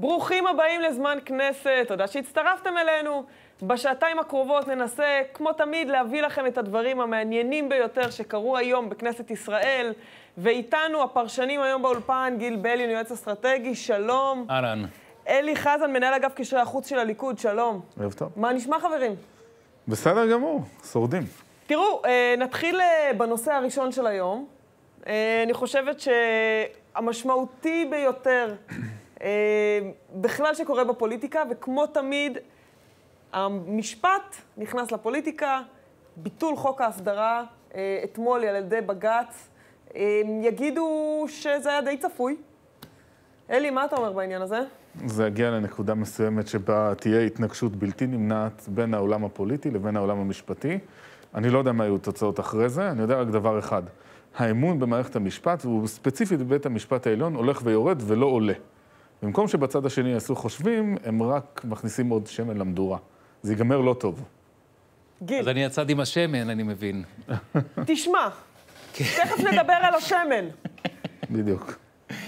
ברוכים הבאים לזמן כנסת, תודה שהצטרפתם אלינו. בשעתיים הקרובות ננסה, כמו תמיד, להביא לכם את הדברים המעניינים ביותר שקרו היום בכנסת ישראל, ואיתנו הפרשנים היום באולפן, גיל בלין, יועץ אסטרטגי, שלום. אהלן. אלי חזן, מנהל אגף קשרי החוץ של הליכוד, שלום. ערב טוב. מה נשמע, חברים? בסדר גמור, שורדים. תראו, נתחיל בנושא הראשון של היום. אני חושבת שהמשמעותי ביותר בכלל שקורה בפוליטיקה, וכמו תמיד, המשפט נכנס לפוליטיקה, ביטול חוק ההסדרה, אתמול על ידי בג"ץ, יגידו שזה היה די צפוי. אלי, מה אתה אומר בעניין הזה? זה הגיע לנקודה מסוימת שבה תהיה התנגשות בלתי נמנעת בין העולם הפוליטי לבין העולם המשפטי. אני לא יודע מה היו תוצאות אחרי זה, אני יודע רק דבר אחד. האמון במערכת המשפט, והוא ספציפית בבית המשפט העליון, הולך ויורד ולא עולה. במקום שבצד השני יעשו חושבים, הם רק מכניסים עוד שמן למדורה. זה ייגמר לא טוב. גיל. אז אני יצאתי עם השמן, אני מבין. תשמע, תכף נדבר על השמן. בדיוק.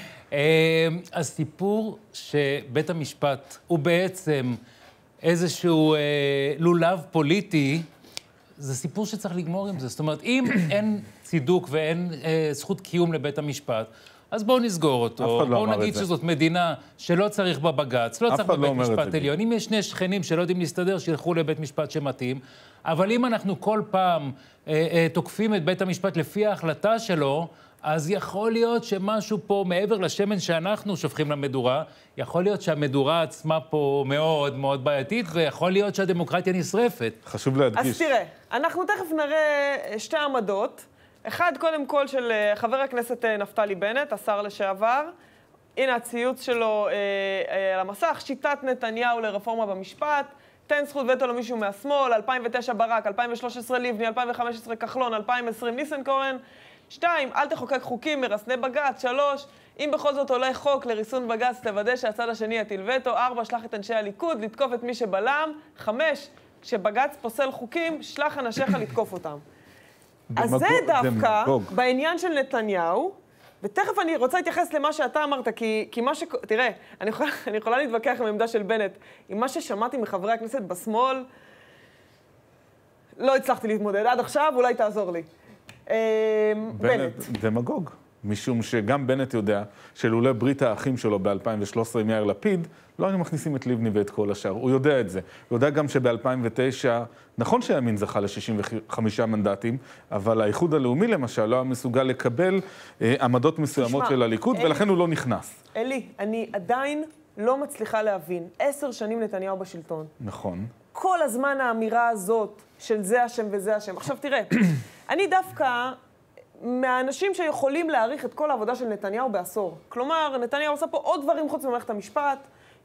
הסיפור שבית המשפט הוא בעצם איזשהו לולב פוליטי, זה סיפור שצריך לגמור עם זה. זאת אומרת, אם אין צידוק ואין זכות קיום לבית המשפט, אז בואו נסגור אותו. בואו נגיד שזאת מדינה שלא צריך בה בג"ץ, לא צריך בבית משפט עליון. אם יש שני שכנים שלא יודעים להסתדר, שילכו לבית משפט שמתאים. אבל אם אנחנו כל פעם תוקפים את בית המשפט לפי ההחלטה שלו, אז יכול להיות שמשהו פה, מעבר לשמן שאנחנו שופכים למדורה, יכול להיות שהמדורה עצמה פה מאוד מאוד בעייתית, ויכול להיות שהדמוקרטיה נשרפת. חשוב להדגיש. אז תראה, אנחנו תכף נראה שתי עמדות. אחד, קודם כל, של חבר הכנסת נפתלי בנט, השר לשעבר. הנה הציוץ שלו על המסך, שיטת נתניהו לרפורמה במשפט, תן זכות וטו למישהו מהשמאל, 2009 ברק, 2013 לבני, 2015 כחלון, 2020 ניסנקורן. 2, אל תחוקק חוקים מרסני בג"ץ. 3, אם בכל זאת עולה חוק לריסון בג"ץ, תוודא שהצד השני יטיל וטו. 4, שלח את אנשי הליכוד לתקוף את מי שבלם. 5, כשבג"ץ פוסל חוקים, שלח אנשיך לתקוף אותם. אז זה דווקא בעניין של נתניהו, ותכף אני רוצה להתייחס למה שאתה אמרת, כי מה תראה, אני יכולה להתווכח עם העמדה של בנט. עם מה ששמעתי מחברי הכנסת בשמאל, לא הצלחתי להתמודד. עד עכשיו, אולי תעזור לי. בנט. דמגוג. משום שגם בנט יודע שלולא ברית האחים שלו ב-2013 עם יאיר לפיד, לא היינו מכניסים את לבני ואת כל השאר. הוא יודע את זה. הוא יודע גם שב-2009, נכון שהימין זכה ל-65 מנדטים, אבל האיחוד הלאומי למשל לא היה מסוגל לקבל עמדות מסוימות של הליכוד, ולכן הוא לא נכנס. אלי, אני עדיין לא מצליחה להבין. 10 שנים נתניהו בשלטון. נכון. כל הזמן האמירה הזאת של זה השם וזה השם. עכשיו תראה, אני דווקא מהאנשים שיכולים להעריך את כל העבודה של נתניהו בעשור. כלומר, נתניהו עושה פה עוד דברים חוץ ממערכת המשפט.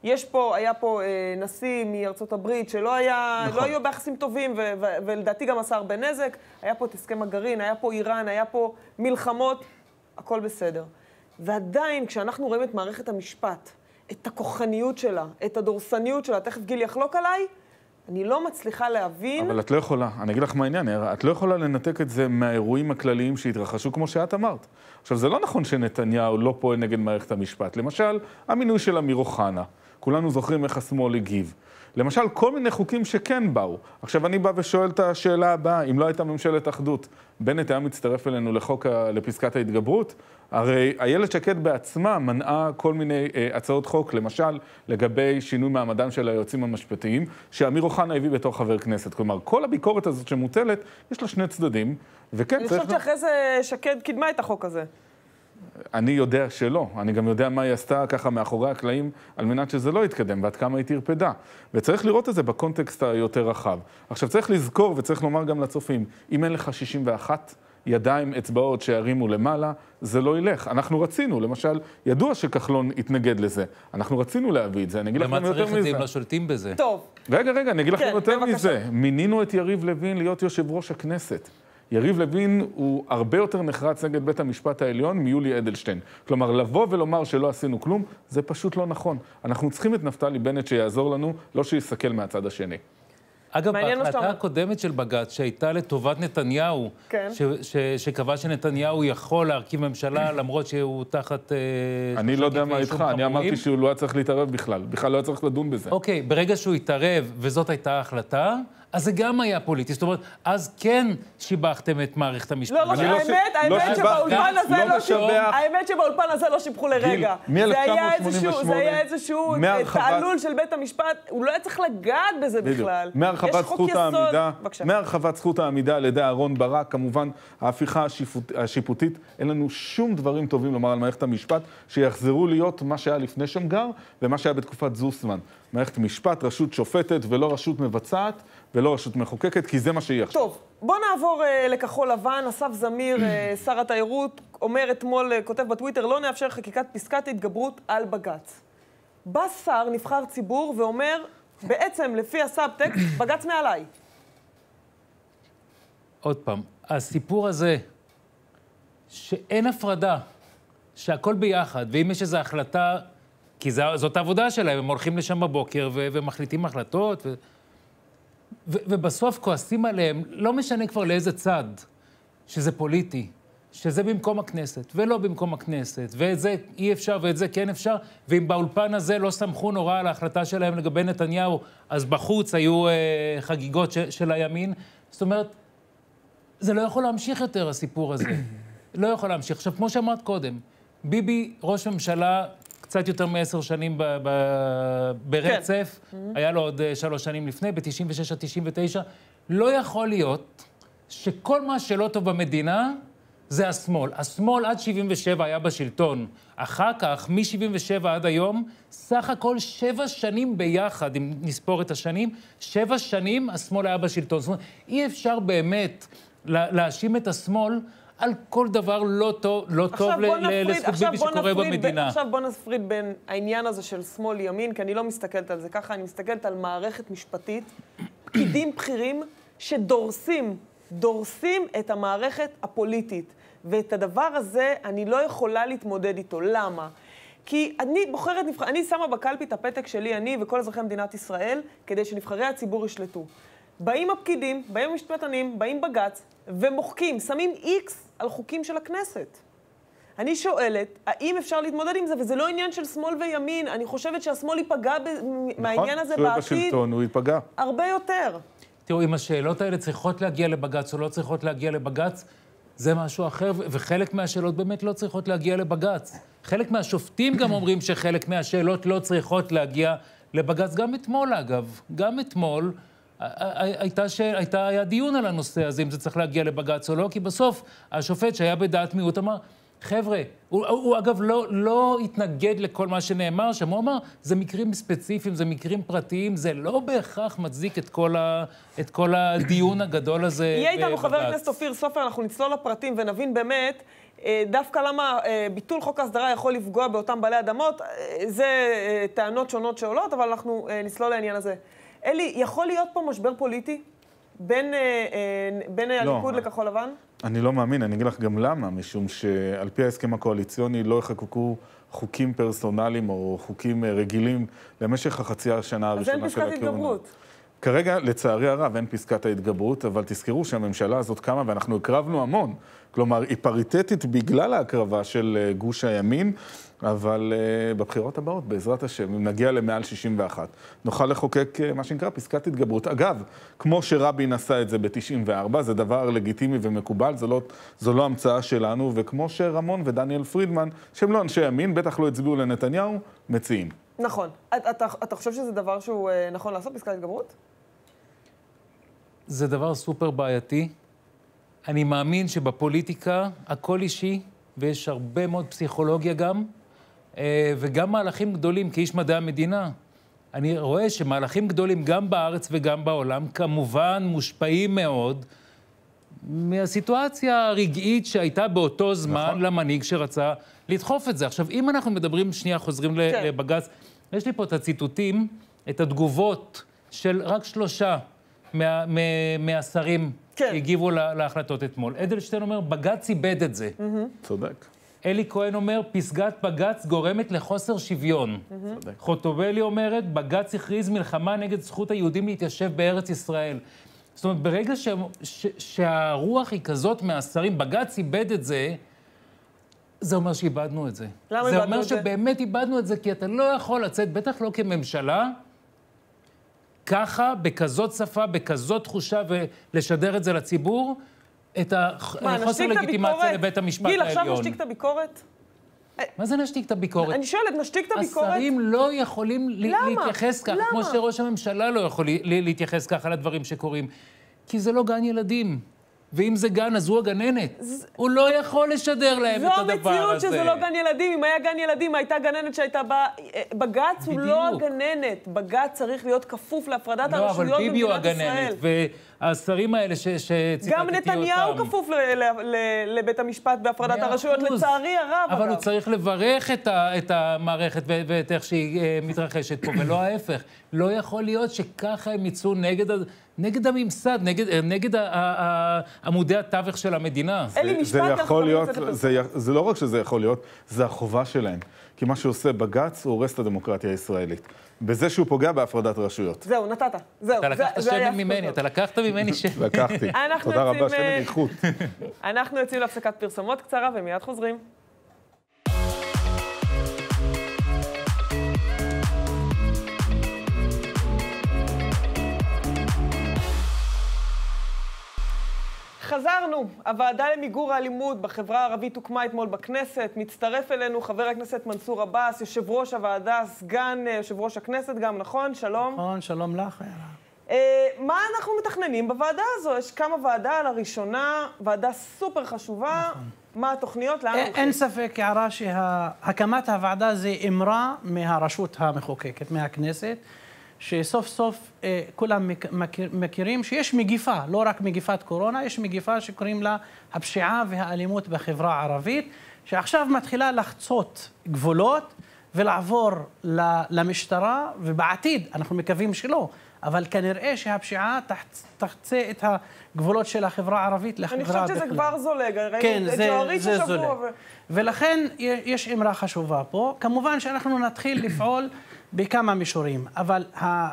היה פה נשיא מארצות הברית שלא היו ביחסים טובים, ולדעתי גם עשה הרבה נזק. היה פה את הסכם הגרעין, היה פה איראן, היה פה מלחמות, הכל בסדר. ועדיין, כשאנחנו רואים את מערכת המשפט, את הכוחניות שלה, את הדורסניות שלה, תכף גיל יחלוק עליי, אני לא מצליחה להבין. אבל את לא יכולה, אני אגיד לך מה העניין, את לא יכולה לנתק את זה מהאירועים הכלליים שהתרחשו כמו שאת אמרת. עכשיו, זה לא נכון שנתניהו לא פועל נגד מערכת המשפט. למשל, המינוי של אמיר אוחנה. כולנו זוכרים איך השמאל הגיב. למשל, כל מיני חוקים שכן באו. עכשיו, אני בא ושואל את השאלה הבאה, אם לא הייתה ממשלת אחדות, בנט היה מצטרף אלינו לפסקת ההתגברות? הרי איילת שקד בעצמה מנעה כל מיני הצעות חוק, למשל, לגבי שינוי מעמדם של היועצים המשפטיים, שאמיר אוחנה הביא בתור חבר כנסת. כלומר, כל הביקורת הזאת שמוטלת, יש לה שני צדדים, וכן אני חושבת שאחרי זה שקד קידמה את החוק הזה. אני יודע שלא. אני גם יודע מה היא עשתה ככה מאחורי הקלעים, על מנת שזה לא יתקדם, ועד כמה היא תרפדה. וצריך לראות את זה בקונטקסט היותר רחב. עכשיו, צריך לזכור וצריך לומר גם לצופים, אם אין לך 61 ידיים, אצבעות שירימו למעלה, זה לא ילך. אנחנו רצינו, למשל, ידוע שכחלון התנגד לזה. אנחנו רצינו להביא את זה, אני אגיד לכם יותר מזה. למה צריך את זה אם לא שולטים בזה? טוב. רגע, אני אגיד לכם יותר מזה. מינינו את יריב לוין להיות יושב ראש הכנסת. יריב לוין הוא הרבה יותר נחרץ נגד בית המשפט העליון מיולי אדלשטיין. כלומר, לבוא ולומר שלא עשינו כלום, זה פשוט לא נכון. אנחנו צריכים את נפתלי בנט שיעזור לנו, לא שיסתכל מהצד השני. אגב, ההחלטה הקודמת של בג"ץ, שהייתה לטובת נתניהו, כן. שקבע שנתניהו יכול להרכיב ממשלה, למרות שהוא תחת... אני לא יודע מה איתך, אני אמרתי שהוא לא היה צריך להתערב בכלל לא היה צריך לדון בזה. אוקיי, ברגע שהוא התערב, וזאת הייתה ההחלטה, אז זה גם היה פוליטי. זאת אומרת, אז כן שיבחתם את מערכת המשפט. לא, האמת שבאולפן הזה לא שיבחו לרגע. זה היה איזשהו תעלול של בית המשפט, הוא לא היה צריך לגעת בזה בכלל. מהרחבת זכות העמידה על ידי אהרון ברק, כמובן ההפיכה השיפוטית, אין לנו שום דברים טובים לומר על מערכת המשפט, שיחזרו להיות מה שהיה לפני שמגר, ומה שהיה בתקופת זוסמן. מערכת משפט, רשות שופטת ולא רשות מבצעת, ולא רשות מחוקקת, כי זה מה שהיא עכשיו. טוב, בוא נעבור לכחול לבן. אסף זמיר, שר התיירות, אומר אתמול, כותב בטוויטר, לא נאפשר חקיקת פסקת התגברות על בג"ץ. בא שר, נבחר ציבור, ואומר, בעצם, לפי הסאבטקסט, בג"ץ מעליי. עוד פעם, הסיפור הזה, שאין הפרדה, שהכל ביחד, ואם יש איזו החלטה, כי זאת העבודה שלהם, הם הולכים לשם בבוקר ומחליטים החלטות, ובסוף כועסים עליהם, לא משנה כבר לאיזה צד, שזה פוליטי, שזה במקום הכנסת, ולא במקום הכנסת, ואת זה אי אפשר ואת זה כן אפשר, ואם באולפן הזה לא סמכו נורא על ההחלטה שלהם לגבי נתניהו, אז בחוץ היו חגיגות של הימין. זאת אומרת, זה לא יכול להמשיך יותר, הסיפור הזה. לא יכול להמשיך. עכשיו, כמו שאמרת קודם, ביבי, ראש ממשלה, קצת יותר מ10 שנים ברצף, היה לו עוד 3 שנים לפני, ב-96 עד 99, לא יכול להיות שכל מה שלא טוב במדינה זה השמאל. השמאל עד 77 היה בשלטון. אחר כך, מ-77 עד היום, סך הכל 7 שנים ביחד, אם נספור את השנים, 7 שנים השמאל היה בשלטון. זאת אומרת, אי אפשר באמת להאשים את השמאל על כל דבר לא טוב לזכות ביבי שקורה במדינה. עכשיו בוא נפריד בין העניין הזה של שמאל ימין, כי אני לא מסתכלת על זה ככה, אני מסתכלת על מערכת משפטית, פקידים בכירים שדורסים את המערכת הפוליטית. ואת הדבר הזה אני לא יכולה להתמודד איתו. למה? כי אני שמה בקלפי את הפתק שלי, אני וכל אזרחי מדינת ישראל, כדי שנבחרי הציבור ישלטו. באים הפקידים, באים המשפטנים, באים בג"ץ, ומוחקים, שמים איקס על חוקים של הכנסת. אני שואלת, האם אפשר להתמודד עם זה? וזה לא עניין של שמאל וימין. אני חושבת שהשמאל ייפגע מהעניין הזה בעתיד. בשלטון הוא ייפגע. הרבה יותר. תראו, אם השאלות האלה צריכות להגיע לבג"ץ או לא צריכות להגיע לבג"ץ, זה משהו אחר, וחלק מהשאלות באמת לא צריכות להגיע לבג"ץ. חלק מהשופטים גם אומרים שחלק מהשאלות לא צריכות להגיע לבג"ץ. גם אתמול, אגב, גם אתמול, היה דיון על הנושא הזה, אם זה צריך להגיע לבג"ץ או לא, כי בסוף השופט שהיה בדעת מיעוט אמר, חבר'ה, הוא אגב לא התנגד לכל מה שנאמר שם, הוא אמר, זה מקרים ספציפיים, זה מקרים פרטיים, זה לא בהכרח מצדיק את כל הדיון הגדול הזה בבג"ץ. יהיה איתנו חבר הכנסת אופיר סופר, אנחנו נצלול לפרטים ונבין באמת, דווקא למה ביטול חוק ההסדרה יכול לפגוע באותם בעלי אדמות, זה טענות שונות שעולות, אבל אנחנו נצלול לעניין הזה. אלי, יכול להיות פה משבר פוליטי בין הליכוד לכחול לבן? אני לא מאמין, אני אגיד לך גם למה, משום שעל פי ההסכם הקואליציוני לא יחקקו חוקים פרסונליים או חוקים רגילים למשך החצי השנה הראשונה של הכהונה. אז אין פסקת התגברות. כרגע, לצערי הרב, אין פסקת ההתגברות, אבל תזכרו שהממשלה הזאת קמה ואנחנו הקרבנו המון. כלומר, היא פריטטית בגלל ההקרבה של גוש הימין, אבל בבחירות הבאות, בעזרת השם, אם נגיע למעל 61, נוכל לחוקק מה שנקרא פסקת התגברות. אגב, כמו שרבין עשה את זה ב-94, זה דבר לגיטימי ומקובל, זו לא המצאה שלנו, וכמו שרמון ודניאל פרידמן, שהם לא אנשי ימין, בטח לא הצביעו לנתניהו, מציעים. נכון. אתה חושב שזה דבר שהוא נכון לעשות, פסקת התגברות? זה דבר סופר בעייתי. אני מאמין שבפוליטיקה הכל אישי, ויש הרבה מאוד פסיכולוגיה גם, וגם מהלכים גדולים כאיש מדעי המדינה. אני רואה שמהלכים גדולים גם בארץ וגם בעולם, כמובן מושפעים מאוד מהסיטואציה הרגעית שהייתה באותו זמן למנהיג שרצה לדחוף את זה. עכשיו, אם אנחנו מדברים, שנייה חוזרים לבג"ץ, יש לי פה את הציטוטים, את התגובות של רק 3 מהשרים שהגיבו להחלטות אתמול. אדלשטיין אומר, בג"ץ איבד את זה. צודק. אלי כהן אומר, פסגת בג"ץ גורמת לחוסר שוויון. חוטובלי אומרת, בג"ץ הכריז מלחמה נגד זכות היהודים להתיישב בארץ ישראל. זאת אומרת, ברגע שהרוח היא כזאת מהשרים, בג"ץ איבד את זה, זה אומר שאיבדנו את זה. למה איבדנו את זה? זה אומר שבאמת איבדנו את זה, כי אתה לא יכול לצאת, בטח לא כממשלה, ככה, בכזאת שפה, בכזאת תחושה, ולשדר את זה לציבור, את החוסר לגיטימציה לבית המשפט העליון. גיל, עכשיו נשתיק את הביקורת? מה זה נשתיק את הביקורת? אני שואלת, נשתיק את הביקורת? השרים לא יכולים להתייחס ככה, כמו שראש הממשלה לא יכול להתייחס ככה לדברים שקורים. כי זה לא גן ילדים. ואם זה גן, אז הוא הגננת. הוא לא יכול לשדר להם את הדבר הזה. זו המציאות שזה לא גן ילדים. אם היה גן ילדים, הייתה גננת שהייתה בג"ץ, הוא לא הגננת. בג"ץ צריך להיות כפוף להפרדת הרשויות במדינת ישראל. לא, אבל ביבי הוא הגננת, והשרים האלה שציטטתי אותם. גם נתניהו כפוף לבית המשפט בהפרדת הרשויות, לצערי הרב. אבל הוא צריך לברך את המערכת ואת איך שהיא מתרחשת פה, ולא ההפך. לא יכול להיות שככה הם יצאו נגד הממסד, נגד עמודי התווך של המדינה. זה לא רק שזה יכול להיות, זה החובה שלהם. כי מה שעושה בג"ץ, הוא הורס את הדמוקרטיה הישראלית. בזה שהוא פוגע בהפרדת רשויות. זהו, נתת. זהו. אתה לקחת שמן ממני, אתה לקחת ממני שמן. לקחתי. תודה רבה, שמן איכות. אנחנו יוצאים להפסקת פרסומות קצרה ומיד חוזרים. חזרנו. הוועדה למיגור האלימות בחברה הערבית הוקמה אתמול בכנסת. מצטרף אלינו חבר הכנסת מנסור עבאס, יושב ראש הוועדה, סגן יושב ראש הכנסת גם, נכון? שלום. נכון, שלום לך. מה אנחנו מתכננים בוועדה הזו? יש כמה ועדה לראשונה, ועדה סופר חשובה. נכון. מה התוכניות? לאן הולכים? אין ספק, יערה, שהקמת הוועדה זה אמרה מהרשות המחוקקת, מהכנסת, שסוף סוף כולם מכירים שיש מגיפה, לא רק מגיפת קורונה, יש מגיפה שקוראים לה הפשיעה והאלימות בחברה הערבית, שעכשיו מתחילה לחצות גבולות ולעבור למשטרה, ובעתיד, אנחנו מקווים שלא, אבל כנראה שהפשיעה תחצה את הגבולות של החברה הערבית לחברה בכלל. אני חושבת שזה כבר זולג, כן, זה זולג. ולכן יש אמרה חשובה פה. כמובן שאנחנו נתחיל לפעול בכמה מישורים, אבל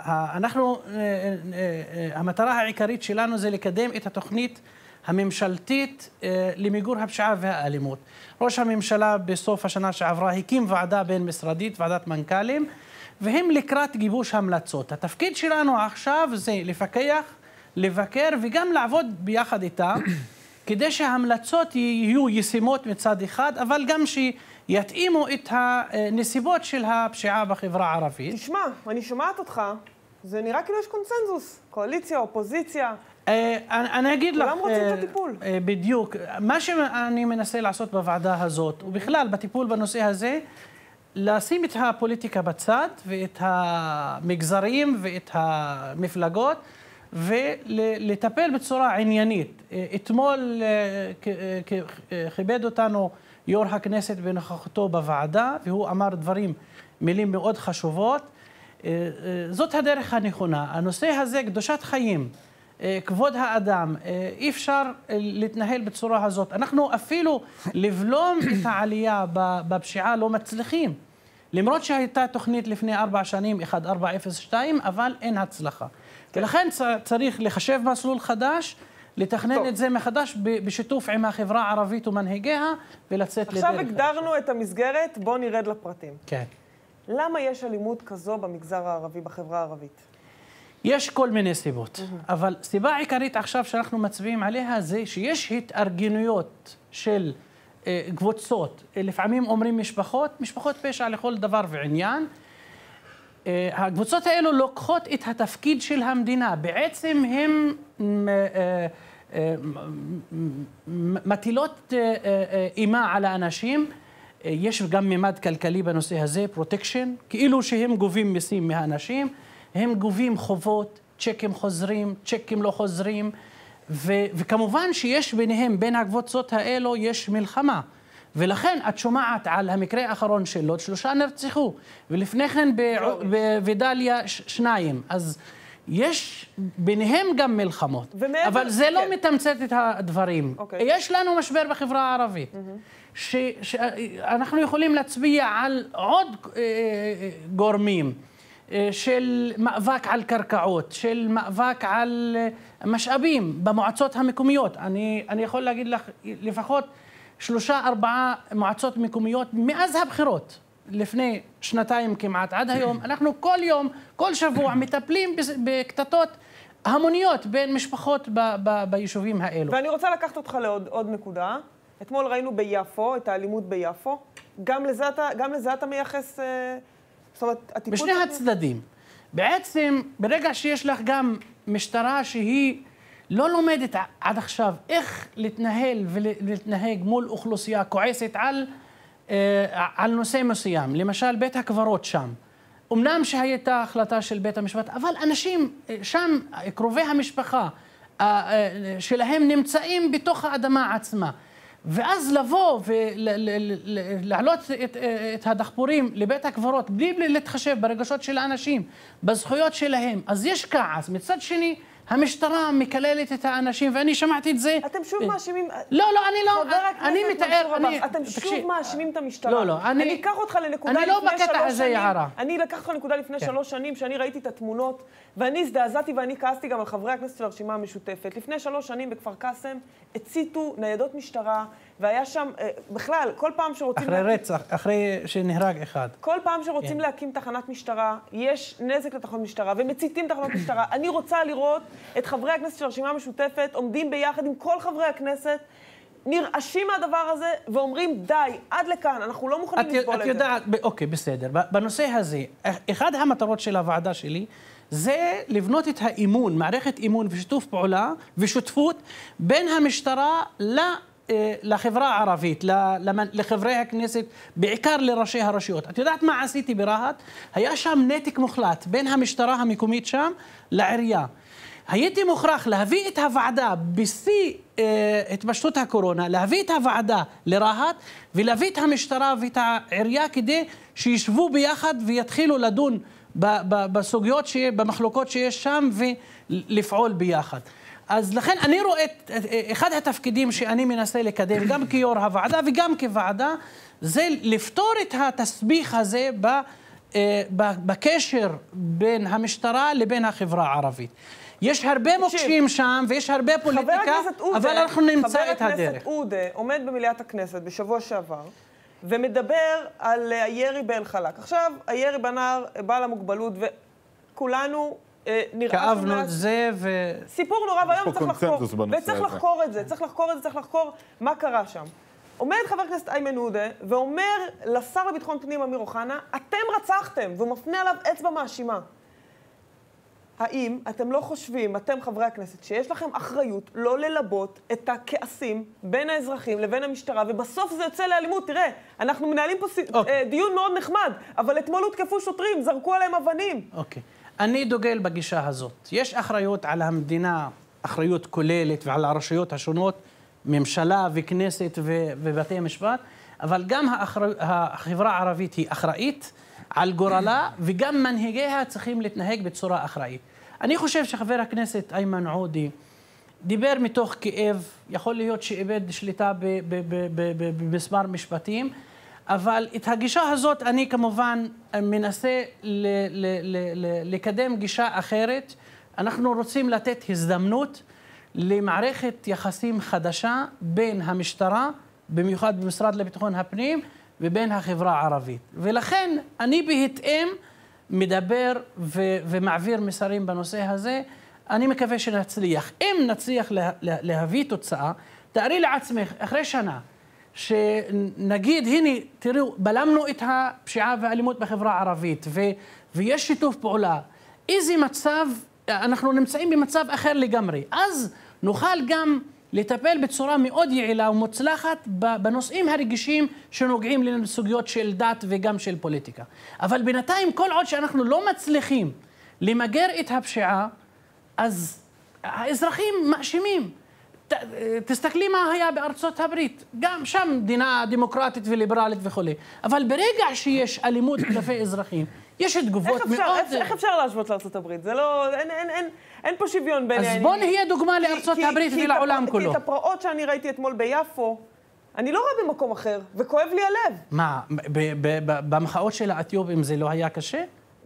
המטרה העיקרית שלנו זה לקדם את התוכנית הממשלתית למיגור הפשיעה והאלימות. ראש הממשלה בסוף השנה שעברה הקים ועדה בין-משרדית, ועדת מנכ"לים, והם לקראת גיבוש המלצות. התפקיד שלנו עכשיו זה לפקח, לבקר וגם לעבוד ביחד איתם, כדי שההמלצות יהיו ישימות מצד אחד, אבל גם שיתאימו את הנסיבות של הפשיעה בחברה הערבית. תשמע, אני שומעת אותך, זה נראה כאילו יש קונסנזוס, קואליציה, אופוזיציה. אני אגיד לך, כולם רוצים את הטיפול. בדיוק. מה שאני מנסה לעשות בוועדה הזאת, ובכלל בטיפול בנושא הזה, לשים את הפוליטיקה בצד ואת המגזרים ואת המפלגות, ולטפל בצורה עניינית. אתמול כיבד אותנו יו"ר הכנסת בנוכחותו בוועדה, והוא אמר מילים מאוד חשובות. זאת הדרך הנכונה. הנושא הזה, קדושת חיים, כבוד האדם, אי אפשר להתנהל בצורה הזאת. אנחנו אפילו לבלום את העלייה בפשיעה לא מצליחים. למרות שהייתה תוכנית לפני 4 שנים, 1402, אבל אין הצלחה. ולכן צריך לחשב מסלול חדש, לתכנן את זה מחדש בשיתוף עם החברה הערבית ומנהיגיה, ולצאת לדרך. עכשיו הגדרנו את המסגרת, בואו נרד לפרטים. כן. למה יש אלימות כזו במגזר הערבי, בחברה הערבית? יש כל מיני סיבות, אבל סיבה עיקרית עכשיו שאנחנו מצביעים עליה זה שיש התארגנויות של קבוצות, לפעמים אומרים משפחות פשע לכל דבר ועניין. הקבוצות האלו לוקחות את התפקיד של המדינה, בעצם הן מטילות אימה על האנשים. יש גם ממד כלכלי בנושא הזה, פרוטקשן, כאילו שהם גובים מיסים מהאנשים, הם גובים חובות, צ'קים חוזרים, צ'קים לא חוזרים, וכמובן שיש ביניהם, בין הקבוצות האלו, יש מלחמה. ולכן את שומעת על המקרה האחרון של לוד, 3 נרצחו, ולפני כן בדליה 2. אז יש ביניהם גם מלחמות, אבל זה לא מתמצת את הדברים. יש לנו משבר בחברה הערבית, שאנחנו יכולים להצביע על עוד גורמים, של מאבק על קרקעות, של מאבק על משאבים במועצות המקומיות. אני יכול להגיד לך לפחות 3-4 מועצות מקומיות מאז הבחירות, לפני שנתיים כמעט עד היום, אנחנו כל יום, כל שבוע מטפלים בקטטות המוניות בין משפחות ביישובים האלו. ואני רוצה לקחת אותך לעוד נקודה. אתמול ראינו ביפו, את האלימות ביפו. גם לזה אתה מייחס... זאת אומרת, הטיפול... בשני הצדדים. בעצם, ברגע שיש לך גם משטרה שהיא לא לומדת עד עכשיו איך להתנהל ולהתנהג מול אוכלוסייה כועסת על נושא מסוים, למשל בית הקברות שם. אמנם שהייתה החלטה של בית המשפט, אבל אנשים שם, קרובי המשפחה שלהם נמצאים בתוך האדמה עצמה. ואז לבוא ולהעלות את הדחפורים לבית הקברות בלי להתחשב ברגשות של האנשים, בזכויות שלהם, אז יש כעס. מצד שני, המשטרה מקללת את האנשים, ואני שמעתי את זה. אתם שוב מאשימים... לא, אני לא, אני מתאר... אתם שוב מאשימים את המשטרה. לא, אני אקח אותך לנקודה לפני 3 שנים. אני לא בקטע הזה יערה. אני לקח אותך לנקודה לפני 3 שנים, שאני ראיתי את התמונות, ואני הזדעזעתי ואני כעסתי גם על חברי הכנסת של הרשימה המשותפת. לפני 3 שנים בכפר קאסם הציתו ניידות משטרה, והיה שם, בכלל, כל פעם שרוצים... אחרי רצח, אחרי שנהרג אחד. כל פעם שרוצים להקים תחנת משטרה, יש נזק לתחנות משטרה, ומציתים תחנות משטרה. אני רוצה לראות את חברי הכנסת של הרשימה המשותפת עומדים ביחד עם כל חברי הכנסת, נרעשים מהדבר הזה, ואומרים, די, עד לכאן, אנחנו לא מוכנים לסבול את זה. את יודעת, אוקיי, בסדר. בנושא הזה, אחד המטרות של הוועדה שלי, זה לבנות את האמון, מערכת אמון ושיתוף פעולה ושותפות בין המשטרה לחברה הערבית, לחברי הכנסת, בעיקר לראשי הרשויות. את יודעת מה עשיתי ברהט? היה שם נתק מוחלט בין המשטרה המקומית שם לעירייה. הייתי מוכרח להביא את הוועדה בשיא התפשטות הקורונה, להביא את הוועדה לרהט ולהביא את המשטרה ואת העירייה כדי שישבו ביחד ויתחילו לדון בסוגיות, במחלוקות שיש שם ולפעול ביחד. אז לכן אני רואה אחד התפקידים שאני מנסה לקדם גם כיו"ר הוועדה וגם כוועדה, זה לפתור את התסביך הזה בקשר בין המשטרה לבין החברה הערבית. יש הרבה מוקשים שם ויש הרבה פוליטיקה, אבל אנחנו נמצא את הדרך. חבר הכנסת עודה עומד במליאת הכנסת בשבוע שעבר ומדבר על הירי באל-חלק. עכשיו, הירי בנער בעל המוגבלות, וכולנו כאבנו את זה סיפור נורא, והיום צריך לחקור. וצריך לחקור את זה, צריך לחקור מה קרה שם. עומד חבר הכנסת איימן עודה ואומר לשר לביטחון פנים אמיר אוחנה, אתם רצחתם, והוא מפנה עליו אצבע מאשימה. האם אתם לא חושבים, אתם חברי הכנסת, שיש לכם אחריות לא ללבות את הכעסים בין האזרחים לבין המשטרה, ובסוף זה יוצא לאלימות? תראה, אנחנו מנהלים פה דיון מאוד נחמד, אבל אתמול הותקפו שוטרים, זרקו עליהם אבנים. אוקיי. אני דוגל בגישה הזאת. יש אחריות על המדינה, אחריות כוללת, ועל הרשויות השונות, ממשלה וכנסת ובתי משפט, אבל גם החברה הערבית היא אחראית על גורלה, וגם מנהיגיה צריכים להתנהג בצורה אחראית. אני חושב שחבר הכנסת איימן עודה דיבר מתוך כאב, יכול להיות שאיבד שליטה במספר משפטים, אבל את הגישה הזאת אני כמובן מנסה לקדם גישה אחרת. אנחנו רוצים לתת הזדמנות למערכת יחסים חדשה בין המשטרה, במיוחד במשרד לביטחון הפנים, ובין החברה הערבית. ולכן אני בהתאם מדבר ומעביר מסרים בנושא הזה. אני מקווה שנצליח. אם נצליח להביא תוצאה, תארי לעצמך, אחרי שנה, שנגיד, הנה, תראו, בלמנו את הפשיעה והאלימות בחברה הערבית, ויש שיתוף פעולה. איזה מצב, אנחנו נמצאים במצב אחר לגמרי. אז נוכל גם לטפל בצורה מאוד יעילה ומוצלחת בנושאים הרגישים שנוגעים לסוגיות של דת וגם של פוליטיקה. אבל בינתיים, כל עוד שאנחנו לא מצליחים למגר את הפשיעה, אז האזרחים מאשימים. תסתכלי מה היה בארצות הברית, גם שם מדינה דמוקרטית וליברלית וכו'. אבל ברגע שיש אלימות כלפי אזרחים, יש תגובות מאוד... איך אפשר להשוות לארצות הברית? זה לא... אין פה שוויון בין... אז בוא נהיה דוגמה לארצות הברית ולעולם כולו. כי את הפרעות שאני ראיתי אתמול ביפו, אני לא רואה במקום אחר, וכואב לי הלב. מה, במחאות של האתיופים זה לא היה קשה?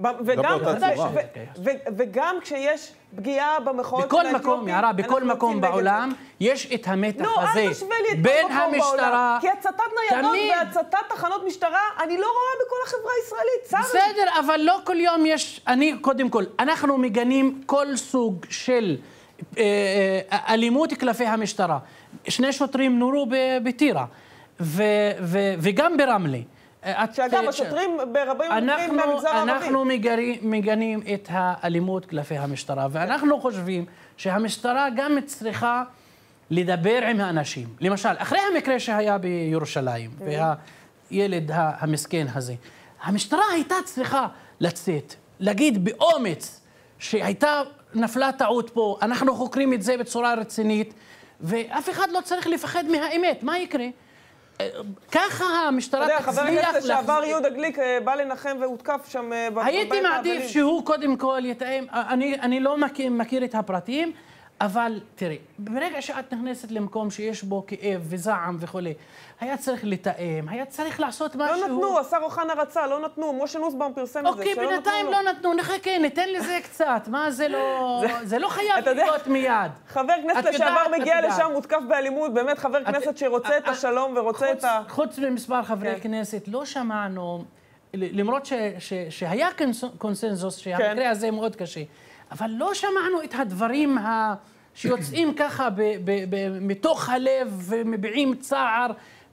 וגם כשיש פגיעה במחאות בכל מקום, יערה, בכל מקום בעולם יש את המתח הזה בין המשטרה... כי הצתת ניידות והצתת תחנות משטרה, אני לא רואה בכל החברה הישראלית, צר לי. בסדר, אבל לא כל יום יש... קודם כל, אנחנו מגנים כל סוג של אלימות כלפי המשטרה. 2 שוטרים נורו בטירה, וגם ברמלה. שאגב, השוטרים ברבים מקרים מהמגזר הערבי. אנחנו מגנים את האלימות כלפי המשטרה, ואנחנו חושבים שהמשטרה גם צריכה לדבר עם האנשים. למשל, אחרי המקרה שהיה בירושלים, והילד המסכן הזה, המשטרה הייתה צריכה לצאת, להגיד באומץ נפלה טעות פה, אנחנו חוקרים את זה בצורה רצינית, ואף אחד לא צריך לפחד מהאמת. מה יקרה? ככה המשטרה תצליח... חבר הכנסת לשעבר יהודה גליק בא לנחם והותקף שם... הייתי מעדיף שהוא קודם כל יתאם, אני לא מכיר את הפרטים, אבל תראי, ברגע שאת נכנסת למקום שיש בו כאב וזעם וכו', היה צריך לתאם, היה צריך לעשות משהו... לא נתנו, השר אוחנה רצה, לא נתנו, משה נוסבאום פרסם את זה, אוקיי, בינתיים לא נתנו, נחכה, ניתן לזה קצת, מה זה לא... זה לא חייב להיות מיד. חבר כנסת לשעבר מגיע לשם, מותקף באלימות, באמת חבר כנסת שרוצה את השלום ורוצה את ה... חוץ ממספר חברי כנסת, לא שמענו, למרות שהיה קונסנזוס שהמקרה הזה מאוד קשה, אבל לא שמענו את הדברים שיוצאים ככה מתוך הלב ומביעים צער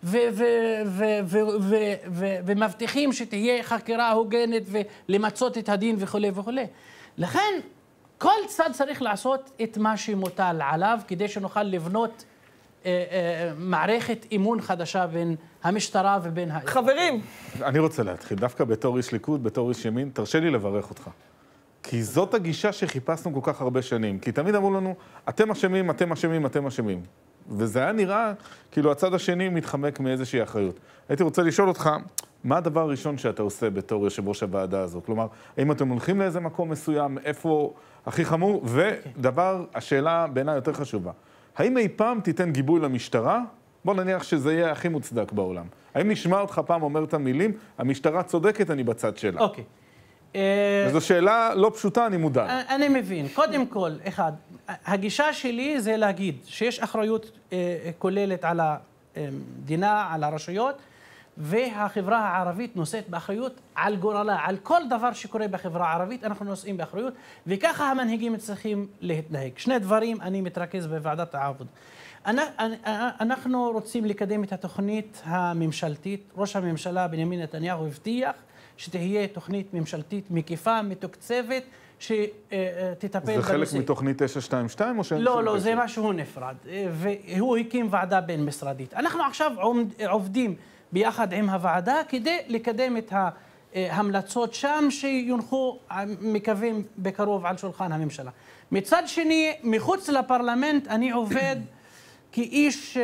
ומבטיחים שתהיה חקירה הוגנת ולמצות את הדין וכו' וכו'. לכן כל צד צריך לעשות את מה שמוטל עליו כדי שנוכל לבנות מערכת אמון חדשה בין המשטרה ובין... חברים. אני רוצה להתחיל, דווקא בתור איש ליכוד, בתור איש ימין, תרשה לי לברך אותך. כי זאת הגישה שחיפשנו כל כך הרבה שנים. כי תמיד אמרו לנו, אתם אשמים, אתם אשמים, אתם אשמים. וזה היה נראה כאילו הצד השני מתחמק מאיזושהי אחריות. הייתי רוצה לשאול אותך, מה הדבר הראשון שאתה עושה בתור יושב ראש הוועדה הזו? כלומר, האם אתם הולכים לאיזה מקום מסוים, איפה הכי חמור? ודבר, השאלה בעיניי יותר חשובה. האם אי פעם תיתן גיבוי למשטרה? בוא נניח שזה יהיה הכי מוצדק בעולם. האם נשמע אותך פעם אומר את המילים, המשטרה צודקת, אני בצד שלה? אוקיי. וזו שאלה לא פשוטה, אני מודע. אני מבין. קודם כל, הגישה שלי זה להגיד שיש אחריות כוללת על המדינה, על הרשויות, והחברה הערבית נושאת באחריות על גורלה, על כל דבר שקורה בחברה הערבית, אנחנו נושאים באחריות, וככה המנהיגים צריכים להתנהג. 2 דברים אני מתרכז בוועדת העבודה. אנחנו רוצים לקדם את התוכנית הממשלתית. ראש הממשלה בנימין נתניהו הבטיח שתהיה תוכנית ממשלתית מקיפה, מתוקצבת, שתטפל בנושא. זה חלק מתוכנית 922 או שאין... לא, זה משהו נפרד. והוא הקים ועדה בין-משרדית. אנחנו עכשיו עובדים ביחד עם הוועדה כדי לקדם את ההמלצות שם, שיונחו, מקווים, בקרוב על שולחן הממשלה. מצד שני, מחוץ לפרלמנט, אני עובד כאיש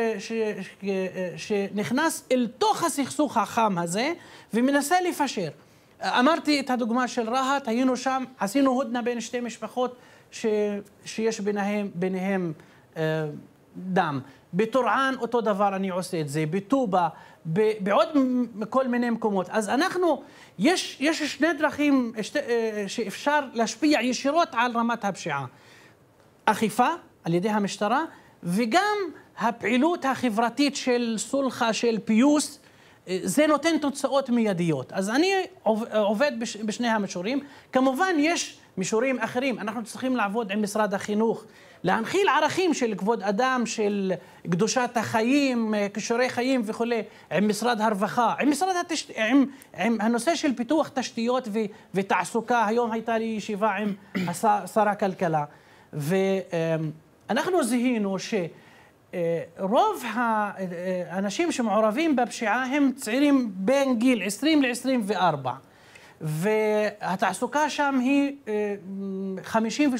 שנכנס אל תוך הסכסוך החם הזה ומנסה לפשר. אמרתי את הדוגמה של רהט, היינו שם, עשינו הודנה בין 2 משפחות שיש ביניהם דם. בטורען אותו דבר אני עושה את זה, בטובה, בעוד כל מיני מקומות. אז יש 2 דרכים שאפשר להשפיע ישירות על רמת הפשיעה. אכיפה על ידי המשטרה, וגם הפעילות החברתית של סולחה, של פיוס, זה נותן תוצאות מיידיות. אז אני עובד בשני המישורים. כמובן יש מישורים אחרים. אנחנו צריכים לעבוד עם משרד החינוך, להנחיל ערכים של כבוד אדם, של קדושת החיים, כישורי חיים וכו', עם משרד הרווחה, עם הנושא של פיתוח תשתיות ותעסוקה. היום הייתה לי ישיבה עם שר הכלכלה, ואנחנו זיהינו שרוב האנשים שמעורבים בפשיעה הם צעירים בין גיל 20 ל-24. והתעסוקה שם היא 53%.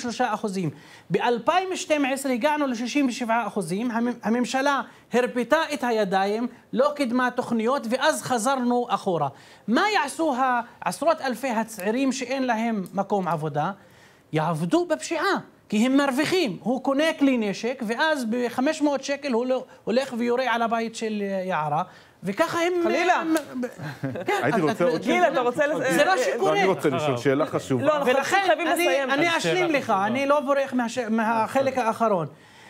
ב-2012 הגענו ל-67%. הממשלה הרפתה את הידיים, לא קידמה תוכניות, ואז חזרנו אחורה. מה יעשו עשרות אלפי הצעירים שאין להם מקום עבודה? יעבדו בפשיעה, כי הם מרוויחים. הוא קונה כלי נשק, ואז ב-500 שקל הוא הולך ויורה על הבית של יערה, וככה הם... חלילה. הייתי רוצה... גיל, אתה רוצה... זה לא שקורה. אני רוצה לשאול שאלה חשובה. לא, אנחנו חייבים לסיים. אני אשלים לך, אני לא בורח מהחלק האחרון.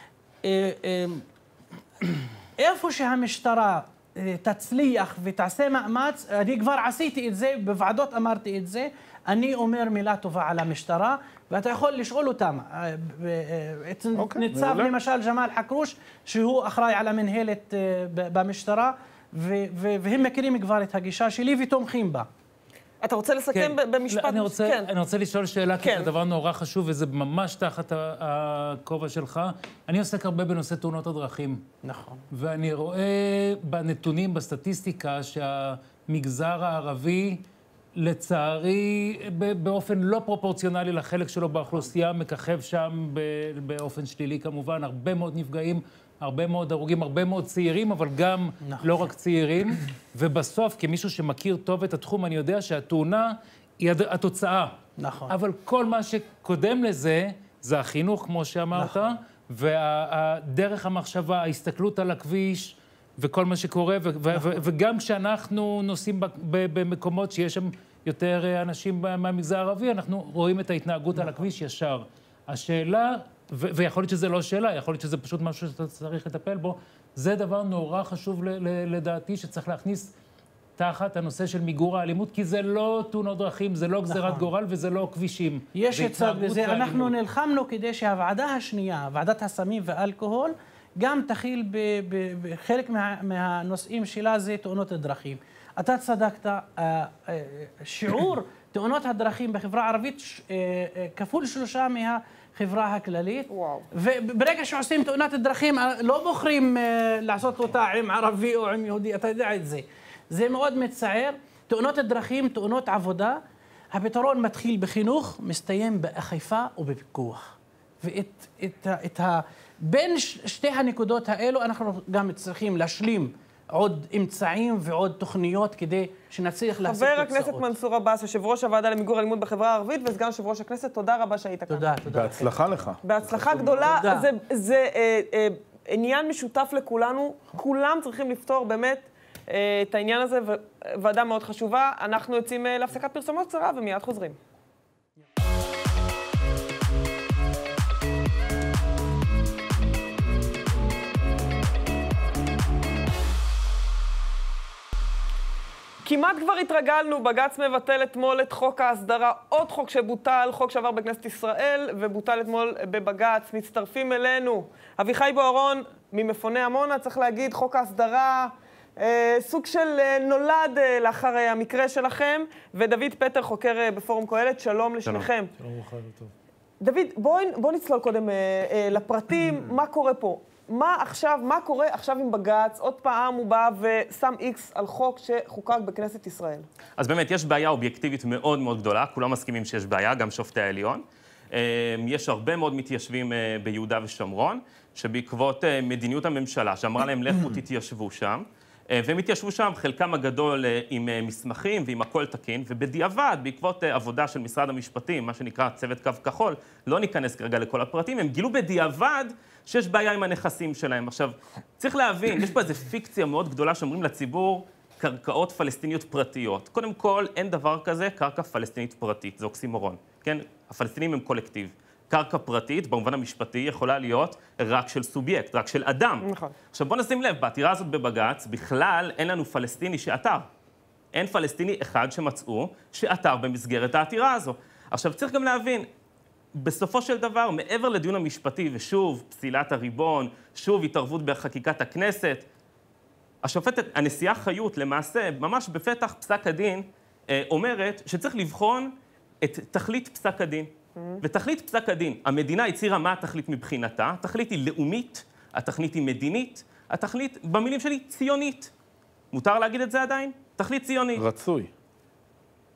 איפה שהמשטרה תצליח ותעשה מאמץ, אני כבר עשיתי את זה, בוועדות אמרתי את זה, אני אומר מילה טובה על המשטרה, ואתה יכול לשאול אותם. ניצב למשל ג'מאל חכרוש, שהוא אחראי על המנהלת במשטרה, והם מכירים כבר את הגישה שלי ותומכים בה. אתה רוצה לסכם במשפט? אני רוצה לשאול שאלה, כי זה דבר נורא חשוב, וזה ממש תחת הכובע שלך. אני עוסק הרבה בנושא תאונות הדרכים. נכון. ואני רואה בנתונים, בסטטיסטיקה, שהמגזר הערבי, לצערי, באופן לא פרופורציונלי לחלק שלו באוכלוסייה, מככב שם באופן שלילי כמובן, הרבה מאוד נפגעים, הרבה מאוד הרוגים, הרבה מאוד צעירים, אבל גם לא רק צעירים. ובסוף, כמישהו שמכיר טוב את התחום, אני יודע שהתאונה היא התוצאה. נכון. אבל כל מה שקודם לזה, זה החינוך, כמו שאמרת, והדרך המחשבה, ההסתכלות על הכביש, וכל מה שקורה, וגם כשאנחנו נוסעים במקומות שיש שם יותר אנשים מהמגזר הערבי, אנחנו רואים את ההתנהגות על הכביש ישר. השאלה, ויכול להיות שזה לא שאלה, יכול להיות שזה פשוט משהו שאתה צריך לטפל בו, זה דבר נורא חשוב לדעתי, שצריך להכניס תחת הנושא של מיגור האלימות, כי זה לא תאונות דרכים, זה לא גזירת גורל וזה לא כבישים. יש הצד בזה, אנחנו נלחמנו כדי שהוועדה השנייה, ועדת הסמים ואלכוהול, גם תכיל בחלק מהנושאים שלה זה תאונות הדרכים. אתה צדקת, שיעור תאונות הדרכים בחברה הערבית כפול 3 מהחברה הכללית. וואו. וברגע שעושים תאונת הדרכים, לא בוחרים לעשות אותה עם ערבי או עם יהודי, אתה יודע את זה. זה מאוד מצער. תאונות הדרכים, תאונות עבודה, הפתרון מתחיל בחינוך, מסתיים באכיפה ובפיקוח. בין שתי הנקודות האלו אנחנו גם צריכים להשלים עוד אמצעים ועוד תוכניות כדי שנצליח להשיג תוצאות. חבר הכנסת מנסור עבאס, יושב ראש הוועדה למיגור האלימות בחברה הערבית וסגן יושב ראש הכנסת, תודה רבה שהיית כאן. תודה. בהצלחה לך. בהצלחה גדולה. זה עניין משותף לכולנו, כולם צריכים לפתור באמת את העניין הזה, ועדה מאוד חשובה. אנחנו יוצאים להפסקת פרסומות קצרה ומיד חוזרים. כמעט כבר התרגלנו, בג"ץ מבטל אתמול את חוק ההסדרה, עוד חוק שבוטל, חוק שעבר בכנסת ישראל ובוטל אתמול בבג"ץ. מצטרפים אלינו אביחי בוארון ממפוני עמונה, צריך להגיד, חוק ההסדרה, סוג של נולד לאחר המקרה שלכם, ודוד פטר, חוקר בפורום קהלת, שלום לשניכם. שלום וברכה, טוב. דוד, בוא נצלול קודם לפרטים, מה קורה פה? מה קורה עכשיו עם בג"ץ? עוד פעם הוא בא ושם איקס על חוק שחוקק בכנסת ישראל. אז באמת, יש בעיה אובייקטיבית מאוד מאוד גדולה, כולם מסכימים שיש בעיה, גם שופטי העליון. יש הרבה מאוד מתיישבים ביהודה ושומרון, שבעקבות מדיניות הממשלה, שאמרה להם לכו תתיישבו שם, והם התיישבו שם, חלקם הגדול עם מסמכים ועם הכל תקין, ובדיעבד, בעקבות עבודה של משרד המשפטים, מה שנקרא צוות קו כחול, לא ניכנס כרגע לכל הפרטים, הם גילו בדיעבד שיש בעיה עם הנכסים שלהם. עכשיו, צריך להבין, יש פה איזו פיקציה מאוד גדולה שאומרים לציבור, קרקעות פלסטיניות פרטיות. קודם כל, אין דבר כזה קרקע פלסטינית פרטית, זה אוקסימורון, כן? הפלסטינים הם קולקטיב. קרקע פרטית, במובן המשפטי, יכולה להיות רק של סובייקט, רק של אדם. נכון. עכשיו בוא נשים לב, בעתירה הזאת בבג"ץ, בכלל אין לנו פלסטיני שעתר. אין פלסטיני אחד שמצאו שעתר במסגרת העתירה הזו. עכשיו צריך גם להבין, בסופו של דבר, מעבר לדיון המשפטי, ושוב, פסילת הריבון, שוב, התערבות בחקיקת הכנסת, השופטת, הנשיאה חיות, למעשה, ממש בפתח פסק הדין, אומרת שצריך לבחון את תכלית פסק הדין. ותכלית פסק הדין, המדינה הצירה מה התכלית מבחינתה, התכלית היא לאומית, התכלית היא מדינית, התכלית, במילים שלי, ציונית. מותר להגיד את זה עדיין? תכלית ציונית. רצוי.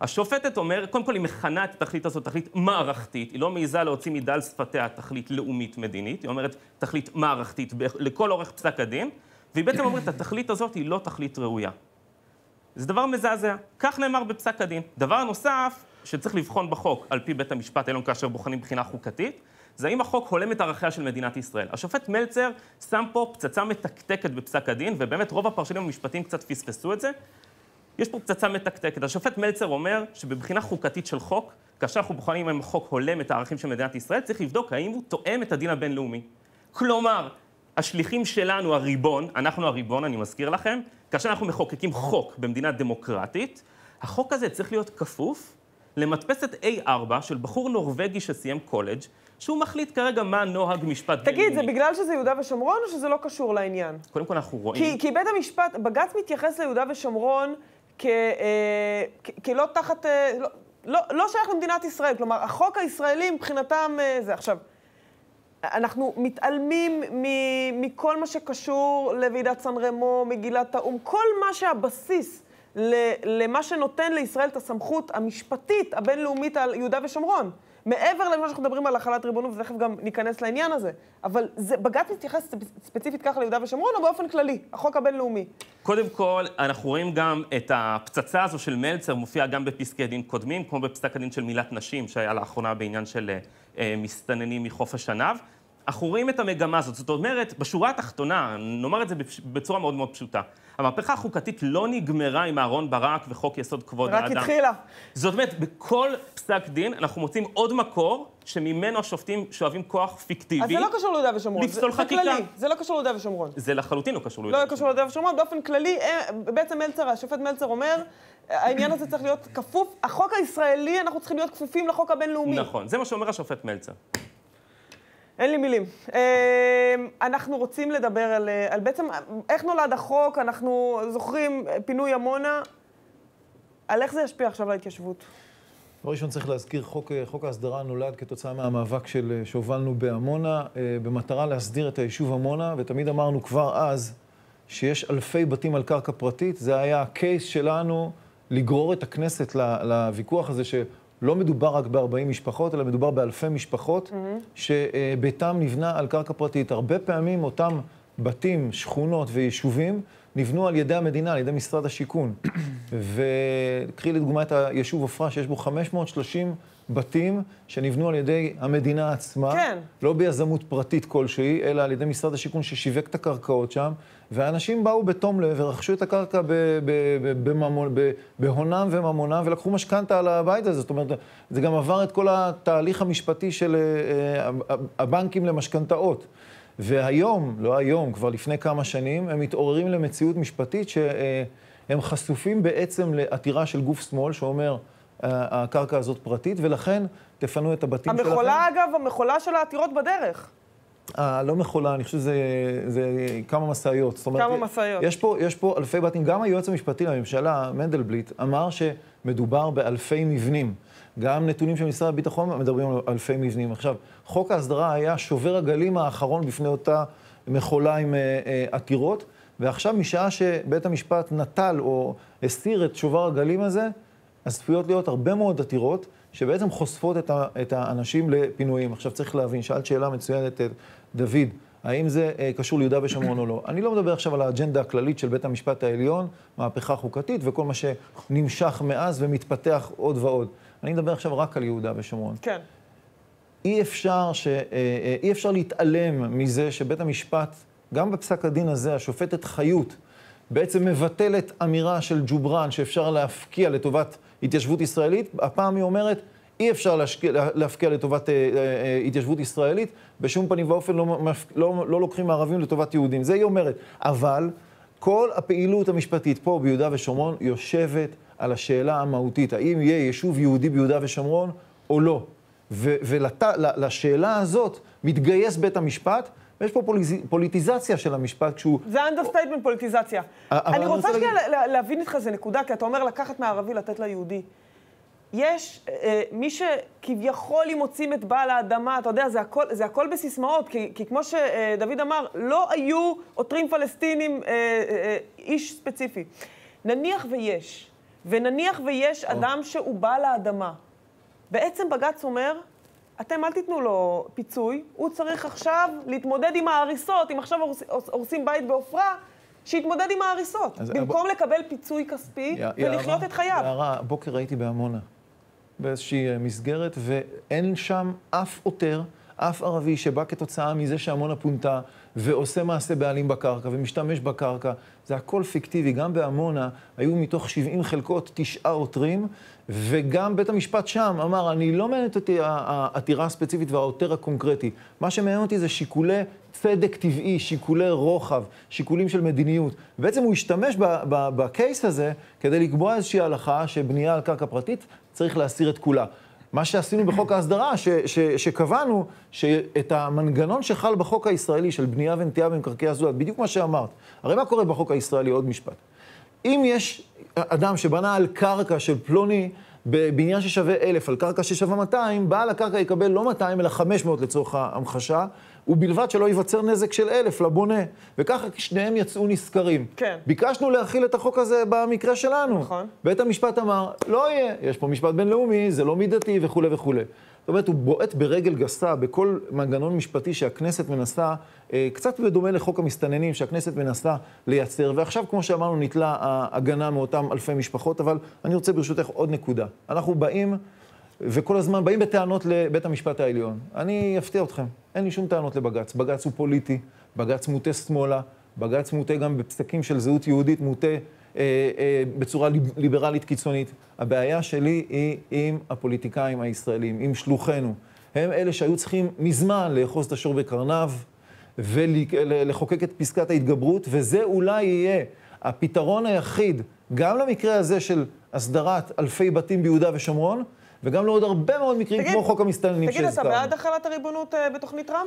השופטת אומר, קודם כל היא מכנה את התכלית הזאת תכלית מערכתית, היא לא מעיזה להוציא מדל שפתיה תכלית לאומית מדינית, היא אומרת תכלית מערכתית לכל אורך פסק הדין, והיא בעצם אומרת, התכלית הזאת היא לא תכלית ראויה. זה דבר מזעזע. כך נאמר בפסק הדין. דבר נוסף שצריך לבחון בחוק, על פי בית המשפט העליון כאשר בוחנים בחינה חוקתית, זה האם החוק הולם את ערכיה של מדינת ישראל. השופט מלצר שם פה פצצה מתקתקת בפסק הדין, ובאמת רוב הפרשנים המשפטיים קצת פספסו את זה. יש פה פצצה מתקתקת. השופט מלצר אומר שבבחינה חוקתית של חוק, כאשר אנחנו בוחנים אם החוק הולם את הערכים של מדינת ישראל, צריך לבדוק האם הוא תואם את הדין הבינלאומי. כלומר, השליחים שלנו, הריבון, אנחנו הריבון, אני מזכיר לכם, כאשר אנחנו מחוקקים חוק במדינה דמוקרטית, החוק הזה צריך להיות כפוף למדפסת A4 של בחור נורווגי שסיים קולג' שהוא מחליט כרגע מה נוהג משפט בינלאומי. תגיד, זה בגלל שזה יהודה ושומרון או שזה לא קשור לעניין? קודם כל אנחנו רואים... כי בית המשפט, בג"ץ מתייחס ליהודה ושומרון כלא תחת... לא שייך למדינת ישראל. כלומר, החוק הישראלי מבחינתם זה. עכשיו, אנחנו מתעלמים מכל מה שקשור לוועידת סן רמו, מגילת האו"ם, כל מה שהבסיס למה שנותן לישראל את הסמכות המשפטית הבינלאומית על יהודה ושומרון. מעבר למה שאנחנו מדברים על החלת ריבונות, ותכף גם ניכנס לעניין הזה. אבל בג"ץ מתייחס ספציפית ככה ליהודה ושומרון, או באופן כללי, החוק הבינלאומי? קודם כל, אנחנו רואים גם את הפצצה הזו של מלצר, מופיעה גם בפסקי דין קודמים, כמו בפסק הדין של מילת נשים, שהיה לאחרונה בעניין של מסתננים מחוף השנהב. אנחנו רואים את המגמה הזאת. זאת אומרת, בשורה התחתונה, נאמר את זה בצורה מאוד מאוד פשוטה. המהפכה החוקתית לא נגמרה עם אהרן ברק וחוק יסוד כבוד האדם. רק התחילה. זאת אומרת, בכל פסק דין אנחנו מוצאים עוד מקור שממנו השופטים שואבים כוח פיקטיבי. אז זה לא קשור ליהודה ושומרון. לפסול חקיקה. זה לא קשור ליהודה ושומרון. זה לחלוטין לא קשור ליהודה ושומרון. לא קשור ליהודה ושומרון. באופן כללי, בעצם השופט מלצר אומר, העניין הזה צריך להיות כפוף. החוק הישראלי, אנחנו צריכים להיות כפופים לחוק הבינלאומי. נכון, זה מה שאומר השופט מלצר. אין לי מילים. אנחנו רוצים לדבר על בעצם איך נולד החוק, אנחנו זוכרים פינוי עמונה, על איך זה ישפיע עכשיו על ההתיישבות? בראשון צריך להזכיר, חוק ההסדרה נולד כתוצאה מהמאבק שהובלנו בעמונה, במטרה להסדיר את היישוב עמונה, ותמיד אמרנו כבר אז שיש אלפי בתים על קרקע פרטית, זה היה הקייס שלנו לגרור את הכנסת לוויכוח הזה לא מדובר רק ב-40 משפחות, אלא מדובר באלפי משפחות שביתם נבנה על קרקע פרטית. הרבה פעמים אותם בתים, שכונות ויישובים נבנו על ידי המדינה, על ידי משרד השיכון. וקחי לדוגמה את היישוב עופרה, שיש בו 530 בתים שנבנו על ידי המדינה עצמה, כן. לא ביזמות פרטית כלשהי, אלא על ידי משרד השיכון ששיווק את הקרקעות שם, והאנשים באו בתום לב ורכשו את הקרקע בהונם וממונם, ולקחו משכנתה על הבית הזה. זאת אומרת, זה גם עבר את כל התהליך המשפטי של הבנקים למשכנתאות. והיום, לא היום, כבר לפני כמה שנים, הם מתעוררים למציאות משפטית שהם חשופים בעצם לעתירה של גוף שמאל, שאומר, הקרקע הזאת פרטית, ולכן תפנו את הבתים שלכם. המחולה, אגב, המחולה של העתירות בדרך. לא מחולה, אני חושב שזה כמה מסעיות. כמה מסעיות. יש פה אלפי בתים. גם היועץ המשפטי לממשלה, מנדלבליט, אמר שמדובר באלפי מבנים. גם נתונים של משרד הביטחון מדברים על אלפי מבנים. עכשיו, חוק ההסדרה היה שובר הגלים האחרון בפני אותה מחולה עם עתירות, ועכשיו משעה שבית המשפט נטל או הסיר את שובר הגלים הזה, אז צפויות להיות הרבה מאוד עתירות שבעצם חושפות את האנשים לפינויים. עכשיו צריך להבין, שאלת שאלה מצוינת, דוד, האם זה קשור ליהודה ושומרון או לא? אני לא מדבר עכשיו על האג'נדה הכללית של בית המשפט העליון, מהפכה חוקתית וכל מה שנמשך מאז ומתפתח עוד ועוד. אני מדבר עכשיו רק על יהודה ושומרון. כן. אי אפשר להתעלם מזה שבית המשפט, גם בפסק הדין הזה, השופטת חיות, בעצם מבטלת אמירה של ג'וברן שאפשר להפקיע לטובת התיישבות ישראלית. הפעם היא אומרת, אי אפשר להפקיע לטובת התיישבות ישראלית, בשום פנים ואופן לא לוקחים מערבים לטובת יהודים. זה היא אומרת. אבל כל הפעילות המשפטית פה ביהודה ושומרון יושבת על השאלה המהותית, האם יהיה יישוב יהודי ביהודה ושומרון או לא. ולשאלה הזאת מתגייס בית המשפט, ויש פה פוליטיזציה של המשפט כשהוא... זה אנדרסטייטמנט, פוליטיזציה. אני רוצה להבין איתך איזה נקודה, כי אתה אומר לקחת מהערבי לתת ליהודי. יש מי שכביכול אם מוצאים את בעל האדמה, אתה יודע, זה הכל בסיסמאות, כי כמו שדוד אמר, לא היו עותרים פלסטינים איש ספציפי. נניח ויש, ונניח ויש אדם שהוא בעל האדמה, בעצם בג"ץ אומר, אתם אל תיתנו לו פיצוי, הוא צריך עכשיו להתמודד עם ההריסות, אם עכשיו הורסים בית בעופרה, שיתמודד עם ההריסות, במקום לקבל פיצוי כספי ולחיות את חייו. יערה, הבוקר הייתי בעמונה, באיזושהי מסגרת, ואין שם אף עותר, אף ערבי שבא כתוצאה מזה שעמונה פונתה, ועושה מעשה בעלים בקרקע, ומשתמש בקרקע. זה הכל פיקטיבי. גם בעמונה היו מתוך 70 חלקות 9 עותרים, וגם בית המשפט שם אמר, אני לא מעניינת אותי העתירה הספציפית והעותר הקונקרטי. מה שמעניין אותי זה שיקולי צדק טבעי, שיקולי רוחב, שיקולים של מדיניות. בעצם הוא השתמש בקייס הזה כדי לקבוע איזושהי הלכה שבנייה על קרקע פרטית צריך להסיר את כולה. מה שעשינו בחוק ההסדרה, שקבענו שאת המנגנון שחל בחוק הישראלי של בנייה ונטיעה במקרקעי הזולת, בדיוק מה שאמרת. הרי מה קורה בחוק הישראלי? עוד משפט. אם יש אדם שבנה על קרקע של פלוני בבניין ששווה 1,000, על קרקע ששווה 200, בעל הקרקע יקבל לא 200 אלא 500 לצורך ההמחשה, ובלבד שלא ייווצר נזק של 1,000 לבונה. וככה שניהם יצאו נזכרים. כן. ביקשנו להכיל את החוק הזה במקרה שלנו. נכון. בית המשפט אמר, לא יהיה, יש פה משפט בינלאומי, זה לא מידתי וכו' וכו'. זאת אומרת, הוא בועט ברגל גסה בכל מנגנון משפטי שהכנסת מנסה, קצת בדומה לחוק המסתננים שהכנסת מנסה לייצר, ועכשיו, כמו שאמרנו, נטלה ההגנה מאותם אלפי משפחות, אבל אני רוצה ברשותך עוד נקודה. אנחנו באים, וכל הזמן באים בטענות לבית המשפט העליון. אני אפתיע אתכם, אין לי שום טענות לבג"ץ. בג"ץ הוא פוליטי, בג"ץ מוטה שמאלה, בג"ץ מוטה גם בפסקים של זהות יהודית, מוטה בצורה ליברלית קיצונית. הבעיה שלי היא עם הפוליטיקאים הישראלים, עם שלוחנו. הם אלה שהיו צריכים מזמן לאחוז את השור בקרניו ולחוקק את פסקת ההתגברות, וזה אולי יהיה הפתרון היחיד, גם למקרה הזה של הסדרת אלפי בתים ביהודה ושומרון, וגם לעוד הרבה מאוד מקרים כמו חוק המסתננים שהזכרנו. תגיד, אתה בעד החלת הריבונות בתוכנית טראמפ?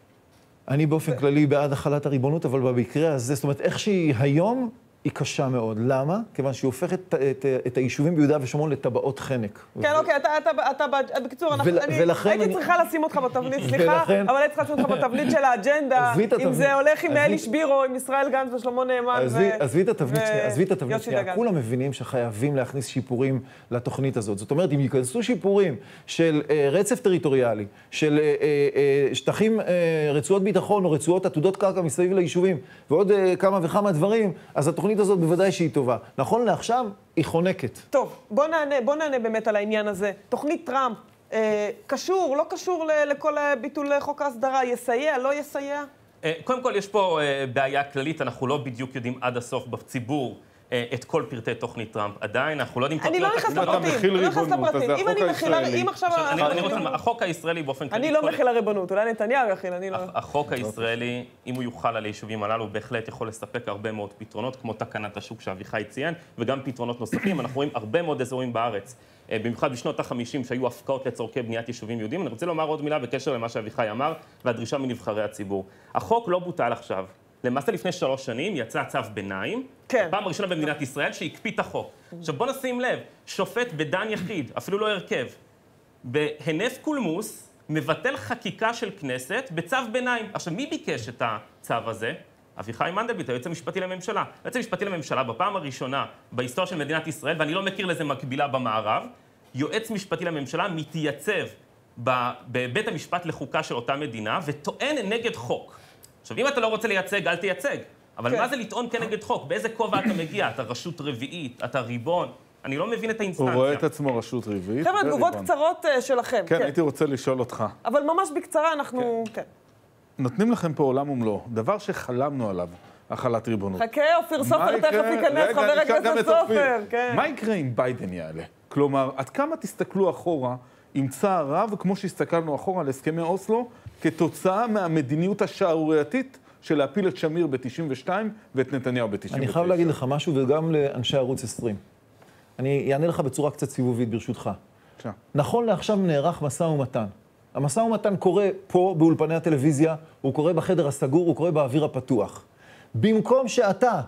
אני באופן כללי בעד החלת הריבונות, אבל במקרה הזה, זאת אומרת, איך שהיא היום, היא קשה מאוד. למה? כיוון שהיא הופכת את היישובים ביהודה ושומרון לטבעות חנק. כן, אוקיי, אתה בקיצור, הייתי צריכה לשים אותך בתבנית, סליחה, אבל הייתי צריכה לשים אותך בתבנית של האג'נדה, אם זה הולך עם אלי שבירו, עם ישראל גנץ ושלמה נאמן עזבי את התבנית שנייה. כולם מבינים שחייבים להכניס שיפורים לתוכנית הזאת. זאת אומרת, אם ייכנסו שיפורים של רצף טריטוריאלי, של שטחים, רצועות ביטחון או רצועות עתודות קרקע מסביב ליישובים, ועוד כמה וכמה דברים, אז התוכנית הזאת בוודאי שהיא טובה. נכון לעכשיו, היא חונקת. טוב, בוא נענה באמת על העניין הזה. תוכנית טראמפ, קשור, לא קשור לכל ביטול חוק ההסדרה, יסייע, לא יסייע? קודם כל, יש פה בעיה כללית, אנחנו לא בדיוק יודעים עד הסוף בציבור את כל פרטי תוכנית טראמפ. עדיין, אנחנו לא יודעים... אני לא נכנס לפרטים, אם אני מכילה, אם עכשיו... החוק הישראלי באופן כללי... אני לא מכילה ריבונות, אולי נתניהו יכיל, אני לא... החוק הישראלי, אם הוא יוכל על היישובים הללו, בהחלט יכול לספק הרבה מאוד פתרונות, כמו תקנת השוק שאביחי ציין, וגם פתרונות נוספים. אנחנו רואים הרבה מאוד אזורים בארץ, במיוחד בשנות ה-50, שהיו הפקעות לצורכי בניית יישובים יהודיים. אני רוצה לומר עוד מילה בקשר למה שאביחי אמר, והדרישה מנבחרי הציבור. החוק לא בוטל עכשיו. למעשה לפני 3 שנים יצא צו ביניים, הפעם הראשונה במדינת ישראל שהקפיא את החוק. עכשיו בוא נשים לב, שופט בדן יחיד, אפילו לא הרכב, בהינף קולמוס, מבטל חקיקה של כנסת בצו ביניים. עכשיו מי ביקש את הצו הזה? אביחי מנדלבליט, היועץ המשפטי לממשלה. היועץ המשפטי לממשלה בפעם הראשונה בהיסטוריה של מדינת ישראל, ואני לא מכיר לזה מקבילה במערב, יועץ משפטי לממשלה מתייצב בבית המשפט לחוקה של אותה מדינה וטוען נגד חוק. עכשיו, אם אתה לא רוצה לייצג, אל תייצג. אבל מה זה לטעון כנגד חוק? באיזה כובע אתה מגיע? אתה רשות רביעית, אתה ריבון. אני לא מבין את האינסטנציה. הוא רואה את עצמו רשות רביעית. חבר'ה, תגובות קצרות שלכם. כן, הייתי רוצה לשאול אותך. אבל ממש בקצרה אנחנו... כן. נותנים לכם פה עולם ומלואו. דבר שחלמנו עליו, החלת ריבונות. חכה, אופיר סופר תכף ייכנס, חבר הכנסת סופר. מה יקרה אם ביידן יעלה? כלומר, עד כמה תסתכלו אחורה עם צער רב, כמו שהסתכלנו אחורה על הסכמי אוסלו, כתוצאה מהמדיניות השערורייתית של להפיל את שמיר ב-92 ואת נתניהו ב-99. אני חייב להגיד לך משהו, וגם לאנשי ערוץ 20. אני אענה לך בצורה קצת סיבובית, ברשותך. נכון לעכשיו נערך משא ומתן. המשא ומתן קורה פה, באולפני הטלוויזיה, הוא קורה בחדר הסגור, הוא קורה באוויר הפתוח. במקום שאתה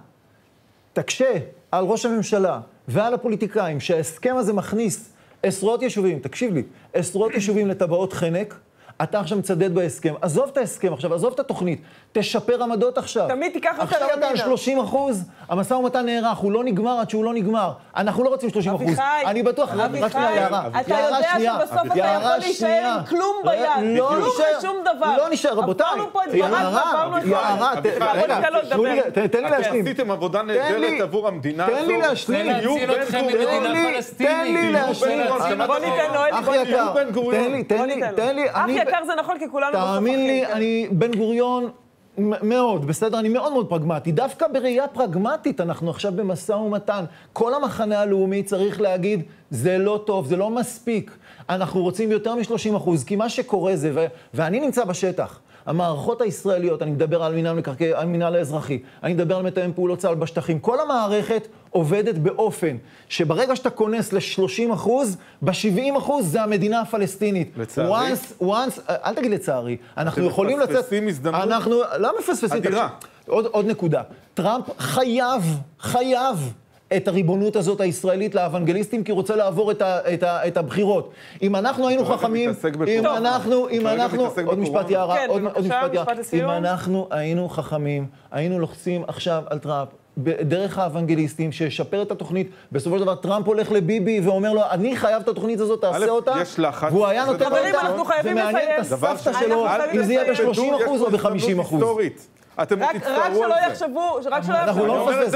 תקשה על ראש הממשלה ועל הפוליטיקאים שההסכם הזה מכניס עשרות יישובים, תקשיב לי, עשרות יישובים לטבעות חנק, אתה עכשיו מצדד בהסכם. עזוב את ההסכם עכשיו, עזוב את התוכנית. תשפר עמדות עכשיו. תמיד תיקח יותר עכשיו אתה על 30%, המשא ומתן נערך, הוא לא נגמר עד שהוא לא נגמר. אנחנו לא רוצים 30%. אני בטוח, רק שנייה, יערה. אתה יודע שבסוף אתה יכול להישאר עם כלום ביד. כלום ושום דבר. לא נשאר, רבותיי. עברנו פה את ברק, יערה, תן לי להשלים. עשיתם עבודה נהדרת עבור המדינה הזו. תן לי להשלים. להציל אתכם מדינה פלסטינית. תן לי להשלים. בוא ניתן לו, אח יקר, תן לי. אח יקר זה נכון, כי כולנו בסוף תאמין לי, אני בן גוריון מאוד, בסדר? אני מאוד מאוד פרגמטי. דווקא בראייה פרגמטית אנחנו עכשיו במשא ומתן. כל המחנה הלאומי צריך להגיד, זה לא טוב, זה לא מספיק. אנחנו רוצים יותר מ-30%, כי מה שקורה זה, ואני נמצא בשטח. המערכות הישראליות, אני מדבר על מינהל מקרקעי, על מינהל האזרחי, אני מדבר על מתאם פעולות צה"ל בשטחים, כל המערכת עובדת באופן שברגע שאתה כונס ל-30%, ב-70% זה המדינה הפלסטינית. לצערי? אל תגיד לצערי, אנחנו יכולים לצאת... אתם מפספסים הזדמנות? אנחנו לא מפספסים. אדירה. עוד נקודה. טראמפ חייב את הריבונות הזאת הישראלית לאוונגליסטים, כי הוא רוצה לעבור את הבחירות. אם אנחנו היינו חכמים, עוד משפט יערה, אם אנחנו היינו חכמים, היינו לוחצים עכשיו על טראמפ, דרך האוונגליסטים, שישפר את התוכנית, בסופו של דבר טראמפ הולך לביבי ואומר לו, אני חייב את התוכנית הזאת, תעשה אותה, והוא היה נותן אותה, ומעניין את הסבתא שלו, אם זה יהיה ב-30% או ב-50%. אתם תצטערו על זה. רק שלא אנחנו לא נפספס,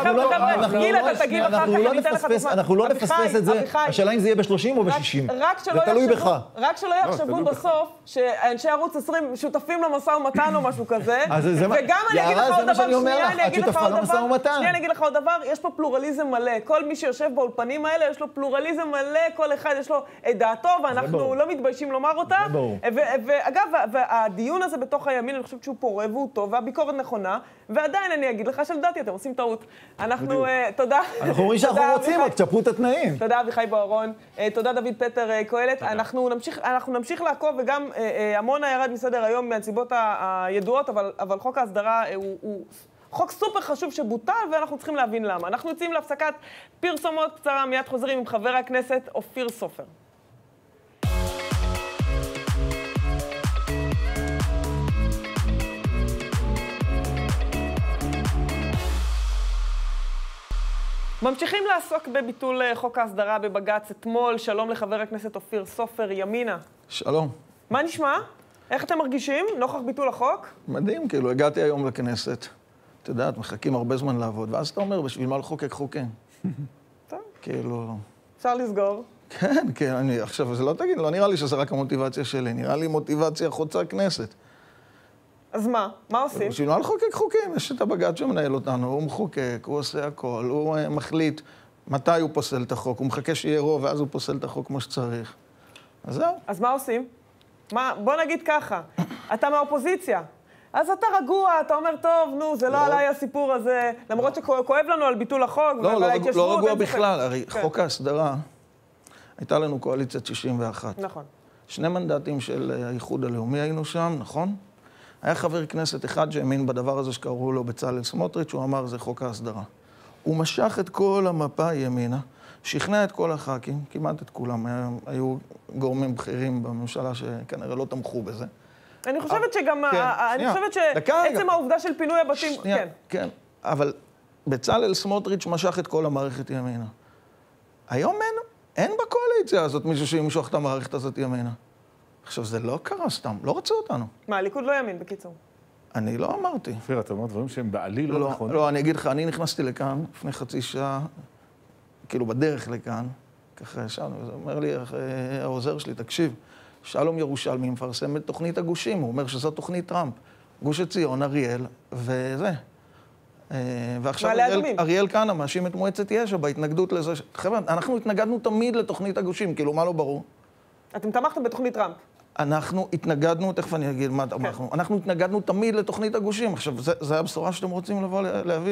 אנחנו לא נפספס את זה, השאלה אם זה יהיה ב-30 או ב-60, זה תלוי בך. רק שלא יחשבו בסוף שאנשי ערוץ 20 שותפים למשא ומתן או משהו כזה, וגם אני אגיד לך עוד דבר, שנייה אני אגיד לך עוד דבר, יש פה פלורליזם מלא, כל מי שיושב באולפנים האלה יש לו פלורליזם מלא, כל אחד יש לו את דעתו ואנחנו לא מתביישים לומר אותה, ואגב, הדיון הזה בתוך הימין אני חושבת שהוא פורה והוא טוב, והביקורת נכונה, ועדיין אני אגיד לך שלדעתי, אתם עושים טעות. אנחנו, תודה. אנחנו אומרים שאנחנו רוצים, רק תשפרו את התנאים. תודה, אביחי בוארון. תודה, דוד פטר קהלת. אנחנו נמשיך לעקוב, וגם עמונה ירד מסדר היום מהסיבות הידועות, אבל חוק ההסדרה הוא חוק סופר חשוב שבוטל, ואנחנו צריכים להבין למה. אנחנו יוצאים להפסקת פרסומות קצרה, מיד חוזרים עם חבר הכנסת אופיר סופר. ממשיכים לעסוק בביטול חוק ההסדרה בבג"ץ אתמול. שלום לחבר הכנסת אופיר סופר, ימינה. שלום. מה נשמע? איך אתם מרגישים נוכח ביטול החוק? מדהים, כאילו, הגעתי היום לכנסת. אתה יודעת, מחכים הרבה זמן לעבוד, ואז אתה אומר, בשביל מה לחוקק חוקים? טוב. כאילו... אפשר לסגור. כן, עכשיו, זה לא תגיד, לא נראה לי שזה רק המוטיבציה שלי, נראה לי מוטיבציה חוצה כנסת. אז מה? מה עושים? בשביל מה לחוקק חוקים? יש את הבג"ץ שמנהל אותנו, הוא מחוקק, הוא עושה הכל, הוא מחליט מתי הוא פוסל את החוק, הוא מחכה שיהיה רוב, ואז הוא פוסל את החוק כמו שצריך. אז זהו. אז מה עושים? בוא נגיד ככה, אתה מהאופוזיציה, אז אתה רגוע, אתה אומר, טוב, נו, זה לא עליי הסיפור הזה, למרות שכואב לנו על ביטול החוק, לא רגוע בכלל, הרי חוק ההסדרה, הייתה לנו קואליציית 61. נכון. 2 מנדטים של האיחוד הלאומי היינו שם, נכון? היה חבר כנסת אחד שהאמין בדבר הזה שקראו לו בצלאל סמוטריץ', הוא אמר, זה חוק ההסדרה. הוא משך את כל המפה ימינה, שכנע את כל הח"כים, כמעט את כולם, היו גורמים בכירים בממשלה שכנראה לא תמכו בזה. אני חושבת שגם, אני חושבת שעצם העובדה של פינוי הבתים, כן. כן, אבל בצלאל סמוטריץ' משך את כל המערכת ימינה. היום אין בקואליציה הזאת מישהו שימשוך את המערכת הזאת ימינה. עכשיו, זה לא קרה סתם, לא רצו אותנו. מה, הליכוד לא ימין, בקיצור? אני לא אמרתי. אופיר, אתה אומר דברים שהם בעליל לא נכונים. לא, אני אגיד לך, אני נכנסתי לכאן לפני חצי שעה, כאילו בדרך לכאן, ככה ישבנו, וזה אומר לי העוזר שלי, תקשיב, שלום ירושלמי מפרסם את תוכנית הגושים, הוא אומר שזו תוכנית טראמפ. גוש עציון, אריאל, וזה. ועכשיו אריאל כהנא מאשים את מועצת יש"ע בהתנגדות לזה. חבר'ה, אנחנו התנגדנו תמיד לתוכנית הגושים, כאילו, מה לא ברור? אתם תמכתם בתוכנית טראמפ. אנחנו התנגדנו, תכף אני אגיד מה תמכנו, אנחנו התנגדנו תמיד לתוכנית הגושים. עכשיו, זה הבשורה שאתם רוצים לבוא להביא?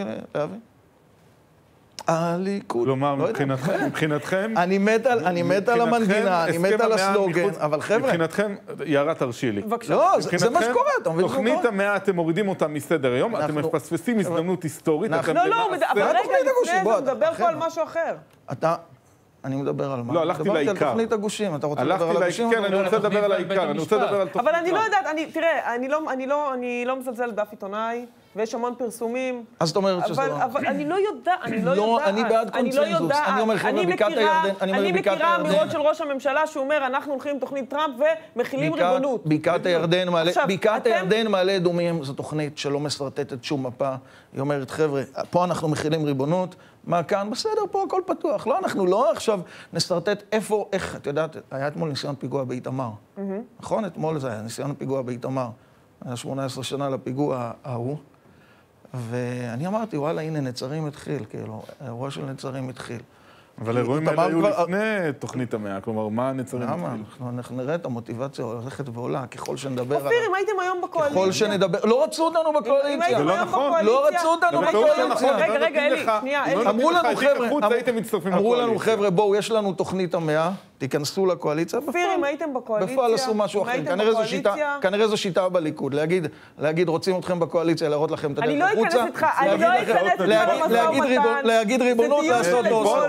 הליכוד. כלומר, מבחינתכם... אני מת על המנגינה, אני מת על הסלוגן, אבל חבר'ה... מבחינתכם, יערה תרשי לי. לא, זה מה שקורה, אתה מבין? תוכנית המאה, אתם מורידים אותה מסדר היום, אתם מפספסים הזדמנות היסטורית. לא, אבל רגע, לפני זה מדבר פה על משהו אחר. אני מדבר על מה? לא, הלכתי דיברתי לעיקר. על תוכנית הגושים. אתה רוצה לדבר על הגושים? כן, אני רוצה לדבר על העיקר, אני רוצה לדבר על תוכנית. אבל אני לא יודעת, תראה, אני לא מזלזל דף עיתונאי, ויש המון פרסומים. אז זאת אומרת שזה לא... אבל אני לא יודעת, לא, אני בעד קונצנזוס. אני אומר, חבר'ה, בקעת הירדן, אני מכירה אמירות של ראש הממשלה שהוא אומר, אנחנו הולכים עם תוכנית טראמפ ומכילים ריבונות. בקעת הירדן, מעלה אדומים, זו תוכנית שלא מסרטטת שום מפה. היא אומרת, חבר'ה, פה אנחנו מכילים ריבונות, מה כאן? בסדר, פה הכל פתוח. לא, אנחנו לא עכשיו נסרטט איפה, איך, את יודעת, היה אתמול ניסיון פיגוע באיתמר. נכון? אתמול זה היה ניסיון פיגוע באיתמר. היה 18 שנה לפיגוע ההוא. ואני אמרתי, וואלה, הנה, נצרים התחיל, כאילו, האירוע של נצרים התחיל. אבל האירועים האלה היו לפני תוכנית המאה, כלומר, מה נצרים התחיל? למה? אנחנו נראה את המוטיבציה הולכת ועולה, ככל שנדבר על... אופיר, אם הייתם היום בקואליציה... ככל שנדבר... לא רצו אותנו בקואליציה. אם הייתם היום בקואליציה... לא רצו אותנו בקואליציה. רגע, אלי, שנייה, אלי. אמרו לנו, חבר'ה, בואו, יש לנו תוכנית המאה, תיכנסו לקואליציה. אופיר, אם הייתם בקואליציה... בפועל עשו משהו אחר. כנראה זו שיטה בליכוד. להגיד, רוצים אתכם בקואליציה, להראות לכם את הדרך החוצה. אני לא אכנס איתך להגיד ריבונות, לעשות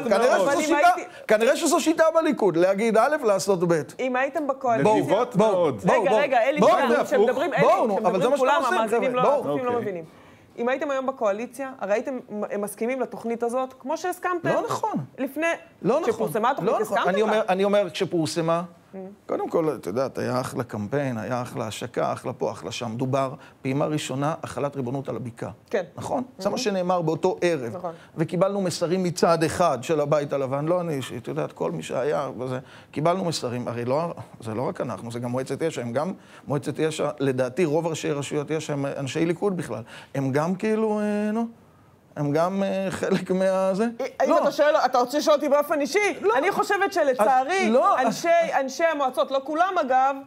כנראה שזו שיטה בליכוד, להגיד א', לעשות ב'. אם הייתם בקואליציה... נדיבות מאוד. רגע, אלי, כשמדברים כולם, המאזינים בואו. לא מבינים. אם הייתם היום בקואליציה, הרי הייתם מסכימים לתוכנית הזאת, כמו שהסכמתם. לא נכון. לפני לא שפורסמה התוכנית, הסכמתם לה? אני אומר, כשפורסמה, קודם כל, אתה יודעת, היה אחלה קמפיין, היה אחלה השקה, אחלה פה, אחלה שם. דובר, פעימה ראשונה, החלת ריבונות על הבקעה. כן. נכון? זה מה שנאמר באותו ערב. נכון. וקיבלנו מסרים מצד אחד של הבית הלבן, לא אני אישית, אתה יודעת, כל מי שהיה, וזה, קיבלנו מסרים, הרי לא, זה לא רק אנחנו, זה גם מועצת יש"ע, הם גם, מועצת יש"ע, לדעתי, רוב ראשי רשויות יש"ע הם אנשי ליכוד בכלל. הם גם כאילו, הם גם חלק מהזה? אם אתה שואל, אתה רוצה לשאול אותי באופן אישי? אני חושבת שלצערי, אנשי המועצות, לא כולם אגב,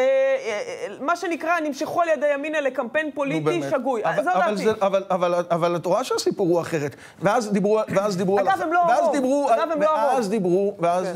מה שנקרא, נמשכו על ידי ימינה לקמפיין פוליטי שגוי. זו דעתי. אבל את רואה שהסיפור הוא אחרת. ואז דיברו על... אגב, הם לא הרוב.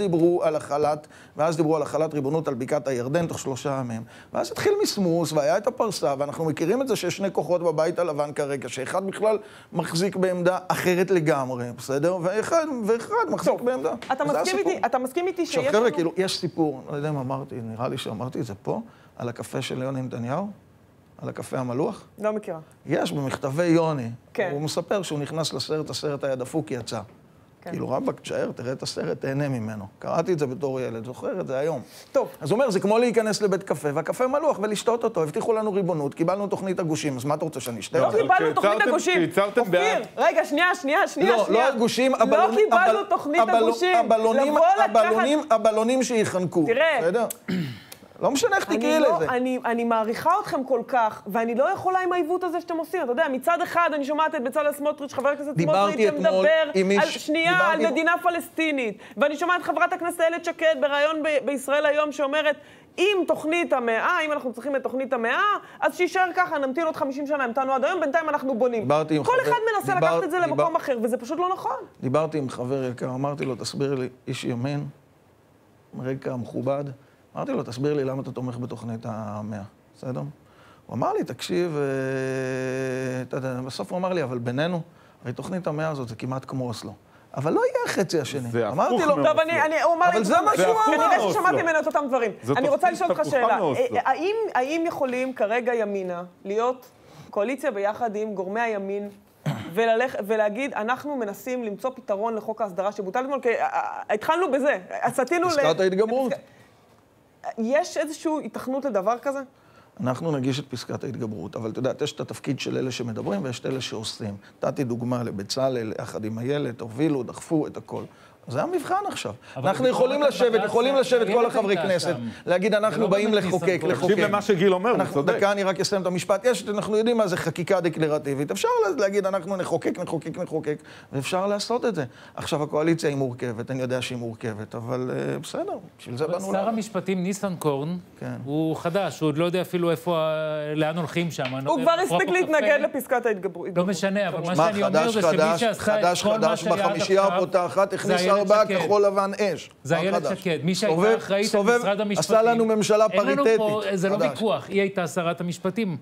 ואז דיברו על החלת ריבונות על בקעת הירדן תוך 3 ימים. ואז התחיל מסמוס, והיה את הפרסה, ואנחנו מכירים את זה שיש 2 כוחות בבית הלבן כרגע, שאחד בכלל מחזיק בעמדה אחרת לגמרי, בסדר? ואחד מחזיק בעמדה. אתה מסכים איתי שיש... עכשיו, חבר'ה, כאילו, יש סיפור, לא יודע אם אמרתי, נראה לי שאמרתי את זה פה, על הקפה של יוני נתניהו, על הקפה המלוח. לא מכירה. יש, במכתבי יוני. כן. הוא מספר שהוא נכנס לסרט, הסרט היה דפוק, יצא. כאילו, רבק, תשאר, תראה את הסרט, תהנה ממנו. קראתי את זה בתור ילד, זוכר את זה היום. טוב. אז הוא אומר, זה כמו להיכנס לבית קפה, והקפה מלוח, ולשתות אותו. הבטיחו לנו ריבונות, קיבלנו תוכנית הגושים, אז מה אתה רוצה שאני אשתה? לא קיבלנו תוכנית הגושים. אופיר, רגע, שנייה. לא הגושים, לא קיבלנו תוכנית הגושים. הבלונים שיחנקו. תראה. לא משנה איך תקראי לזה. אני מעריכה אתכם כל כך, ואני לא יכולה עם העיוות הזה שאתם עושים. אתה יודע, מצד אחד אני שומעת את בצלאל סמוטריץ', חבר הכנסת סמוטריץ', שמדבר על מדינה פלסטינית. ואני שומעת חברת הכנסת איילת שקד בראיון בישראל היום שאומרת, אם תוכנית המאה, אם אנחנו צריכים את תוכנית המאה, אז שישאר ככה, נמתין עוד 50 שנה, המתנו עד היום, בינתיים אנחנו בונים. כל אחד מנסה לקחת את זה למקום אחר, וזה פשוט לא נכון. דיברתי עם חבר יקר, אמרתי לו, תסביר לי, איש ימין, רקע מכובד, אמרתי לו, תסביר לי למה אתה תומך בתוכנית המאה, בסדר? הוא אמר לי, תקשיב, בסוף הוא אמר לי, אבל בינינו, הרי תוכנית המאה הזאת זה כמעט כמו אוסלו. אבל לא יהיה החצי השני. זה הפוך מאוד. טוב, הוא אמר לי... אבל זה מה שהוא אמר. כנראה ששמעתי ממנו את אותם דברים. אני רוצה לשאול אותך שאלה. האם יכולים כרגע ימינה להיות קואליציה ביחד עם גורמי הימין ולהגיד, אנחנו מנסים למצוא פתרון לחוק ההסדרה שבוטל אתמול, כי התחלנו בזה, סטינו פסקת ההתגברות. יש איזושהי התכנות לדבר כזה? אנחנו נגיש את פסקת ההתגברות, אבל אתה יודע, יש את התפקיד של אלה שמדברים ויש את אלה שעושים. נתתי דוגמה לבצלאל, יחד עם הילד, הובילו, דחפו את הכל. זה המבחן עכשיו. אנחנו יכולים לשבת כל החברי כנסת, להגיד, אנחנו באים לחוקק. תקשיב למה שגיל אומר, הוא צודק. דקה, אני רק אסיים את המשפט. אנחנו יודעים מה זה חקיקה דקלרטיבית. אפשר להגיד, אנחנו נחוקק, ואפשר לעשות את זה. עכשיו, הקואליציה היא מורכבת, אני יודע שהיא מורכבת, אבל בסדר, בשביל זה באנו... שר המשפטים ניסנקורן, הוא חדש, הוא עוד לא יודע אפילו לאן הולכים שם. הוא כבר הספיק להתנגד לפסקת ההתגברות. לא משנה, אבל מה שאני אומר זה שמי שעשה את כל מה שהיה עד עכשיו, ארבעה כחול לבן אש. זה איילת שקד. מי שהייתה אחראית על משרד המשפטים. עשה לנו ממשלה פריטטית. זה לא ויכוח, היא הייתה שרת המשפטים.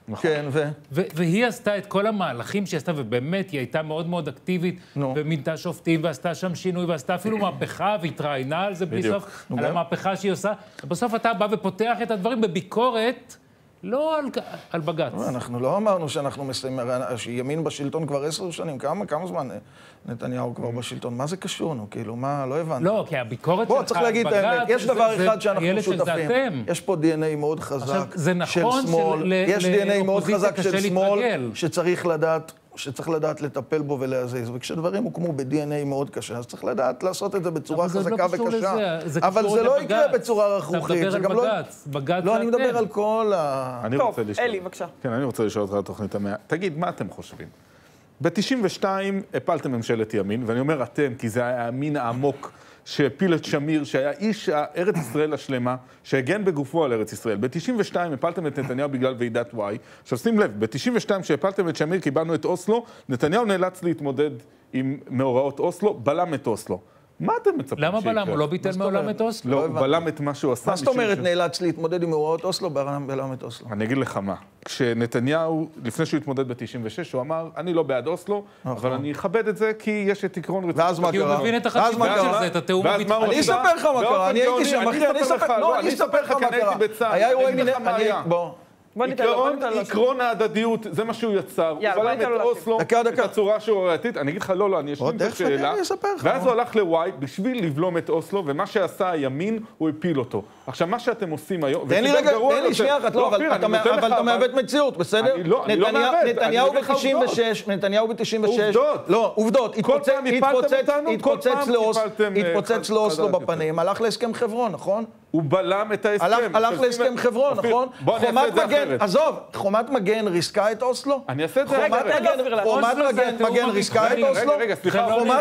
כן, והיא עשתה את כל המהלכים שהיא עשתה, ובאמת היא הייתה מאוד מאוד אקטיבית, ומינתה שופטים, ועשתה שם שינוי, ועשתה אפילו מהפכה, והתראיינה על זה בלי סוף, על המהפכה שהיא עושה. ובסוף אתה בא ופותח את הדברים בביקורת, לא על בג"ץ. אנחנו לא אמרנו שאנחנו מסיימים, שימין בשלטון כבר 10 שנים, כמה זמן נתניהו כבר בשלטון? מה זה קשור לנו? כאילו, מה, לא הבנתי. לא, כי הביקורת שלך על בג"ץ... בוא, צריך להגיד את האמת, יש דבר אחד שאנחנו שותפים. יש פה DNA מאוד חזק של שמאל, יש DNA מאוד חזק של שמאל שצריך לדעת לטפל בו ולהזיז, וכשדברים הוקמו ב-DNA מאוד קשה, אז צריך לדעת לעשות את זה בצורה חזקה וקשה. אבל זה לא יקרה בצורה רכרוכית. אתה מדבר על בג"ץ. לא, אני מדבר על כל טוב, אלי, בבקשה. כן, אני רוצה לשאול אותך על תוכנית המאה. תגיד, מה אתם חושבים? ב-92 הפלתם ממשלת ימין, ואני אומר אתם, כי זה היה הימין העמוק שהפיל את שמיר, שהיה איש ארץ ישראל השלמה, שהגן בגופו על ארץ ישראל. ב-92 הפלתם את נתניהו בגלל ועידת וואי. עכשיו שים לב, ב-92 שהפלתם את שמיר, קיבלנו את אוסלו, נתניהו נאלץ להתמודד עם מאורעות אוסלו, בלם את אוסלו. מה אתם מצפים שיקרה? למה בלם? הוא לא ביטל מעולם את אוסלו? לא, הוא בלם את מה שהוא עשה. מה זאת אומרת נאלץ להתמודד עם מאורעות אוסלו, בלם את אוסלו? אני אגיד לך מה. כשנתניהו, לפני שהוא התמודד ב-96, הוא אמר, אני לא בעד אוסלו, אבל אני אכבד את זה כי יש את עקרון רצון. ואז מה קרה? כי הוא מבין את החשיבות של זה, את התיאום הביטחוני. אני אספר לך מה קרה, אני הייתי שם, אחי, אני אספר לך מה קרה. היה אירועי עקרון ההדדיות, זה מה שהוא יצר. הוא בלם את אוסלו, את הצורה שהוא ראייתית. אני אגיד לך, לא, אני אשלים את השאלה. ואז הוא הלך לוואי בשביל לבלום את אוסלו, ומה שעשה הימין, הוא הפיל אותו. עכשיו, מה שאתם עושים היום... תן לי רגע, תן לי שנייה אחת, לא, אבל אתה מעוות מציאות, בסדר? אני לא מעוות, נתניהו ב-96, לא, עובדות, התפוצץ לאוסלו בפנים, הלך להסכם חברון, נכון? הוא בלם את ההסכם. הלך להסכם חברון, נכון? חומת מגן, עזוב, חומת מגן ריסקה את אוסלו? אני אעשה את זה חומת מגן ריסקה את אוסלו? רגע, סליחה. חומת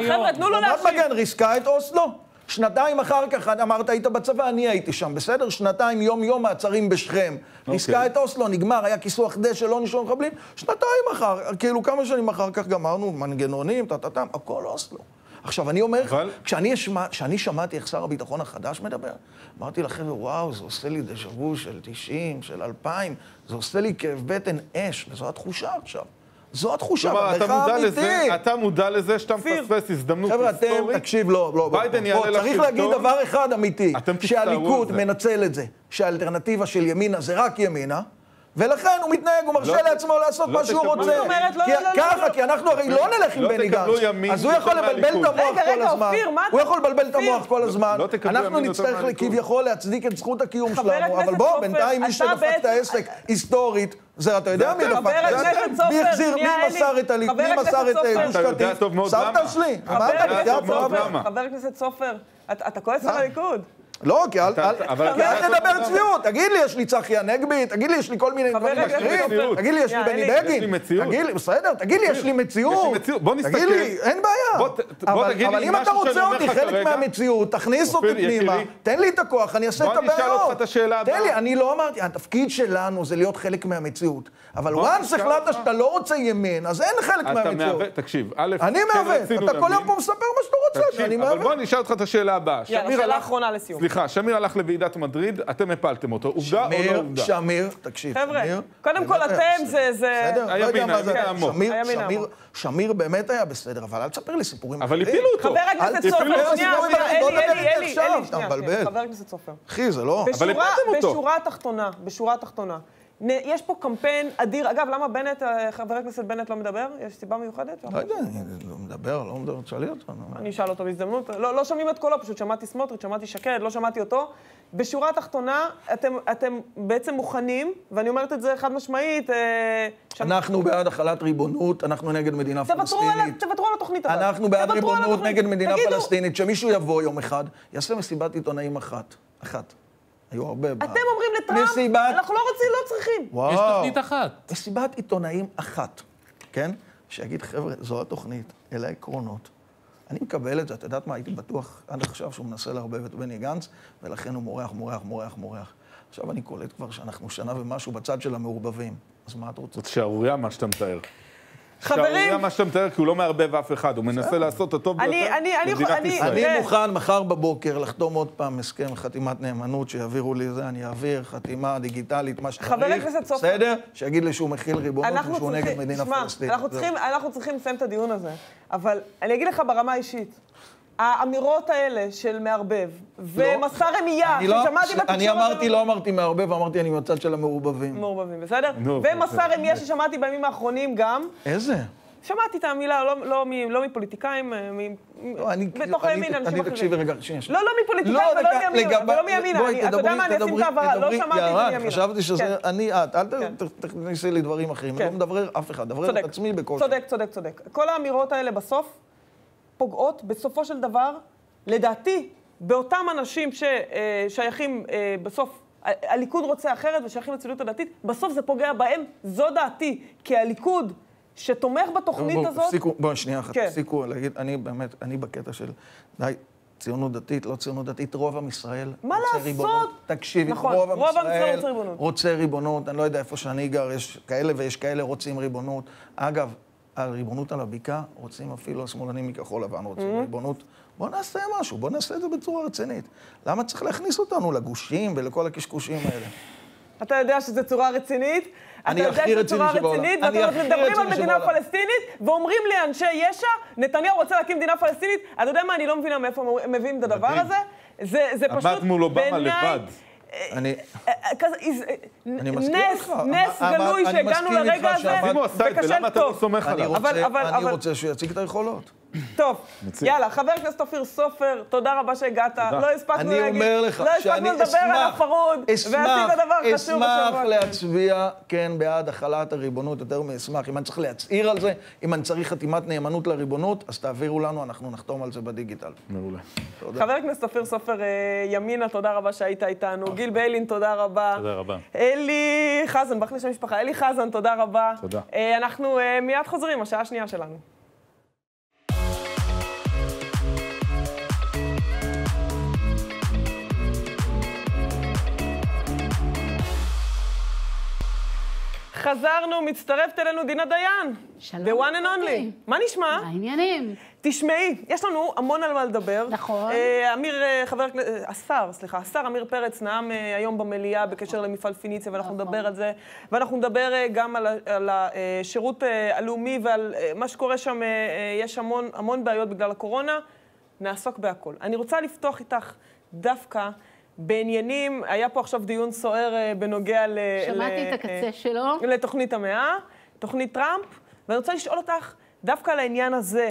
מגן ריסקה את אוסלו? שנתיים אחר כך, אמרת, היית בצבא, אני הייתי שם, בסדר? שנתיים יום מעצרים בשכם. ריסקה את אוסלו, נגמר, היה כיסוח דשא, לא נשאר מחבלים. שנתיים אחר, כאילו כמה שנים אחר כך גמרנו, מנגנונים, הכל אוסלו. עכשיו, אני אומר, כשאני שמעתי איך שר הביטחון החדש מדבר, אמרתי לכם, וואו, זה עושה לי דז'ה-וו של 90, של 2000, זה עושה לי כאב בטן אש, וזו התחושה עכשיו. זו התחושה, בדרך אמיתי. אתה מודע לזה שאתה מפספס הזדמנות היסטורית? חבר'ה, אתם, תקשיב, לא. צריך להגיד דבר אחד אמיתי, שהליכוד מנצל את זה, שהאלטרנטיבה של ימינה זה רק ימינה, ולכן הוא מתנהג, הוא מרשה לעצמו לעשות מה שהוא רוצה. ככה, כי אנחנו הרי לא נלך עם בני גנץ. אז הוא יכול לבלבל את המוח כל הזמן. הוא יכול לבלבל את המוח כל הזמן. אנחנו נצטרך כביכול להצדיק את זכות הקיום שלנו. אבל בוא, בינתיים מי שדפק את העסק היסטורית, זה אתה יודע מי דפק את העסק? מי מסר את הליכוד? מי מסר את גוש קטיף? סבתא שלי. חבר הכנסת סופר, אתה כועס על הליכוד? לא, כי אל תדבר צביעות. תגיד לי, יש לי צחי הנגבי, תגיד לי, יש לי כל מיני דברים אחרים, תגיד לי, יש לי בני בגין. בסדר, תגיד לי, יש לי מציאות. תגיד לי, אין בעיה. אבל אם אתה רוצה אותי חלק מהמציאות, תכניס אותי פנימה, תן לי את הכוח, אני אעשה את הבעיות. בוא נשאל אותך את השאלה הבאה. תן לי, אני לא אמרתי, התפקיד שלנו זה להיות חלק מהמציאות. אבל once החלטת שאתה לא רוצה ימין, אז אין חלק מהמציאות. תקשיב, א', אני מעוות. אתה כל יום פה מספר מה שאתה רוצה, שאני מעוות. אבל בוא נשאל אותך את השאלה הבאה. שאלה אחרונה לסיום. סליחה, שמיר הלך לוועידת מדריד, אתם הפלתם אותו. עובדה או לא עובדה? שמיר, תקשיב. חבר'ה, קודם כל אתם זה... הימין העמוק. שמיר באמת היה בסדר, אבל אל תספר לי סיפורים. אבל הפילו אותו. חבר הכנסת סופר, שנייה, אלי, מבלבל. חבר הכנסת סופר. אחי, זה לא... אבל הפלתם אותו. בשורה התחתונה. יש פה קמפיין אדיר. אגב, למה חבר הכנסת בנט לא מדבר? יש סיבה מיוחדת? לא יודע, אני לא מדבר, תשאלי אותו. אני אשאל אותו בהזדמנות. לא שומעים את קולו, פשוט שמעתי סמוטריץ', שמעתי שקד, לא שמעתי אותו. בשורה התחתונה, אתם בעצם מוכנים, ואני אומרת את זה חד משמעית... אנחנו בעד החלת ריבונות, אנחנו נגד מדינה פלסטינית. תוותרו על התוכנית הזאת. אנחנו בעד ריבונות נגד מדינה פלסטינית, שמישהו יבוא יום אחד, יעשה מסיבת עיתונאים אחת. היו הרבה... אתם אומרים לטראמפ, אנחנו לא רוצים, לא צריכים. יש תוכנית אחת. מסיבת עיתונאים אחת, כן? שיגיד, חבר'ה, זו התוכנית, אלה העקרונות. אני מקבל את זה, אתה יודעת מה? הייתי בטוח עד עכשיו שהוא מנסה להרבב את בני גנץ, ולכן הוא מורח. עכשיו אני קולט כבר שאנחנו שנה ומשהו בצד של המעורבבים. אז מה אתה רוצה? זאת שערוריה מה שאתה מתאר. שערוריה מה שאתה מתאר, כי הוא לא מערבב אף אחד, הוא מנסה לעשות את הטוב ביותר למדינת ישראל. אני מוכן מחר בבוקר לחתום עוד פעם הסכם חתימת נאמנות, שיעבירו לי זה, אני אעביר חתימה דיגיטלית, מה שצריך, בסדר? שיגיד לי שהוא מכיל ריבונות ושהוא נגד מדינה פלסטינית. אנחנו צריכים לסיים את הדיון הזה, אבל אני אגיד לך ברמה האישית, האמירות האלה של מערבב, ומסע רמייה, ששמעתי בתקשורת... אני לא אמרתי מערבב, אמרתי אני מצד של המעורבבים. מעורבבים, בסדר? ומסע רמייה ששמעתי בימים האחרונים גם... איזה? שמעתי את המילה, לא מפוליטיקאים, בתוך הימין, אנשים אחרים. תקשיבי רגע, שנייה. לא מפוליטיקאים ולא מימינה. אתה יודע מה, אני אשים את העברה, לא שמעתי את זה מימינה. חשבתי שזה אני, אל תכניסי לי דברים אחרים. אני לא מדבר אף אחד, דברר את עצמי בקושי. צודק. כל האמירות האלה בסוף פוגעות, בסופו של דבר, לדעתי, באותם אנשים ששייכים בסוף, הליכוד רוצה אחרת ושייכים לציונות הדתית, בסוף זה פוגע בהם, זו דעתי, כי הליכוד שתומך בתוכנית הזאת... בואו, שנייה אחת, תפסיקו להגיד, אני באמת, אני בקטע של, די, ציונות דתית, לא ציונות דתית, רוב עם ישראל מה לעשות? תקשיבי, רוב עם ישראל רוצה ריבונות, אני לא יודע איפה שאני גר, יש כאלה ויש כאלה רוצים ריבונות. אגב, הריבונות על הבקעה, רוצים אפילו השמאלנים מכחול לבן, רוצים ריבונות. בואו נעשה משהו, בואו נעשה את זה בצורה רצינית. למה צריך להכניס אותנו לגושים ולכל הקשקושים האלה? אתה יודע שזו צורה רצינית? אני הכי רציני שבעולם. ואתם מדברים על מדינה פלסטינית, ואומרים לי אנשי יש"ע, נתניהו רוצה להקים מדינה פלסטינית, אתה יודע מה, אני לא מבינה מאיפה הם מביאים את הדבר הזה? זה פשוט עמד מול אובמה לבד. נס גלוי שהגענו לרגע הזה, ולמה אתה לא סומך עליו? אני רוצה שהוא יציג את היכולות. טוב, יאללה, חבר הכנסת אופיר סופר, תודה רבה שהגעת. לא הספקנו להגיד, אני אומר לך שאני לדבר על הפרוד, ועשית דבר חשוב בשבוע. אשמח להצביע, כן, בעד החלת הריבונות, יותר מאשמח. אם אני צריך להצהיר על זה, אם אני צריך חתימת נאמנות לריבונות, אז תעבירו לנו, אנחנו נחתום על זה בדיגיטל. מעולה. חבר הכנסת אופיר סופר ימינה, תודה רבה שהיית איתנו. גיל ביילין, תודה רבה. תודה רבה. אלי חזן, ברח לי שם משפחה. אלי חזן, תודה רבה. תודה. אנחנו מיד חוזרים, השעה השנייה שלנו. חזרנו, מצטרפת אלינו דינה דיין. שלום. The one and only. מה נשמע? העניינים. תשמעי, יש לנו המון על מה לדבר. נכון. השר עמיר פרץ נאם היום במליאה בקשר למפעל פיניציה, ואנחנו נדבר על זה. ואנחנו נדבר גם על השירות הלאומי ועל מה שקורה שם. יש המון בעיות בגלל הקורונה. נעסוק בהכל. אני רוצה לפתוח איתך דווקא בעניינים, היה פה עכשיו דיון סוער בנוגע שמעתי את הקצה שלו. לתוכנית המאה, תוכנית טראמפ, ואני רוצה לשאול אותך דווקא על העניין הזה.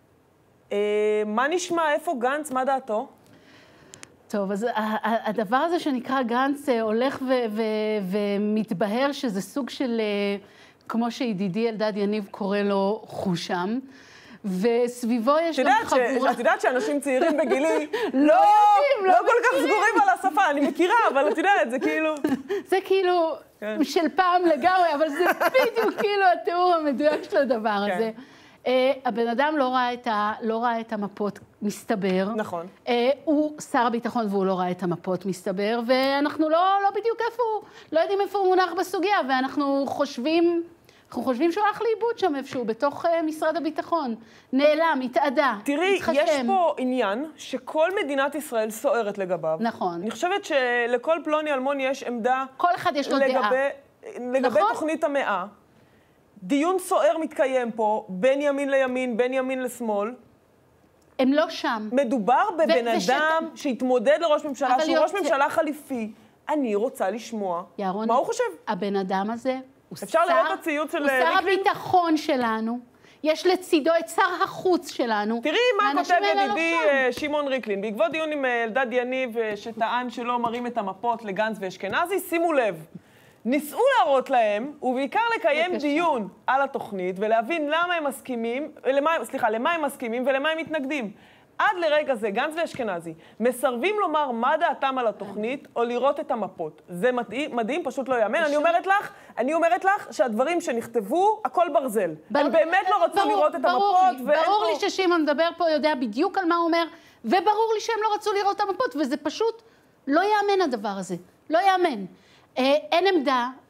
מה נשמע? איפה גנץ? מה דעתו? טוב, אז הדבר הזה שנקרא גנץ הולך ומתבהר שזה סוג של, כמו שידידי אלדד יניב קורא לו, חושם. וסביבו יש גם חבורה... את יודעת שאנשים צעירים בגילי לא כל כך סגורים על השפה, אני מכירה, אבל את יודעת, זה כאילו... זה כאילו של פעם לגמרי, אבל זה בדיוק כאילו התיאור המדויק של הדבר הזה. הבן אדם לא ראה את המפות, מסתבר. נכון. הוא שר הביטחון והוא לא ראה את המפות, מסתבר, ואנחנו לא בדיוק איפה הוא, לא יודעים איפה הוא מונח בסוגיה, ואנחנו חושבים שהוא הלך לאיבוד שם איפשהו, בתוך משרד הביטחון. נעלם, התעדה, תראי, יש פה עניין שכל מדינת ישראל סוערת לגביו. נכון. אני חושבת שלכל פלוני אלמוני יש עמדה... כל אחד יש לו דעה. לגבי תוכנית המאה. דיון סוער מתקיים פה, בין ימין לימין, בין ימין לשמאל. הם לא שם. מדובר בבן אדם שהתמודד לראש ממשלה, שהוא ראש ממשלה חליפי. אני רוצה לשמוע מה הוא חושב. הבן אדם הזה... אפשר לראות את הציוץ של... הוא שר הביטחון שלנו, יש לצידו את שר החוץ שלנו. תראי מה כותב ידידי שמעון ריקלין, בעקבות דיון עם אלדד יניב שטען שלא מראים את המפות לגנץ ואשכנזי, שימו לב, ניסו להראות להם, ובעיקר לקיים דיון על התוכנית, ולהבין למה הם מסכימים, למה הם מסכימים ולמה הם מתנגדים. עד לרגע זה, גנץ ואשכנזי, מסרבים לומר מה דעתם על התוכנית, או לראות את המפות. זה מדהים, פשוט לא יאמן. אני אומרת לך שהדברים שנכתבו, הכל ברזל. הם באמת לא רצו לראות את המפות. ברור לי ששימון מדבר פה, יודע בדיוק על מה הוא אומר, וברור לי שהם לא רצו לראות את המפות, וזה פשוט לא יאמן הדבר הזה. לא יאמן. אין עמדה,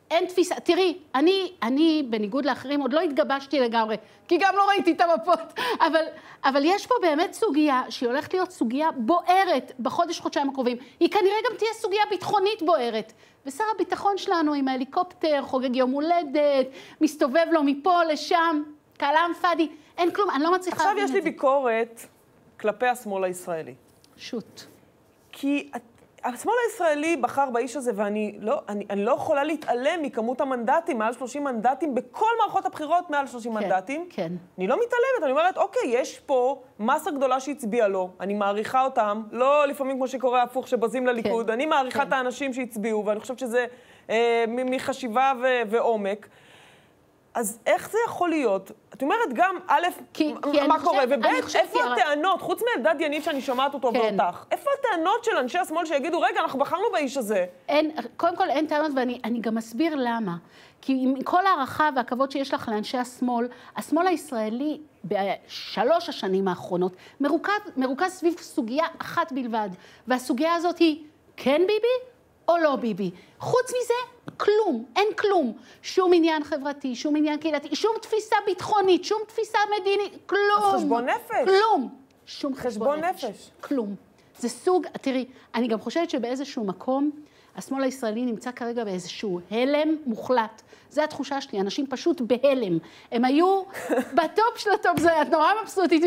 אין תפיסה. תראי, אני בניגוד לאחרים עוד לא התגבשתי לגמרי, כי גם לא ראיתי את המפות, אבל יש פה באמת סוגיה שהיא הולכת להיות סוגיה בוערת בחודש-חודשיים הקרובים. היא כנראה גם תהיה סוגיה ביטחונית בוערת. ושר הביטחון שלנו עם ההליקופטר, חוגג יום הולדת, מסתובב לו מפה לשם, כלם פאדי, אין כלום, אני לא מצליחה להבין את זה. עכשיו יש לי ביקורת כלפי השמאל הישראלי. שוט. כי השמאל הישראלי בחר באיש הזה, ואני לא יכולה להתעלם מכמות המנדטים, מעל 30 מנדטים, בכל מערכות הבחירות מעל 30 מנדטים. כן. אני לא מתעלמת, אני אומרת, אוקיי, יש פה מסה גדולה שהצביעה לו, אני מעריכה אותם, לא לפעמים כמו שקורה הפוך שבזים לליכוד, אני מעריכה את האנשים שהצביעו, ואני חושבת שזה מחשיבה ועומק. אז איך זה יכול להיות? את אומרת גם, א', מה קורה, וב', איפה הטענות, חוץ מאלדד יניב שאני שומעת אותו ואותך, איפה הטענות של אנשי השמאל שיגידו, רגע, אנחנו בחרנו באיש הזה? קודם כל אין טענות, ואני גם אסביר למה. כי עם כל הערכה והכבוד שיש לך לאנשי השמאל, השמאל הישראלי בשלוש השנים האחרונות מרוכז סביב סוגיה אחת בלבד, והסוגיה הזאת היא כן ביבי או לא ביבי. חוץ מזה, כלום, אין כלום. שום עניין חברתי, שום עניין קהילתי, שום תפיסה ביטחונית, שום תפיסה מדינית, כלום. אז חשבון נפש. כלום. שום חשבון נפש. כלום. זה סוג, תראי, אני גם חושבת שבאיזשהו מקום, השמאל הישראלי נמצא כרגע באיזשהו הלם מוחלט. זו התחושה שלי, אנשים פשוט בהלם. הם היו בטופ של הטופ, זה נורא מבסוטית.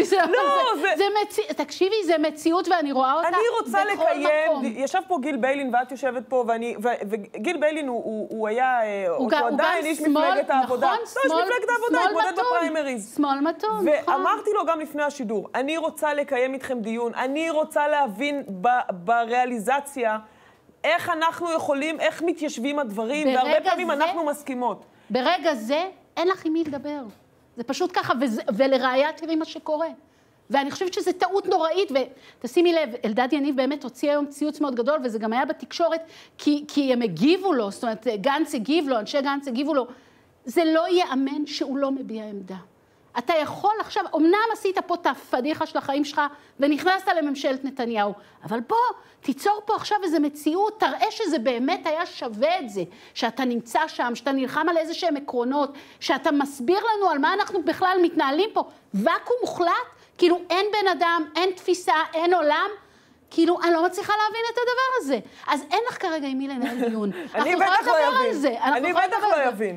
תקשיבי, זה מציאות ואני רואה אותה בכל מקום. אני רוצה לקיים, ישב פה גיל ביילין ואת יושבת פה, וגיל ביילין הוא היה, הוא עדיין איש מפלגת העבודה. לא, איש מפלגת העבודה, התמודד בפריימריז. שמאל מתון, ואמרתי לו גם לפני השידור, אני רוצה לקיים איתכם דיון, אני רוצה להבין בריאליזציה, איך אנחנו יכולים, איך מתיישבים הדברים, והרבה פעמים אנחנו מסכימות. ברגע זה, אין לך עם מי לדבר. זה פשוט ככה, ולראיה תראי מה שקורה. ואני חושבת שזו טעות נוראית, ותשימי לב, אלדד יניב באמת הוציא היום ציוץ מאוד גדול, וזה גם היה בתקשורת, כי הם הגיבו לו, זאת אומרת, גנץ הגיב לו, אנשי גנץ הגיבו לו. זה לא ייאמן שהוא לא מביע עמדה. אתה יכול עכשיו, אמנם עשית פה את הפדיחה של החיים שלך, ונכנסת לממשלת נתניהו, אבל בוא, תיצור פה עכשיו איזו מציאות, תראה שזה באמת היה שווה את זה, שאתה נמצא שם, שאתה נלחם על איזה שהם עקרונות, שאתה מסביר לנו על מה אנחנו בכלל מתנהלים פה, ואקום מוחלט, כאילו אין בן אדם, אין תפיסה, אין עולם, כאילו אני לא מצליחה להבין את הדבר הזה. אז אין לך כרגע עם מי לנהל דיון. אני בטח לא יבין. אני בטח לא יבין.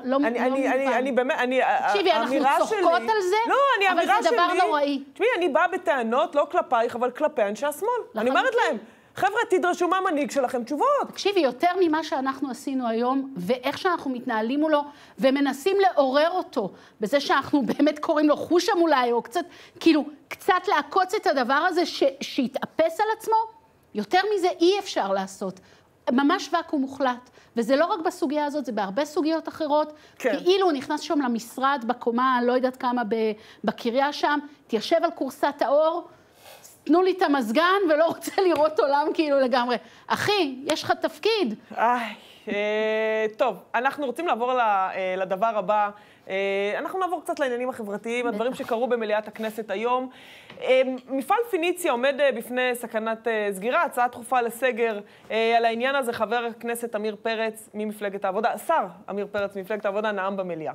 אני באמת, תקשיבי, אנחנו צוחקות על זה, אבל זה דבר נוראי. תשמעי, אני באה בטענות, לא כלפייך, אבל כלפי אנשי השמאל. אני אומרת להם, חבר'ה, תדרשו מהמנהיג שלכם תשובות. תקשיבי, יותר ממה שאנחנו עשינו היום, ואיך שאנחנו מתנהלים מולו, ומנסים לעורר אותו, בזה שאנחנו באמת קוראים לו חושם אולי, או קצת, כאילו, קצת לעקוץ את הדבר הזה שיתאפס על עצמו, יותר מזה אי אפשר לעשות. ממש ואקום מוחלט. וזה לא רק בסוגיה הזאת, זה בהרבה סוגיות אחרות. כן. כאילו הוא נכנס שם למשרד, בקומה, לא יודעת כמה, בקריה שם, תיישב על קורסת האור, תנו לי את המזגן ולא רוצה לראות עולם כאילו לגמרי. אחי, יש לך תפקיד. טוב, אנחנו רוצים לעבור לדבר הבא. אנחנו נעבור קצת לעניינים החברתיים, הדברים שקרו במליאת הכנסת היום. מפעל פיניציה עומד בפני סכנת סגירה, הצעה דחופה לסגר על העניין הזה. חבר הכנסת אמיר פרץ ממפלגת העבודה, שר אמיר פרץ ממפלגת העבודה, נאם במליאה.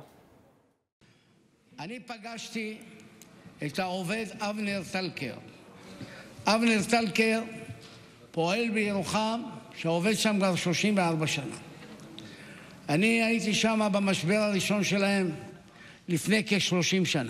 אני פגשתי את העובד אבנר טלקר. אבנר טלקר פועל בירוחם, שעובד שם כבר 34 שנה. אני הייתי שם במשבר הראשון שלהם לפני כ-30 שנה.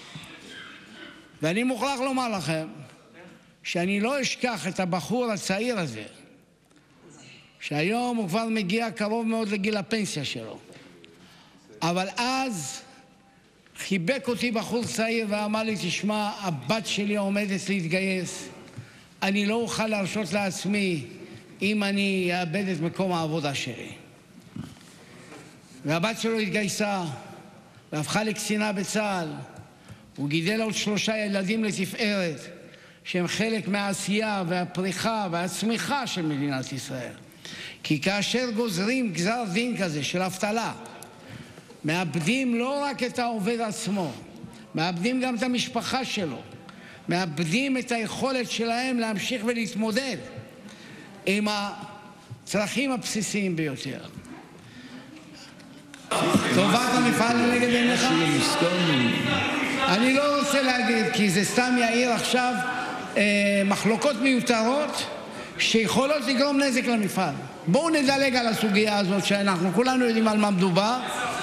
ואני מוכרח לומר לכם שאני לא אשכח את הבחור הצעיר הזה, שהיום הוא כבר מגיע קרוב מאוד לגיל הפנסיה שלו. אבל אז חיבק אותי בחור צעיר ואמר לי, תשמע, הבת שלי עומדת להתגייס. אני לא אוכל להרשות לעצמי אם אני אאבד את מקום העבודה שלי. והבת שלו התגייסה והפכה לקצינה בצה"ל. הוא גידל עוד 3 ילדים לתפארת, שהם חלק מהעשייה והפריחה והצמיחה של מדינת ישראל. כי כאשר גוזרים גזר דין כזה של אבטלה, מאבדים לא רק את העובד עצמו, מאבדים גם את המשפחה שלו, מאבדים את היכולת שלהם להמשיך ולהתמודד עם הצרכים הבסיסיים ביותר. טובת המפעל לנגד עיניך? אני לא רוצה להגיד, כי זה סתם יעיר עכשיו מחלוקות מיותרות שיכולות לגרום נזק למפעל. בואו נדלג על הסוגיה הזאת שאנחנו כולנו יודעים על מה מדובר.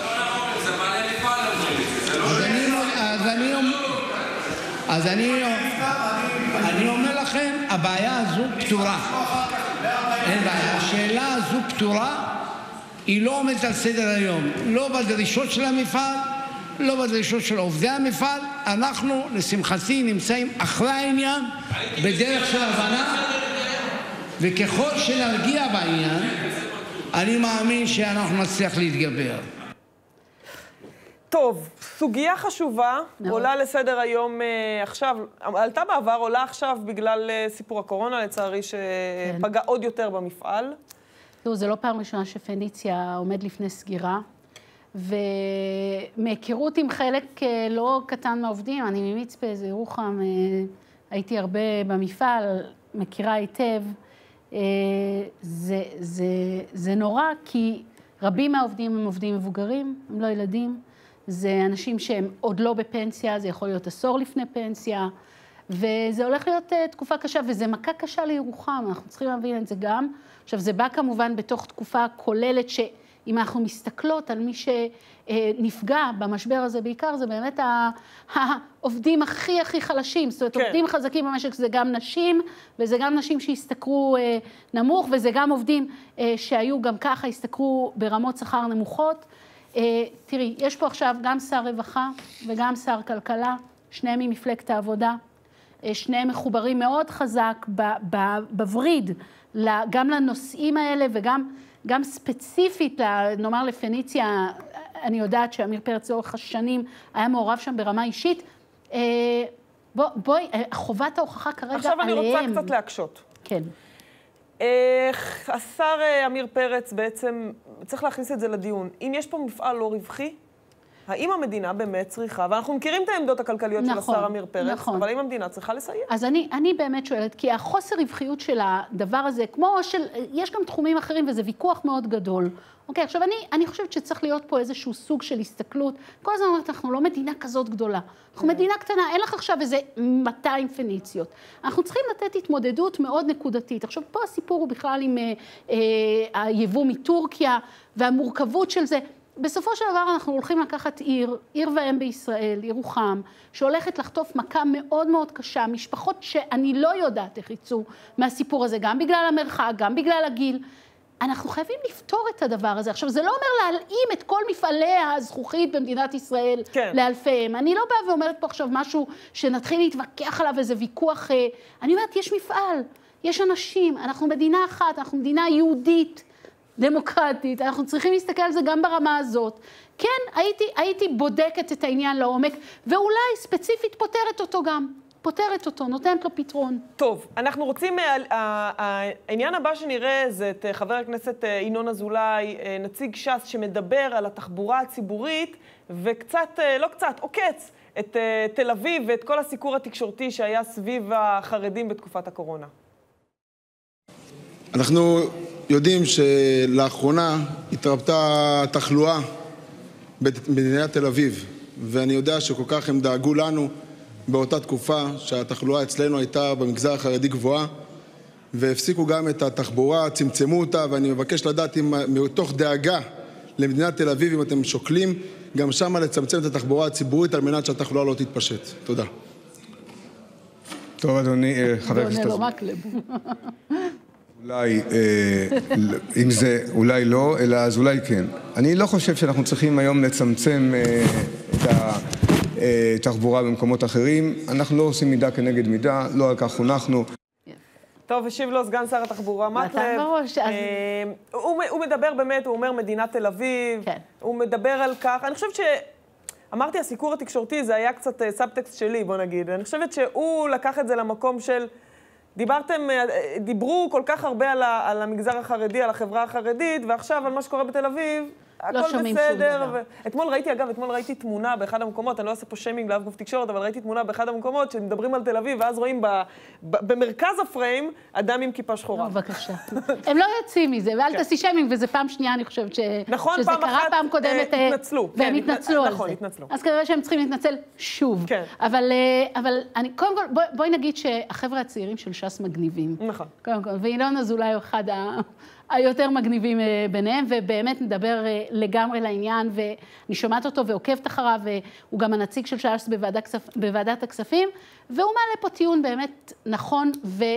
אז אני אומר לכם, הבעיה הזו פתורה. אין בעיה. השאלה הזו פתורה, היא לא עומדת על סדר היום. לא בדרישות של המפעל, לא בדרישות של עובדי המפעל. אנחנו, לשמחתי, נמצאים אחרי העניין, בדרך של הבנה, וככל שנרגיע בעניין, אני מאמין שאנחנו נצליח להתגבר. טוב, סוגיה חשובה, עולה לסדר היום עכשיו, עלתה בעבר, עולה עכשיו בגלל סיפור הקורונה, לצערי שפגע עוד יותר במפעל. תראו, זה לא פעם ראשונה שפניציה עומד לפני סגירה, ומהיכרות עם חלק לא קטן מהעובדים, אני ממצפה, זה ירוחם, הייתי הרבה במפעל, מכירה היטב, זה נורא, כי רבים מהעובדים הם עובדים מבוגרים, הם לא ילדים, זה אנשים שהם עוד לא בפנסיה, זה יכול להיות עשור לפני פנסיה, וזה הולך להיות תקופה קשה, וזה מכה קשה לירוחם, אנחנו צריכים להבין את זה גם. עכשיו, זה בא כמובן בתוך תקופה כוללת, שאם אנחנו מסתכלות על מי שנפגע במשבר הזה בעיקר, זה באמת העובדים הכי חלשים, זאת אומרת, כן. עובדים חזקים במשק, זה גם נשים, וזה גם נשים שהשתכרו נמוך, וזה גם עובדים שהיו גם ככה, השתכרו ברמות שכר נמוכות. תראי, יש פה עכשיו גם שר רווחה וגם שר כלכלה, שניהם ממפלגת העבודה, שניהם מחוברים מאוד חזק בווריד, גם לנושאים האלה וגם ספציפית, נאמר לפניציה, אני יודעת שאמיר פרץ לאורך השנים היה מעורב שם ברמה אישית. בואי, חובת ההוכחה כרגע עליהם. עכשיו אני רוצה קצת להקשות. כן. השר אמיר פרץ בעצם, צריך להכניס את זה לדיון. אם יש פה מפעל לא רווחי, האם המדינה באמת צריכה, ואנחנו מכירים את העמדות הכלכליות של השר אמיר פרץ, אבל האם המדינה צריכה לסייע? אז אני באמת שואלת, כי החוסר רווחיות של הדבר הזה, כמו יש גם תחומים אחרים, וזה ויכוח מאוד גדול. אוקיי, עכשיו אני חושבת שצריך להיות פה איזשהו סוג של הסתכלות. כל הזמן אומרת, אנחנו לא מדינה כזאת גדולה. אנחנו מדינה קטנה, אין לך עכשיו איזה 200 פניציות. אנחנו צריכים לתת התמודדות מאוד נקודתית. עכשיו, פה הסיפור הוא בכלל עם היבוא מטורקיה, והמורכבות של זה. בסופו של דבר אנחנו הולכים לקחת עיר ואם בישראל, ירוחם, שהולכת לחטוף מכה מאוד מאוד קשה, משפחות שאני לא יודעת איך יצאו מהסיפור הזה, גם בגלל המרחק, גם בגלל הגיל. אנחנו חייבים לפתור את הדבר הזה. עכשיו, זה לא אומר להלאים את כל מפעלי הזכוכית במדינת ישראל לאלפיהם. אני לא באה ואומרת פה עכשיו משהו שנתחיל להתווכח עליו איזה ויכוח. אני אומרת, יש מפעל, יש אנשים, אנחנו מדינה אחת, אנחנו מדינה יהודית, דמוקרטית, אנחנו צריכים להסתכל על זה גם ברמה הזאת. כן, הייתי בודקת את העניין לעומק, ואולי ספציפית פותרת אותו גם. פותרת אותו, נותנת לו פתרון. טוב, אנחנו רוצים, העניין הבא שנראה זה את חבר הכנסת ינון אזולאי, נציג ש"ס שמדבר על התחבורה הציבורית, וקצת, לא קצת, עוקץ את תל אביב ואת כל הסיקור התקשורתי שהיה סביב החרדים בתקופת הקורונה. אנחנו יודעים שלאחרונה התרבתה תחלואה במדינת תל אביב, ואני יודע שכל כך הם דאגו לנו באותה תקופה שהתחלואה אצלנו הייתה במגזר החרדי גבוהה, והפסיקו גם את התחבורה, צמצמו אותה, ואני מבקש לדעת אם מתוך דאגה למדינת תל אביב, אם אתם שוקלים גם שם לצמצם את התחבורה הציבורית על מנת שהתחלואה לא תתפשט. תודה. טוב, אדוני, חבר הכנסת אזולאי. אולי, אם זה אולי לא, אלא אז אולי כן. אני לא חושב שאנחנו צריכים היום לצמצם את התחבורה במקומות אחרים. אנחנו לא עושים מידה כנגד מידה, לא על כך חונכנו. טוב, השיב לו סגן שר התחבורה מקלב. הוא מדבר באמת, הוא אומר מדינת תל אביב, הוא מדבר על כך. אני חושבת אמרתי, הסיקור התקשורתי זה היה קצת סאבטקסט שלי, בוא נגיד. אני חושבת שהוא לקח את זה למקום של דיברו כל כך הרבה על המגזר החרדי, על החברה החרדית, ועכשיו על מה שקורה בתל אביב, לא שומעים שום דבר. אתמול ראיתי תמונה באחד המקומות, אני לא עושה פה שיימינג לאף גוף תקשורת, אבל ראיתי תמונה באחד המקומות שמדברים על תל אביב, ואז רואים במרכז הפריים אדם עם כיפה שחורה. בבקשה. הם לא יוצאים מזה, ואל תעשי שיימינג, וזה פעם שנייה, אני חושבת שזה קרה פעם קודמת. והם התנצלו על זה. אז כנראה שהם צריכים להתנצל שוב. אבל קודם כל, בואי נגיד שהחבר'ה הצעירים של ש"ס מגניבים. נכון. קודם כל, וינון אזולאי הוא אחד היותר מגניבים ביניהם, ובאמת נדבר לגמרי לעניין, ואני שומעת אותו ועוקבת אחריו, והוא גם הנציג של ש"ס בוועדת הכספים, והוא מעלה פה טיעון באמת נכון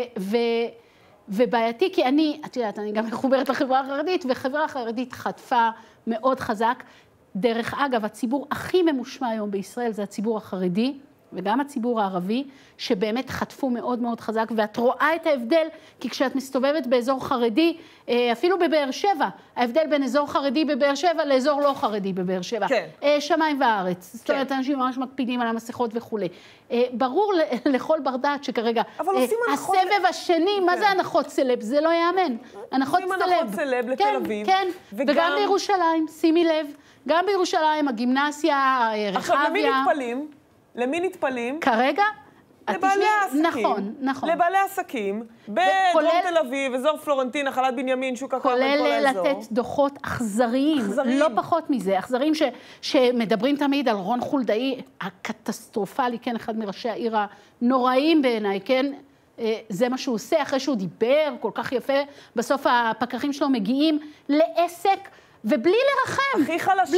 ובעייתי, כי את יודעת, אני גם מחוברת לחברה החרדית, וחברה החרדית חטפה מאוד חזק. דרך אגב, הציבור הכי ממושמע היום בישראל זה הציבור החרדי, וגם הציבור הערבי, שבאמת חטפו מאוד מאוד חזק, ואת רואה את ההבדל, כי כשאת מסתובבת באזור חרדי, אפילו בבאר שבע, ההבדל בין אזור חרדי בבאר שבע לאזור לא חרדי בבאר שבע. כן. שמיים וארץ. כן. זאת אומרת, אנשים ממש מקפידים על המסכות וכו'. ברור לכל בר דעת שכרגע, הסבב השני, מה זה הנחות סלב? זה לא יאמן. הנחות סלב. עושים הנחות סלב לתל אביב. כן, וגם בירושלים, שימי לב, גם בירושלים, הגימנסיה, רחביה. עכשיו, למי נטפלים? כרגע? לבעלי העסקים. נכון, נכון. לבעלי העסקים, בדרום תל אביב, אזור פלורנטין, נחלת בנימין, שוק הכרמל, כל האזור. כולל לתת דוחות אכזריים, לא פחות מזה, אכזריים שמדברים תמיד על רון חולדאי, הקטסטרופלי, כן, אחד מראשי העיר הנוראים בעיניי, כן? זה מה שהוא עושה, אחרי שהוא דיבר כל כך יפה, בסוף הפקחים שלו מגיעים לעסק, ובלי לרחם. הכי חלשים,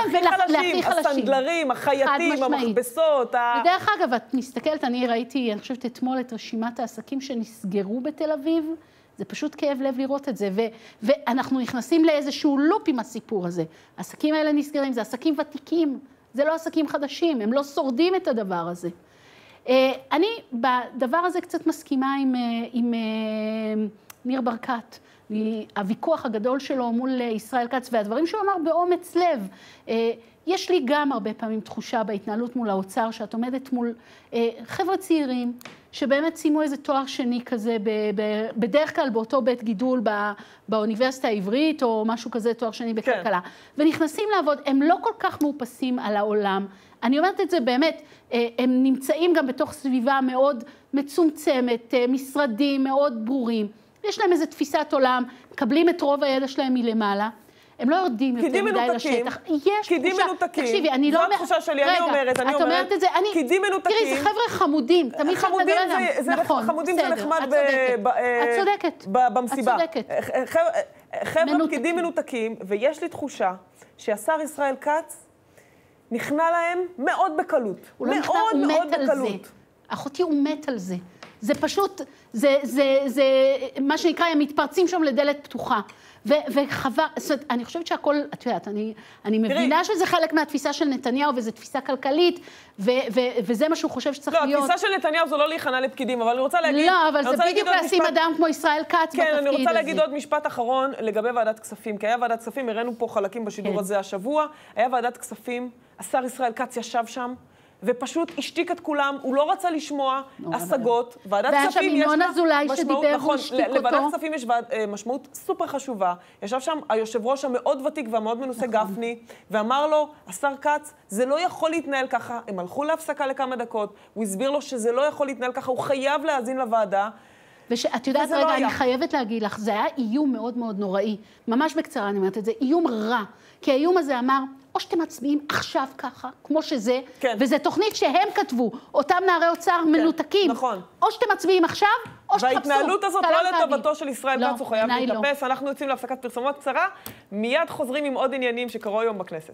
הכי חלשים, הסנדלרים, החייטים, המכבסות. ודרך אגב, את מסתכלת, אני ראיתי, אני חושבת אתמול את רשימת העסקים שנסגרו בתל אביב, זה פשוט כאב לב לראות את זה, ואנחנו נכנסים לאיזשהו לופ עם הסיפור הזה. העסקים האלה נסגרים, זה עסקים ותיקים, זה לא עסקים חדשים, הם לא שורדים את הדבר הזה. אני בדבר הזה קצת מסכימה עם ניר ברקת, הוויכוח הגדול שלו מול ישראל כץ, והדברים שהוא אמר באומץ לב. יש לי גם הרבה פעמים תחושה בהתנהלות מול האוצר, שאת עומדת מול חבר'ה צעירים, שבאמת סיימו איזה תואר שני כזה, בדרך כלל באותו בית גידול באוניברסיטה העברית, או משהו כזה, תואר שני בכלכלה. ונכנסים לעבוד, הם לא כל כך מאופסים על העולם. אני אומרת את זה באמת, הם נמצאים גם בתוך סביבה מאוד מצומצמת, משרדים מאוד ברורים. יש להם איזו תפיסת עולם, מקבלים את רוב הידע שלהם מלמעלה, הם לא יורדים יותר מדי לשטח. פקידים מנותקים. תקשיבי, אני לא... זו התחושה שלי, אני אומרת. את אומרת את זה, פקידים מנותקים. תראי, זה חבר'ה חמודים. חמודים זה נחמד במסיבה. את צודקת. חבר'ה פקידים מנותקים, ויש לי תחושה שהשר ישראל כץ נכנע להם מאוד בקלות. מאוד מאוד בקלות. אחותי הוא מת על זה. זה פשוט, זה מה שנקרא, הם מתפרצים שם לדלת פתוחה. וחבל, זאת אומרת, אני חושבת שהכל, את יודעת, אני מבינה שזה חלק מהתפיסה של נתניהו, וזו תפיסה כלכלית, וזה מה שהוא חושב שצריך להיות. לא, התפיסה של נתניהו זה לא להיכנע לפקידים, אבל אני רוצה להגיד... לא, אבל זה בדיוק לשים אדם כמו ישראל כץ בתפקיד הזה. כן, אני רוצה להגיד עוד משפט אחרון לגבי ועדת כספים, כי היה ועדת כספים, הראינו פה חלקים בשידור הזה השבוע, היה ועדת כספים, השר ישראל כץ ישב שם, ופשוט השתיק את כולם, הוא לא רצה לשמוע השגות. ועדת כספים יש לה משמעות, נכון, לוועדת כספים יש משמעות סופר חשובה. ישב שם היושב ראש המאוד ותיק והמאוד מנוסה גפני, ואמר לו, השר כץ, זה לא יכול להתנהל ככה. הם הלכו להפסקה לכמה דקות, הוא הסביר לו שזה לא יכול להתנהל ככה, הוא חייב להאזין לוועדה. ואת יודעת, רגע, אני חייבת להגיד לך, זה היה איום מאוד מאוד נוראי. ממש בקצרה אני אומרת את זה, איום רע. כי האיום הזה אמר, או שאתם מצביעים עכשיו ככה, כמו שזה, וזה תוכנית שהם כתבו, אותם נערי אוצר מנותקים. נכון. או שאתם מצביעים עכשיו, או שתחפשו. וההתנהלות הזאת לא לטובתו של ישראל כץ, הוא חייב להתאפס. אנחנו יוצאים להפסקת פרסומות קצרה, מיד חוזרים עם עוד עניינים שקרו היום בכנסת.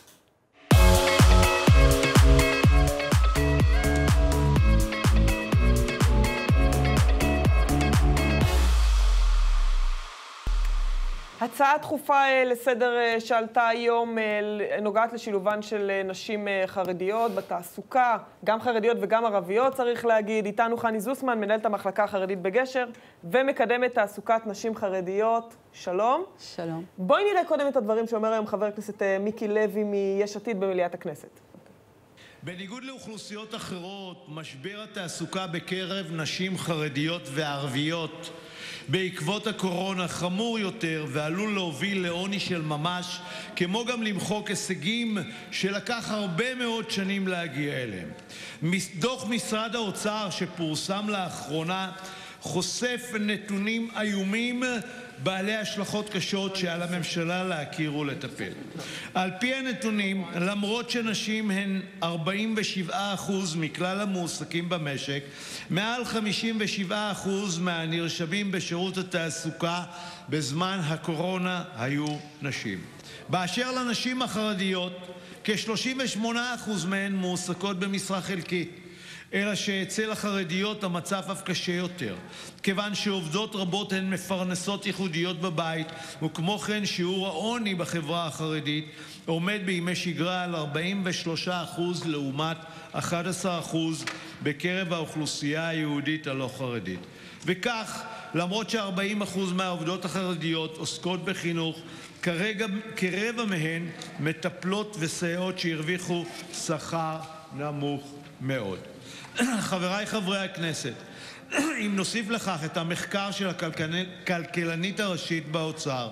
הצעה דחופה לסדר שעלתה היום נוגעת לשילובן של נשים חרדיות בתעסוקה, גם חרדיות וגם ערביות צריך להגיד. איתנו חני זוסמן, מנהלת המחלקה החרדית בגשר, ומקדמת תעסוקת נשים חרדיות. שלום. שלום. בואי נראה קודם את הדברים שאומר היום חבר הכנסת מיקי לוי מיש עתיד במליאת הכנסת. בניגוד לאוכלוסיות אחרות, משבר התעסוקה בקרב נשים חרדיות וערביות בעקבות הקורונה חמור יותר ועלול להוביל לעוני של ממש, כמו גם למחוק הישגים שלקח הרבה מאוד שנים להגיע אליהם. דוח משרד האוצר שפורסם לאחרונה חושף נתונים איומים בעלי השלכות קשות שעל הממשלה להכיר ולטפל. על פי הנתונים, למרות שנשים הן 47% מכלל המועסקים במשק, מעל 57% מהנרשמים בשירות התעסוקה בזמן הקורונה היו נשים. באשר לנשים החרדיות, כ-38% מהן מועסקות במשרה חלקית. אלא שאצל החרדיות המצב אף קשה יותר, כיוון שעובדות רבות הן מפרנסות ייחודיות בבית, וכמו כן שיעור העוני בחברה החרדית עומד בימי שגרה על 43% לעומת 11% בקרב האוכלוסייה היהודית הלא חרדית. וכך, למרות ש40% מהעובדות החרדיות עוסקות בחינוך, כרבע מהן מטפלות וסייעות שהרוויחו שכר נמוך מאוד. חבריי חברי הכנסת, אם נוסיף לכך את המחקר של הכלכלנית הראשית באוצר,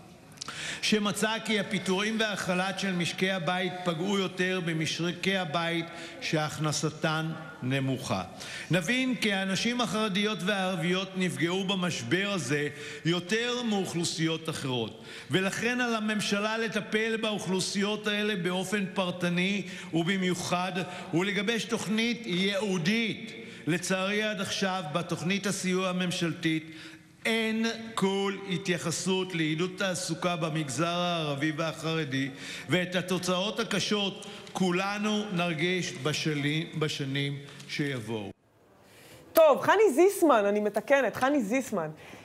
שמצא כי הפיטורים והחל"ת של משקי הבית פגעו יותר במשקי הבית שהכנסתן נמוכה, נבין כי הנשים החרדיות והערביות נפגעו במשבר הזה יותר מאוכלוסיות אחרות, ולכן על הממשלה לטפל באוכלוסיות האלה באופן פרטני ובמיוחד, ולגבש תוכנית ייעודית. לצערי עד עכשיו בתוכנית הסיוע הממשלתית אין כל התייחסות לעידוד תעסוקה במגזר הערבי והחרדי, ואת התוצאות הקשות כולנו נרגיש בשנים שיבואו. טוב, חני זיסמן, אני מתקנת, חני זיסמן,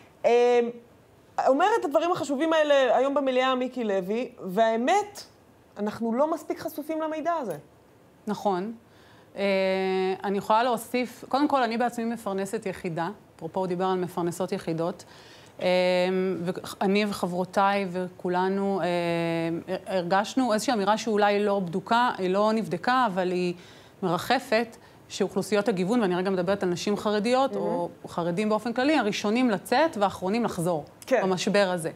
אומרת את הדברים החשובים האלה היום במליאה מיקי לוי, והאמת, אנחנו לא מספיק חשופים למידע הזה. נכון. אני יכולה להוסיף, קודם כל אני בעצמי מפרנסת יחידה, אפרופו הוא דיבר על מפרנסות יחידות, ואני וחברותיי וכולנו הרגשנו איזושהי אמירה שאולי לא בדוקה, היא לא נבדקה, אבל היא מרחפת, שאוכלוסיות הגיוון, ואני רגע מדברת על נשים חרדיות, או חרדים באופן כללי, הראשונים לצאת והאחרונים לחזור במשבר הזה.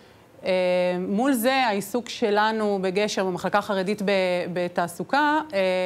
מול זה, העיסוק שלנו בגשר, במחלקה החרדית בתעסוקה,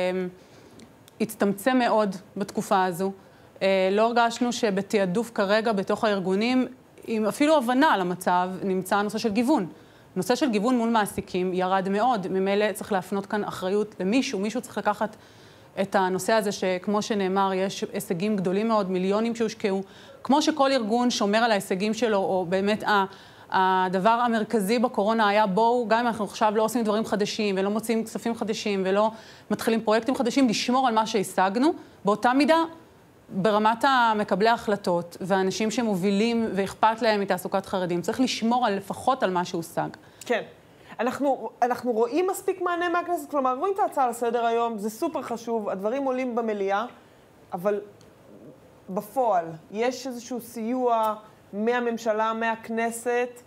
הצטמצם מאוד בתקופה הזו. לא הרגשנו שבתיעדוף כרגע בתוך הארגונים, עם אפילו הבנה על המצב, נמצא הנושא של גיוון. הנושא של גיוון מול מעסיקים ירד מאוד. ממילא צריך להפנות כאן אחריות למישהו. מישהו צריך לקחת את הנושא הזה שכמו שנאמר, יש הישגים גדולים מאוד, מיליונים שהושקעו. כמו שכל ארגון שומר על ההישגים שלו, או באמת הדבר המרכזי בקורונה היה בואו, גם אם אנחנו עכשיו לא עושים דברים חדשים, ולא מוצאים כספים חדשים, ולא מתחילים פרויקטים חדשים, לשמור על מה שהשגנו. באותה מידה, ברמת המקבלי ההחלטות, והאנשים שמובילים ואכפת להם מתעסוקת חרדים, צריך לשמור לפחות על מה שהושג. כן. אנחנו רואים מספיק מענה מהכנסת, כלומר, רואים את ההצעה לסדר היום, זה סופר חשוב, הדברים עולים במליאה, אבל בפועל, יש איזשהו סיוע מהממשלה, מהכנסת,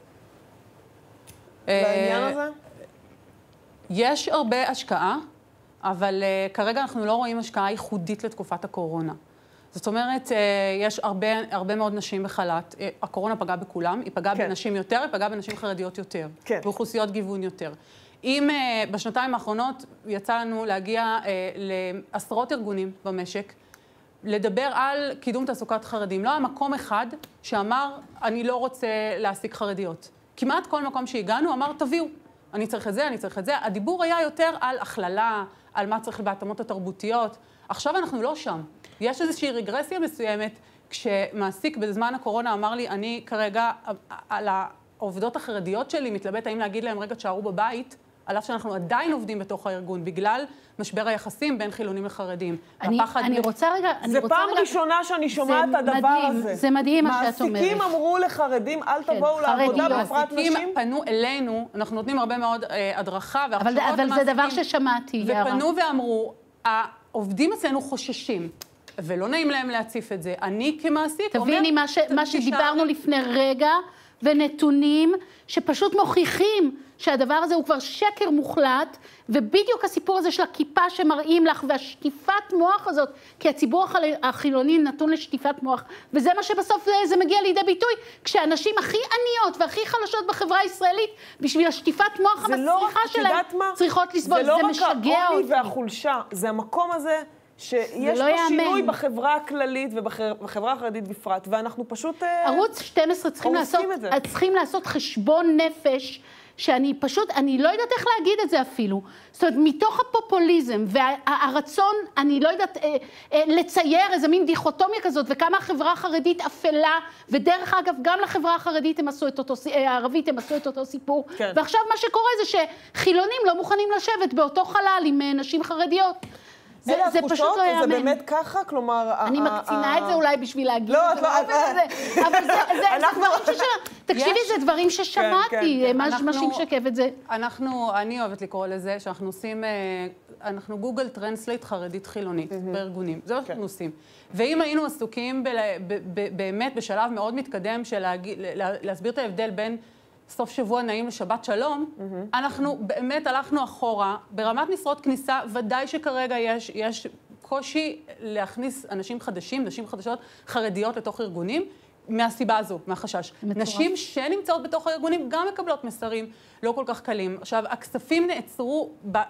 לעניין הזה? יש הרבה השקעה, אבל כרגע אנחנו לא רואים השקעה ייחודית לתקופת הקורונה. זאת אומרת, יש הרבה מאוד נשים בחל"ת. הקורונה פגעה בכולם, היא פגעה בנשים יותר, היא פגעה בנשים חרדיות יותר, באוכלוסיות גיוון יותר. אם בשנתיים האחרונות יצא לנו להגיע לעשרות ארגונים במשק, לדבר על קידום תעסוקת חרדים. לא היה מקום אחד שאמר, אני לא רוצה להעסיק חרדיות. כמעט כל מקום שהגענו אמר, תביאו, אני צריך את זה, אני צריך את זה. הדיבור היה יותר על הכללה, על מה צריך בהתאמות התרבותיות. עכשיו אנחנו לא שם. יש איזושהי רגרסיה מסוימת, כשמעסיק בזמן הקורונה אמר לי, אני כרגע על העובדות החרדיות שלי מתלבט, האם להגיד להם רגע תשארו בבית, על אף שאנחנו עדיין עובדים בתוך הארגון, בגלל משבר היחסים בין חילונים לחרדים. אני רוצה רגע... זה פעם ראשונה שאני שומעת את הדבר הזה. זה מדהים מה שאת אומרת. מעסיקים אמרו לחרדים, אל תבואו לעבודה בפרט נשים. מעסיקים פנו אלינו, אנחנו נותנים הרבה מאוד הדרכה והכשרות למעסיקים. אבל זה דבר ששמעתי, יערה. ופנו ואמרו, העובדים אצלנו חוששים. ולא נעים להם להציף את זה. אני כמעסיק תביני, מה שדיברנו לפני רגע, ונתונים שפשוט מוכיחים שהדבר הזה הוא כבר שקר מוחלט, ובדיוק הסיפור הזה של הכיפה שמראים לך, והשטיפת מוח הזאת, כי הציבור החילוני נתון לשטיפת מוח, וזה מה שבסוף זה מגיע לידי ביטוי, כשאנשים הכי עניות והכי חלשות בחברה הישראלית, בשביל השטיפת מוח המצליחה שלהם, צריכות לסבול. זה משגע אותי. זה לא רק העוני והחולשה, זה המקום הזה שיש פה שינוי בחברה הכללית ובחברה החרדית בפרט, ואנחנו פשוט ערוץ 12 צריכים לעשות חשבון נפש, שאני פשוט, אני לא יודעת איך להגיד את זה אפילו. זאת אומרת, מתוך הפופוליזם והרצון, אני לא יודעת, לצייר איזה מין דיכוטומיה כזאת, וכמה החברה החרדית אפלה, ודרך אגב, גם לחברה החרדית הערבית הם עשו את אותו סיפור. כן. ועכשיו מה שקורה זה שחילונים לא מוכנים לשבת באותו חלל עם נשים חרדיות. זה פשוט לא יאמן. זה באמת ככה? כלומר... אני מקצינה את זה אולי בשביל להגיד את זה. אבל זה דברים ששמעתי. תקשיבי, זה דברים ששמעתי. מה שמשקף את זה? אני אוהבת לקרוא לזה שאנחנו עושים... אנחנו גוגל טרנסלייט חרדית חילונית בארגונים. זה מה שאנחנו עושים. ואם היינו עסוקים באמת בשלב מאוד מתקדם של להסביר את ההבדל בין סוף שבוע נעים לשבת שלום, אנחנו באמת הלכנו אחורה. ברמת משרות כניסה, ודאי שכרגע יש קושי להכניס אנשים חדשים, נשים חדשות חרדיות לתוך ארגונים, מהסיבה הזו, מהחשש. נשים שנמצאות בתוך הארגונים גם מקבלות מסרים לא כל כך קלים. עכשיו, הכספים נעצרו,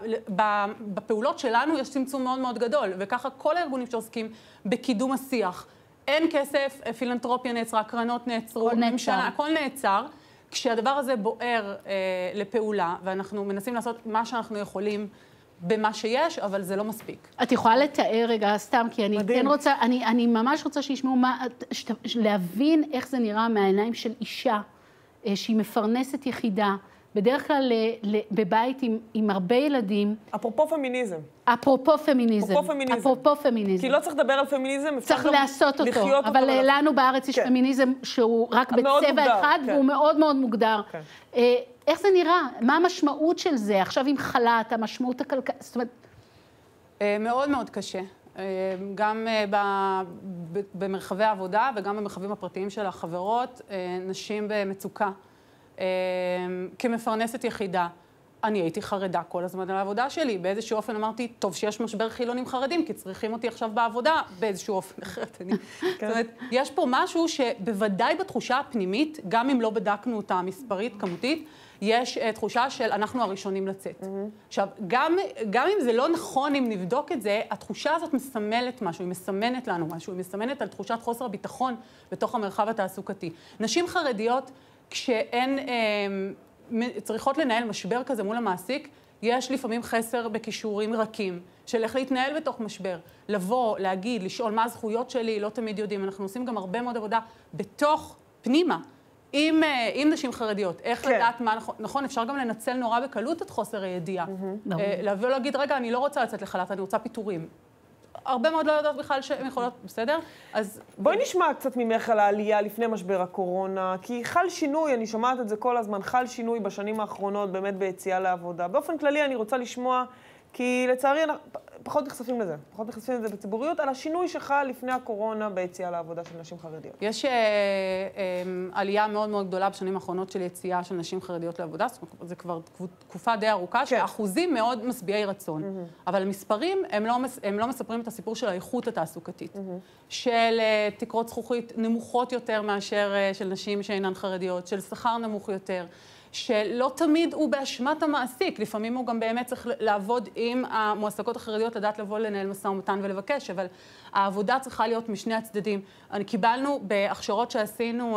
בפעולות שלנו יש צמצום מאוד מאוד גדול, וככה כל הארגונים שעוסקים בקידום השיח. אין כסף, פילנתרופיה נעצרה, קרנות נעצרו, ממשלה, הכל נעצר. כשהדבר הזה בוער לפעולה, ואנחנו מנסים לעשות מה שאנחנו יכולים במה שיש, אבל זה לא מספיק. את יכולה לתאר רגע סתם, כי אני כן רוצה, אני ממש רוצה שישמעו להבין איך זה נראה מהעיניים של אישה, שהיא מפרנסת יחידה, בדרך כלל בבית עם הרבה ילדים. אפרופו פמיניזם. אפרופו פמיניזם. כי לא צריך לדבר על פמיניזם, צריך לעשות אותו. אבל לנו בארץ יש פמיניזם שהוא רק בצבע אחד, והוא מאוד מאוד מוגדר. איך זה נראה? מה המשמעות של זה? עכשיו עם חל"ת, המשמעות הכלכלית, זאת אומרת... מאוד מאוד קשה. גם במרחבי העבודה וגם במרחבים הפרטיים של החברות, נשים במצוקה. כמפרנסת יחידה, אני הייתי חרדה כל הזמן על העבודה שלי. באיזשהו אופן אמרתי, טוב שיש משבר חילונים חרדים, כי צריכים אותי עכשיו בעבודה באיזשהו אופן אחרת. זאת אומרת, יש פה משהו שבוודאי בתחושה הפנימית, גם אם לא בדקנו אותה מספרית, כמותית, יש תחושה של אנחנו הראשונים לצאת. עכשיו, גם אם זה לא נכון אם נבדוק את זה, התחושה הזאת מסמלת משהו, היא מסמנת לנו משהו, היא מסמנת על תחושת חוסר הביטחון בתוך המרחב התעסוקתי. נשים חרדיות, כשהן צריכות לנהל משבר כזה מול המעסיק, יש לפעמים חסר בכישורים רכים, של איך להתנהל בתוך משבר, לבוא, להגיד, לשאול מה הזכויות שלי, לא תמיד יודעים. אנחנו עושים גם הרבה מאוד עבודה בתוך פנימה, עם נשים חרדיות. איך לדעת מה נכון, אפשר גם לנצל נורא בקלות את חוסר הידיעה. לבוא להגיד, רגע, אני לא רוצה לצאת לחל"ת, אני רוצה פיטורים. הרבה מאוד לא יודעות בכלל שהן יכולות, בסדר? אז בואי נשמע קצת ממך על העלייה לפני משבר הקורונה, כי חל שינוי, אני שומעת את זה כל הזמן, חל שינוי בשנים האחרונות באמת ביציאה לעבודה. באופן כללי אני רוצה לשמוע, כי לצערי פחות נחשפים לזה, בציבוריות, על השינוי שחל לפני הקורונה ביציאה לעבודה של נשים חרדיות. יש עלייה מאוד מאוד גדולה בשנים האחרונות של יציאה של נשים חרדיות לעבודה, זה כבר תקופה די ארוכה, שאחוזים מאוד משביעי רצון. אבל המספרים, הם לא מספרים את הסיפור של האיכות התעסוקתית, של תקרות זכוכית נמוכות יותר מאשר של נשים שאינן חרדיות, של שכר נמוך יותר, שלא תמיד הוא באשמת המעסיק, לפעמים הוא גם באמת צריך לעבוד עם המועסקות החרדיות, לדעת לבוא לנהל משא ומתן ולבקש, אבל העבודה צריכה להיות משני הצדדים. קיבלנו בהכשרות שעשינו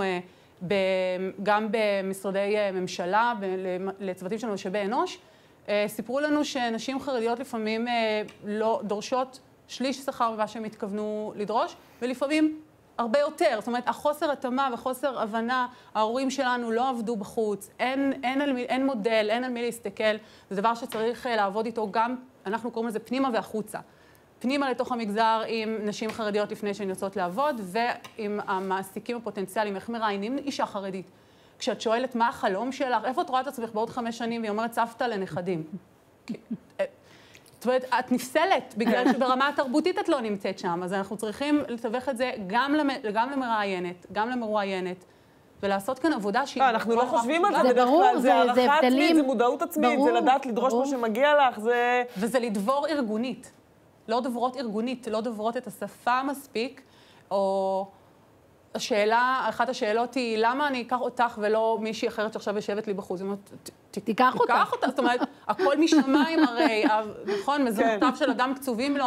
גם במשרדי ממשלה, לצוותים של משאבי אנוש, סיפרו לנו שנשים חרדיות לפעמים לא דורשות שליש שכר ממה שהם התכוונו לדרוש, ולפעמים הרבה יותר. זאת אומרת, החוסר התאמה וחוסר הבנה, ההורים שלנו לא עבדו בחוץ, אין מודל, אין על מי להסתכל. זה דבר שצריך לעבוד איתו גם, אנחנו קוראים לזה פנימה והחוצה. פנימה לתוך המגזר עם נשים חרדיות לפני שהן יוצאות לעבוד, ועם המעסיקים הפוטנציאליים, איך מראיינים אישה חרדית. כשאת שואלת מה החלום שלך, איפה את רואה את עצמך בעוד 5 שנים, והיא אומרת סבתא לנכדים. זאת אומרת, את נפסלת בגלל שברמה התרבותית את לא נמצאת שם, אז אנחנו צריכים לתווך את זה גם למראיינת, גם למרואיינת, ולעשות כאן עבודה שהיא... אנחנו לא חושבים על זה בדרך כלל, זה הערכה עצמית, זה מודעות עצמית, זה לדעת לדרוש מה שמגיע לך, זה... וזה לדבור ארגונית. לא דוברות ארגונית, לא דוברות את השפה מספיק, או... אחת השאלות היא, למה אני אקח אותך ולא מישהי אחרת שעכשיו יושבת לי בחוץ? זאת אומרת, תיקח אותה. זאת אומרת, הכל משמיים הרי, נכון, מזונותיו של אדם קצובים לו,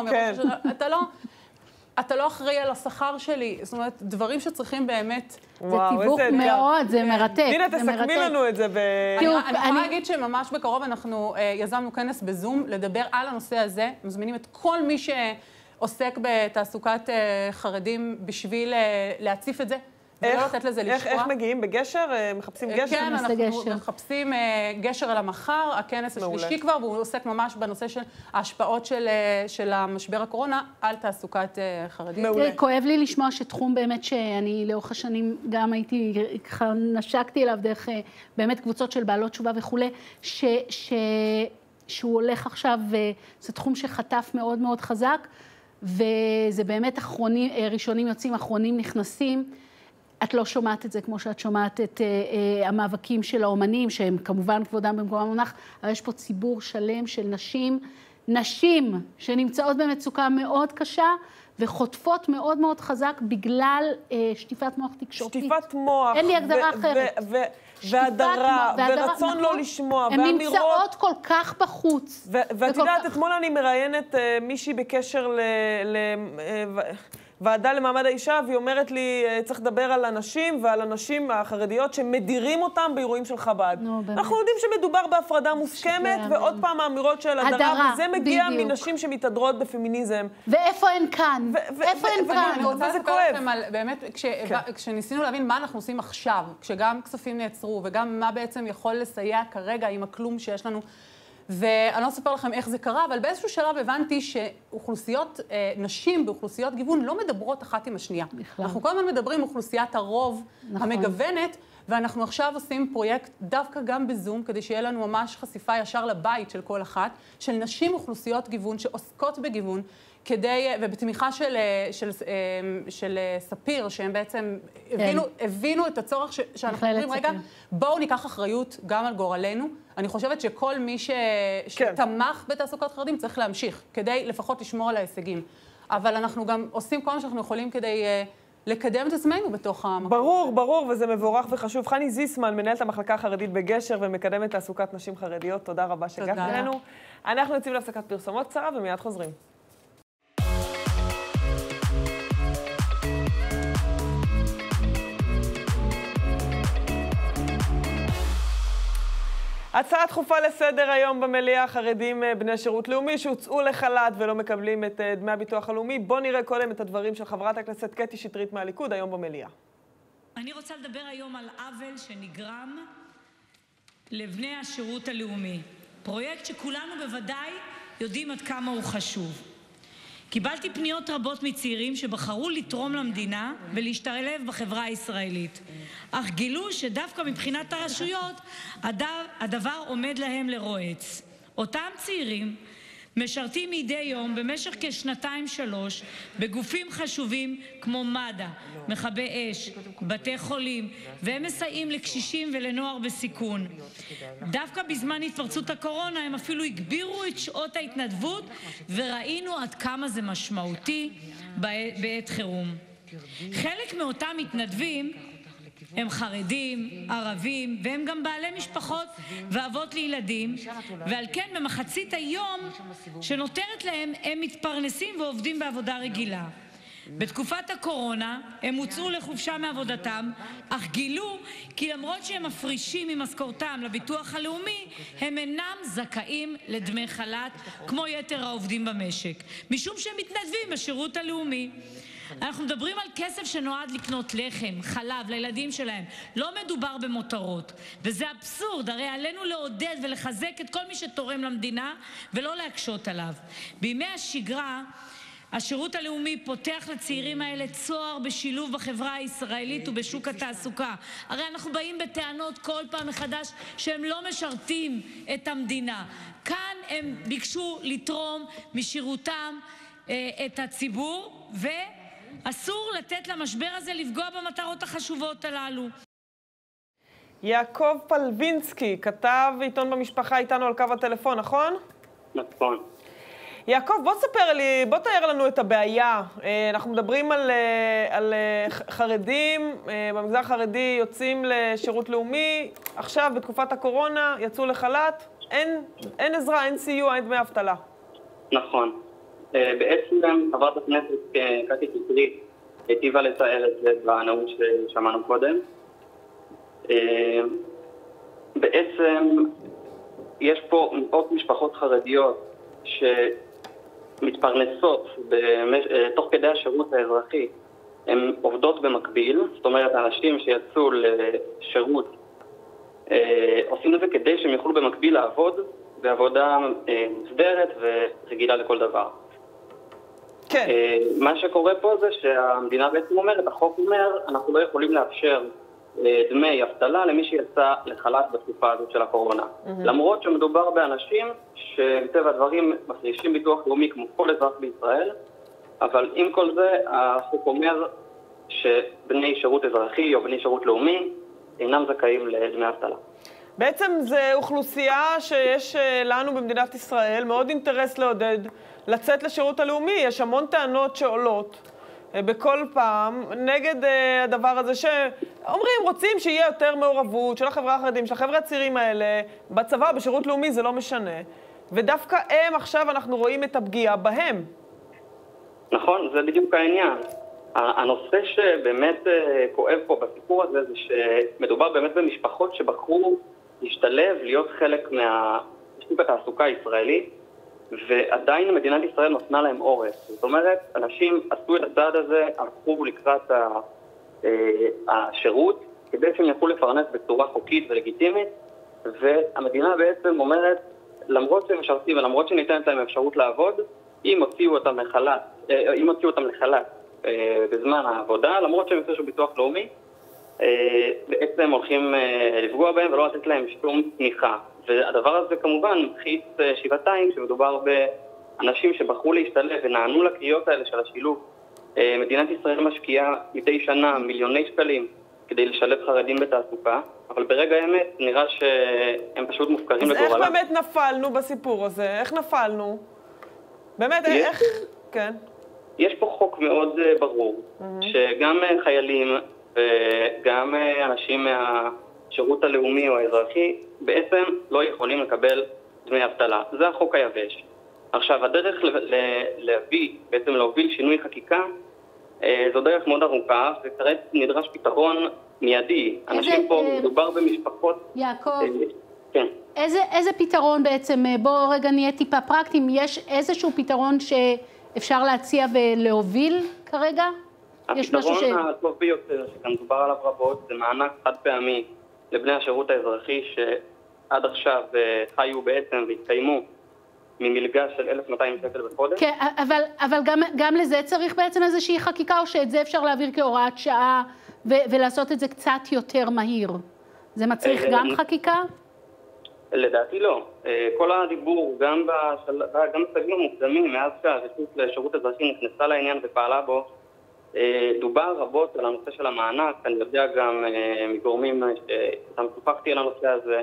אתה לא אחראי על השכר שלי. זאת אומרת, דברים שצריכים באמת... זה תיווך מאוד, זה מרתק. הנה, תסכמי לנו את זה ב... אני יכולה להגיד שממש בקרוב אנחנו יזמנו כנס בזום לדבר על הנושא הזה. מזמינים את כל מי שעוסק בתעסוקת חרדים בשביל להציף את זה. ולא לתת לזה לשקוע. איך מגיעים? בגשר? מחפשים גשר? כן, אנחנו מחפשים גשר על המחר, הכנס השלישי כבר, והוא עוסק ממש בנושא של ההשפעות של המשבר הקורונה על תעסוקת חרדים. מעולה. כואב לי לשמוע שתחום באמת שאני לאורך השנים גם הייתי, ככה נשקתי אליו דרך באמת קבוצות של בעלות תשובה וכו', שהוא הולך עכשיו, זה תחום שחטף מאוד מאוד חזק, וזה באמת ראשונים יוצאים, אחרונים נכנסים. את לא שומעת את זה כמו שאת שומעת את המאבקים של האומנים, שהם כמובן כבודם במקומם מונח, אבל יש פה ציבור שלם של נשים שנמצאות במצוקה מאוד קשה, וחוטפות מאוד מאוד חזק בגלל שטיפת מוח תקשורתית. שטיפת מוח. אין לי הגדרה אחרת. והדרה, ורצון לא לשמוע, הן נמצאות כל כך בחוץ. ואת יודעת, אתמול אני מראיינת מישהי בקשר ועדה למעמד האישה, והיא אומרת לי, צריך לדבר על הנשים ועל הנשים החרדיות שמדירים אותם באירועים של חב"ד. אנחנו יודעים שמדובר בהפרדה מוסכמת, ועוד פעם האמירות של הדרה, וזה מגיע מנשים שמתהדרות בפמיניזם. ואיפה הן כאן? איפה הן כאן? אני רוצה לספר לכם על, באמת, כשניסינו להבין מה אנחנו עושים עכשיו, כשגם כספים נעצרו, וגם מה בעצם יכול לסייע כרגע עם הכלום שיש לנו, ואני לא אספר לכם איך זה קרה, אבל באיזשהו שלב הבנתי שאוכלוסיות, נשים באוכלוסיות גיוון לא מדברות אחת עם השנייה. אנחנו כל הזמן מדברים אוכלוסיית הרוב המגוונת, ואנחנו עכשיו עושים פרויקט דווקא גם בזום, כדי שיהיה לנו ממש חשיפה ישר לבית של כל אחת, של נשים אוכלוסיות גיוון שעוסקות בגיוון, ובתמיכה של ספיר, שהם בעצם הבינו את הצורך שאנחנו אומרים, רגע, בואו ניקח אחריות גם על גורלנו. אני חושבת שכל מי שתמך בתעסוקת חרדים צריך להמשיך, כדי לפחות לשמור על ההישגים. אבל אנחנו גם עושים כל מה שאנחנו יכולים כדי לקדם את עצמנו בתוך המקום. ברור, וזה מבורך וחשוב. חני זיסמן, מנהלת המחלקה החרדית בגשר ומקדמת תעסוקת נשים חרדיות. תודה רבה שהגעת אלינו. אנחנו יוצאים להפסקת פרסומות קצרה ומיד חוזרים. הצעה דחופה לסדר היום במליאה, חרדים בני שירות לאומי שהוצאו לחל"ת ולא מקבלים את דמי הביטוח הלאומי. בואו נראה קודם את הדברים של חברת הכנסת קטי שטרית מהליכוד היום במליאה. אני רוצה לדבר היום על עוול שנגרם לבני השירות הלאומי. פרויקט שכולנו בוודאי יודעים עד כמה הוא חשוב. קיבלתי פניות רבות מצעירים שבחרו לתרום למדינה ולהשתלב בחברה הישראלית, אך גילו שדווקא מבחינת הרשויות הדבר עומד להם לרועץ. אותם צעירים משרתים מדי יום במשך כשנתיים-שלוש בגופים חשובים כמו מד"א, מכבי אש, בתי חולים, והם מסייעים לקשישים ולנוער בסיכון. דווקא בזמן התפרצות הקורונה הם אפילו הגבירו את שעות ההתנדבות, וראינו עד כמה זה משמעותי בעת חירום. חלק מאותם מתנדבים הם חרדים, ערבים, והם גם בעלי משפחות ואבות לילדים, ועל כן במחצית היום שנותרת להם הם מתפרנסים ועובדים בעבודה רגילה. בתקופת הקורונה הם הוצאו לחופשה מעבודתם, אך גילו כי למרות שהם מפרישים ממשכורתם לביטוח הלאומי, הם אינם זכאים לדמי חל"ת כמו יתר העובדים במשק, משום שהם מתנדבים בשירות הלאומי. אנחנו מדברים על כסף שנועד לקנות לחם, חלב לילדים שלהם. לא מדובר במותרות. וזה אבסורד, הרי עלינו לעודד ולחזק את כל מי שתורם למדינה ולא להקשות עליו. בימי השגרה, השירות הלאומי פותח לצעירים האלה צוהר בשילוב בחברה הישראלית ובשוק התעסוקה. הרי אנחנו באים בטענות כל פעם מחדש שהם לא משרתים את המדינה. כאן הם ביקשו לתרום משירותם את הציבור, אסור לתת למשבר הזה לפגוע במטרות החשובות הללו. יעקב פלווינסקי, כתב עיתון במשפחה איתנו על קו הטלפון, נכון? נכון. יעקב, בוא תאר לנו את הבעיה. אנחנו מדברים על חרדים, במגזר החרדי יוצאים לשירות לאומי, עכשיו בתקופת הקורונה יצאו לחל"ת, אין עזרה, אין סיוע, אין דמי אבטלה. נכון. בעצם חברת הכנסת קטי שטרית היטיבה לתאר את זה בנאום ששמענו קודם. בעצם יש פה מאות משפחות חרדיות שמתפרנסות תוך כדי השירות האזרחי. הן עובדות במקביל, זאת אומרת, האנשים שיצאו לשירות עושים את זה כדי שהם יוכלו במקביל לעבוד בעבודה מוסדרת ורגילה לכל דבר. כן. מה שקורה פה זה שהמדינה בעצם אומרת, החוק אומר, אנחנו לא יכולים לאפשר דמי אבטלה למי שיצא לחל"ת בתקופה הזאת של הקורונה. למרות שמדובר באנשים שמטבע הדברים מפרישים ביטוח לאומי כמו כל אזרח בישראל, אבל עם כל זה החוק אומר שבני שירות אזרחי או בני שירות לאומי אינם זכאים לדמי אבטלה. בעצם זו אוכלוסייה שיש לנו במדינת ישראל מאוד אינטרס לעודד לצאת לשירות הלאומי. יש המון טענות שעולות בכל פעם נגד הדבר הזה שאומרים, רוצים שיהיה יותר מעורבות של החברה החרדים, של החברה הצעירים האלה, בצבא, בשירות לאומי, זה לא משנה. ודווקא הם עכשיו אנחנו רואים את הפגיעה בהם. נכון, זה בדיוק העניין. הנושא שבאמת כואב פה בסיפור הזה זה שמדובר באמת במשפחות שבחרו להשתלב, להיות חלק מהשוק התעסוקה הישראלי, ועדיין מדינת ישראל נותנה להם עורף. זאת אומרת, אנשים עשו את הצעד הזה, הלכו לקראת השירות, כדי שהם יוכלו לפרנס בצורה חוקית ולגיטימית, והמדינה בעצם אומרת, למרות שהם משרתים ולמרות שניתנת להם אפשרות לעבוד, אם הוציאו אותם לחל"ת בזמן העבודה, למרות שהם יוצאו ביטוח לאומי, בעצם הולכים לפגוע בהם ולא לתת להם שום תמיכה. והדבר הזה כמובן מחיץ שבעתיים שמדובר באנשים שבחרו להשתלב ונענו לקריאות האלה של השילוב. מדינת ישראל משקיעה מדי שנה מיליוני שקלים כדי לשלב חרדים בתעסוקה, אבל ברגע האמת נראה שהם פשוט מופקרים לגורלם. אז איך באמת נפלנו בסיפור הזה? איך נפלנו? באמת, איך? כן. יש פה חוק מאוד ברור, שגם חיילים וגם אנשים מהשירות הלאומי או האזרחי בעצם לא יכולים לקבל דמי אבטלה. זה החוק היבש. עכשיו, הדרך בעצם להוביל שינוי חקיקה, זו דרך מאוד ארוכה, וכעת נדרש פתרון מיידי. אנשים פה מדובר במשפחות... יעקב, כן. איזה פתרון בעצם, בואו רגע נהיה טיפה פרקטיים, יש איזשהו פתרון שאפשר להציע ולהוביל כרגע? הפתרון הטוב ביותר, שכאן מדובר עליו רבות, זה מענק חד פעמי לבני השירות האזרחי שעד עכשיו חיו בעצם והתקיימו ממלגה של 1,200 שקל בחודש. כן, אבל גם לזה צריך בעצם איזושהי חקיקה, או שאת זה אפשר להעביר כהוראת שעה ולעשות את זה קצת יותר מהיר? זה מצריך גם חקיקה? לדעתי לא. כל הדיבור, גם בסגים המוקדמים, מאז שהרשות לשירות אזרחי נכנסה לעניין ופעלה בו, דובר רבות על הנושא של המענק. אני יודע גם מגורמים שאתם שוחחתי על הנושא הזה,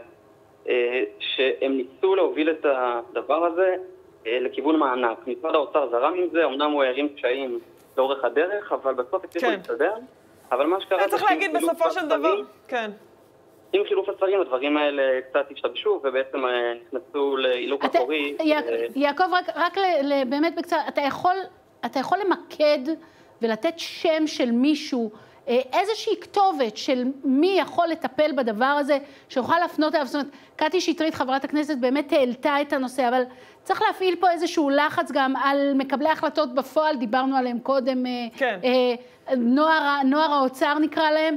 שהם ניסו להוביל את הדבר הזה לכיוון מענק. משרד האוצר זרם עם זה, אמנם הוא הרים קשיים לאורך הדרך, אבל בסוף הצליחו להסתדר. אבל מה שקרה... צריך להגיד בסופו של דבר, כן. עם חילוף השרים, הדברים האלה קצת השתבשו, ובעצם נכנסו להילוק אחורי. יעקב, רק באמת בקצרה, אתה יכול למקד ולתת שם של מישהו, איזושהי כתובת של מי יכול לטפל בדבר הזה, שיוכל להפנות אליו. זאת אומרת, קטי שטרית, חברת הכנסת, באמת העלתה את הנושא, אבל צריך להפעיל פה איזשהו לחץ גם על מקבלי החלטות בפועל, דיברנו עליהם קודם, כן. נוער האוצר נקרא להם.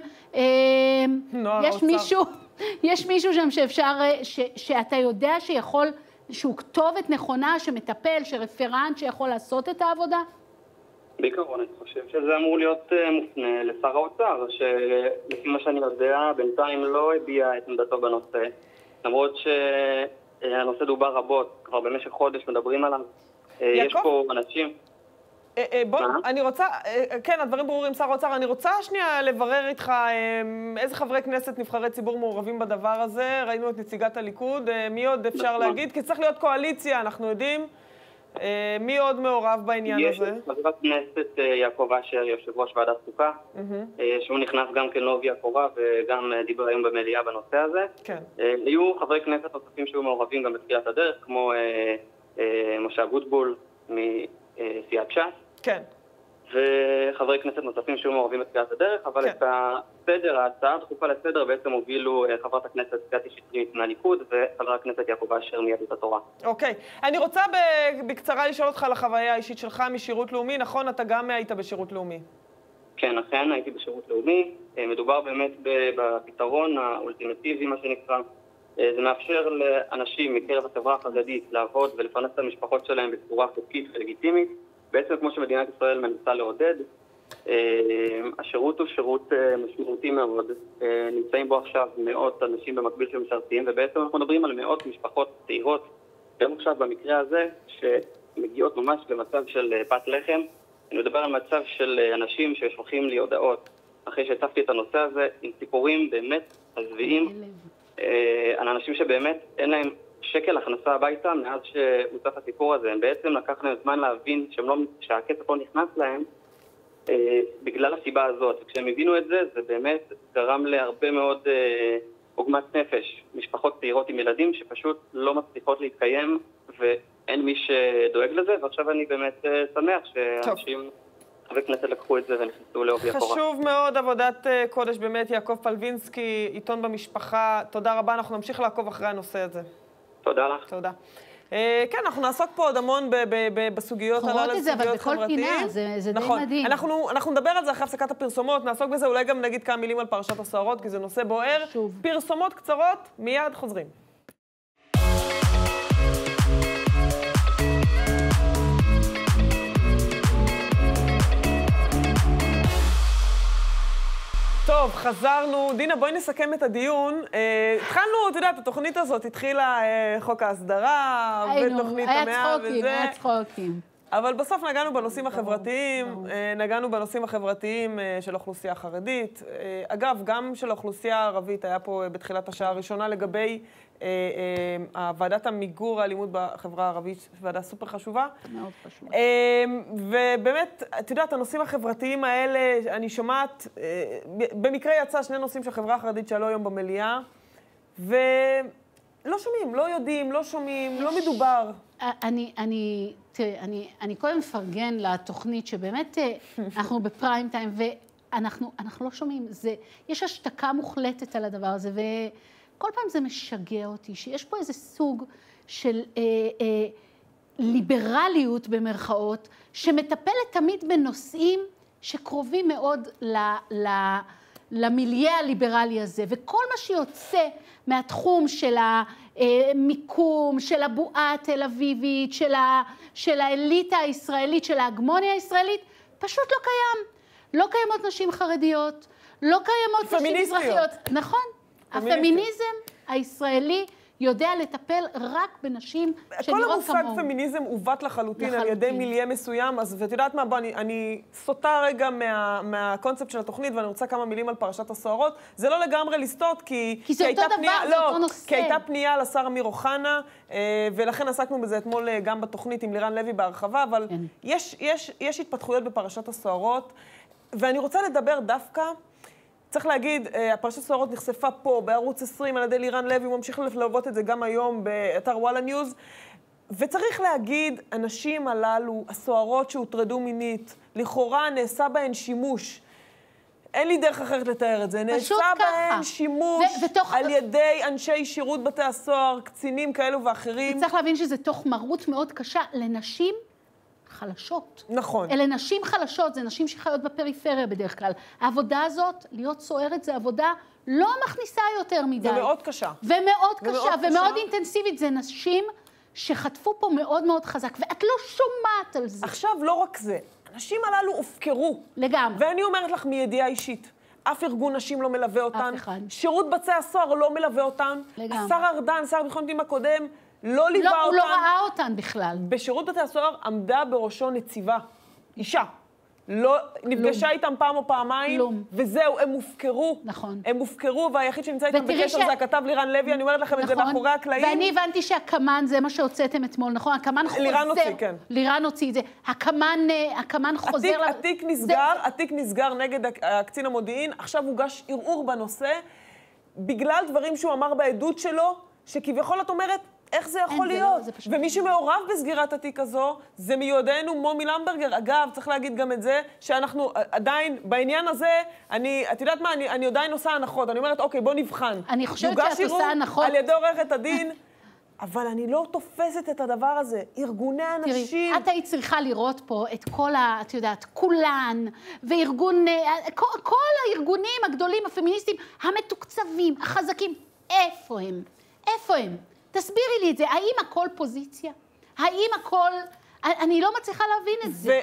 יש מישהו שם שאפשר, שאתה יודע שיכול, שהוא כתובת נכונה, שמטפל, שרפרנט, שיכול לעשות את העבודה? בעיקרון, אני חושב שזה אמור להיות מופנה לשר האוצר, שלפי מה שאני יודע, בינתיים לא הביע את עמדתו בנושא, למרות שהנושא דובר רבות, כבר במשך חודש מדברים עליו. יש פה אנשים... בוא, אני רוצה, כן, הדברים ברורים, שר האוצר, אני רוצה שנייה לברר איתך איזה חברי כנסת, נבחרי ציבור מעורבים בדבר הזה, ראינו את נציגת הליכוד, מי עוד אפשר להגיד? כי צריך להיות קואליציה, אנחנו יודעים, מי עוד מעורב בעניין הזה? יש חבר הכנסת יעקב אשר, יושב ראש ועדת חוקה, שהוא נכנס גם כן לעובי הקורה וגם דיבר היום במליאה בנושא הזה. היו חברי כנסת נוספים שהיו מעורבים גם בתחילת הדרך, כמו משה אבוטבול מסיעת ש"ס. כן. וחברי כנסת נוספים שהיו מעורבים בתחילת הדרך, אבל את הסדר, ההצעה הדחופה לסדר בעצם הובילו חברת הכנסת קטי שטרית מהליכוד וחבר הכנסת יעקב אשר מיהדות התורה. אוקיי. אני רוצה בקצרה לשאול אותך על החוויה האישית שלך משירות לאומי. נכון, אתה גם היית בשירות לאומי. כן, אכן, הייתי בשירות לאומי. מדובר באמת בפתרון האולטימטיבי, מה שנקרא. זה מאפשר לאנשים מקרב החברה החרדית לעבוד ולפרנס את המשפחות שלהם בצורה חוקית ולגיטימית. בעצם כמו שמדינת ישראל מנסה לעודד, השירות הוא שירות משמעותי מאוד. נמצאים בו עכשיו מאות אנשים במקביל שמשרתים, ובעצם אנחנו מדברים על מאות משפחות צעירות, גם עכשיו במקרה הזה, שמגיעות ממש למצב של פת לחם. אני מדבר על מצב של אנשים ששולחים לי הודעות, אחרי שהצפתי את הנושא הזה, עם סיפורים באמת עזביים, על אנשים שבאמת אין להם שקל הכנסה הביתה מאז שהוצף הסיפור הזה. הם בעצם לקח להם זמן להבין שהכסף לא נכנס להם בגלל הסיבה הזאת. וכשהם הבינו את זה, זה באמת גרם להרבה מאוד עוגמת נפש. משפחות צעירות עם ילדים שפשוט לא מצליחות להתקיים ואין מי שדואג לזה. ועכשיו אני באמת שמח שאנשים, חברי כנסת לקחו את זה ונכנסו לעובי הקורה. חשוב מאוד, עבודת קודש באמת. יעקב פלווינסקי, עיתון במשפחה, תודה רבה. אנחנו נמשיך לעקוב אחרי הנושא הזה. תודה לך. תודה. כן, אנחנו נעסוק פה עוד המון בסוגיות הללו, בסוגיות חברתיים. זה די מדהים. אנחנו נדבר על זה אחרי הפסקת הפרסומות, נעסוק בזה, אולי גם נגיד כמה מילים על פרשת הסוהרות, כי זה נושא בוער. פרסומות קצרות, מיד חוזרים. טוב, חזרנו. דינה, בואי נסכם את הדיון. התחלנו, אתה יודעת, התוכנית הזאת התחילה חוק ההסדרה, ותוכנית המאה וזה. היה צחוקים. אבל בסוף נגענו בנושאים החברתיים, של האוכלוסייה החרדית. אגב, גם של האוכלוסייה הערבית, היה פה בתחילת השעה הראשונה לגבי ועדת המיגור האלימות בחברה הערבית, ועדה סופר חשובה. מאוד חשובה. ובאמת, את יודעת, הנושאים החברתיים האלה, אני שומעת, במקרה יצא שני נושאים של חברה החרדית שעלו היום במליאה, ולא שומעים, לא יודעים, לא שומעים, לא מדובר. אני קודם מפרגן לתוכנית שבאמת אנחנו בפריים טיים, ואנחנו לא שומעים. יש השתקה מוחלטת על הדבר הזה, כל פעם זה משגע אותי, שיש פה איזה סוג של ליברליות במרכאות, שמטפלת תמיד בנושאים שקרובים מאוד למיליה הליברלי הזה, וכל מה שיוצא מהתחום של המיקום, של הבועה התל אביבית, של האליטה הישראלית, של ההגמוניה הישראלית, פשוט לא קיים. לא קיימות נשים חרדיות, לא קיימות נשים מזרחיות. נכון. הפמיניזם הישראלי יודע לטפל רק בנשים שנראות כמוהו. כל המושג פמיניזם עוות לחלוטין על ידי מיליה מסוים, אז ואת יודעת מה, אני סוטה רגע מהקונספט של התוכנית, ואני רוצה כמה מילים על פרשת הסוהרות. זה לא לגמרי לסטות, כי זה אותו דבר, זה אותו נושא. כי הייתה פנייה לשר אמיר אוחנה, ולכן עסקנו בזה אתמול גם בתוכנית עם לירן לוי בהרחבה, אבל יש התפתחויות בפרשת הסוהרות, ואני רוצה לדבר דווקא, צריך להגיד, הפרשת הסוהרות נחשפה פה, בערוץ 20, על ידי לירן לוי, הוא ממשיך ללוות את זה גם היום באתר וואלה ניוז, וצריך להגיד, הנשים הללו, הסוהרות שהוטרדו מינית, לכאורה נעשה בהן שימוש. אין לי דרך אחרת לתאר את זה. נעשה בהן שימוש על ידי אנשי שירות בתי הסוהר, קצינים כאלו ואחרים. וצריך להבין שזה תוך מרות מאוד קשה לנשים חלשות. נכון. אלה נשים חלשות, זה נשים שחיות בפריפריה בדרך כלל. העבודה הזאת, להיות סוערת, זה עבודה לא מכניסה יותר מדי. זה מאוד קשה. ומאוד קשה, ומאוד אינטנסיבית. זה נשים שחטפו פה מאוד מאוד חזק, ואת לא שומעת על זה. עכשיו, לא רק זה. הנשים הללו הופקרו. לגמרי. ואני אומרת לך מידיעה אישית, אף ארגון נשים לא מלווה אותן. אף אחד. שירות בתי הסוהר לא מלווה אותן. לגמרי. השר ארדן, שר ביטחון פנים הקודם, לא ליווה אותן. הוא לא ראה אותן בכלל. בשירות בתי הסוהר עמדה בראשו נציבה. אישה. לא נפגשה איתם פעם או פעמיים, וזהו, הם הופקרו. נכון. הם הופקרו, והיחיד שנמצא איתם בקשר זה הכתב לירן לוי, אני אומרת לכם את זה מאחורי הקלעים. ואני הבנתי שהקמן, זה מה שהוצאתם אתמול, נכון? הקמן חוזר. לירן הוציא, כן. לירן הוציא את זה. הקמן חוזר... התיק נסגר נגד הקצין המודיעין, עכשיו הוגש ערעור בנושא, בגלל דברים שהוא אמר בעדות שלו, שכביכול את אומרת, איך זה יכול להיות? ומי שמעורב בסגירת התיק הזו, זה מיודענו מומי למברגר. אגב, צריך להגיד גם את זה, שאנחנו עדיין, בעניין הזה, את יודעת מה, אני עדיין עושה הנחות. אני אומרת, אוקיי, בוא נבחן. אני חושבת שאת עושה הנחות. על ידי עורכת הדין, אבל אני לא תופסת את הדבר הזה. ארגוני אנשים... תראי, את היית צריכה לראות פה את כל את יודעת, כולן, וארגון, כל הארגונים הגדולים, הפמיניסטים, המתוקצבים, החזקים, איפה הם? איפה הם? תסבירי לי את זה, האם הכל פוזיציה? האם הכל... אני לא מצליחה להבין את זה.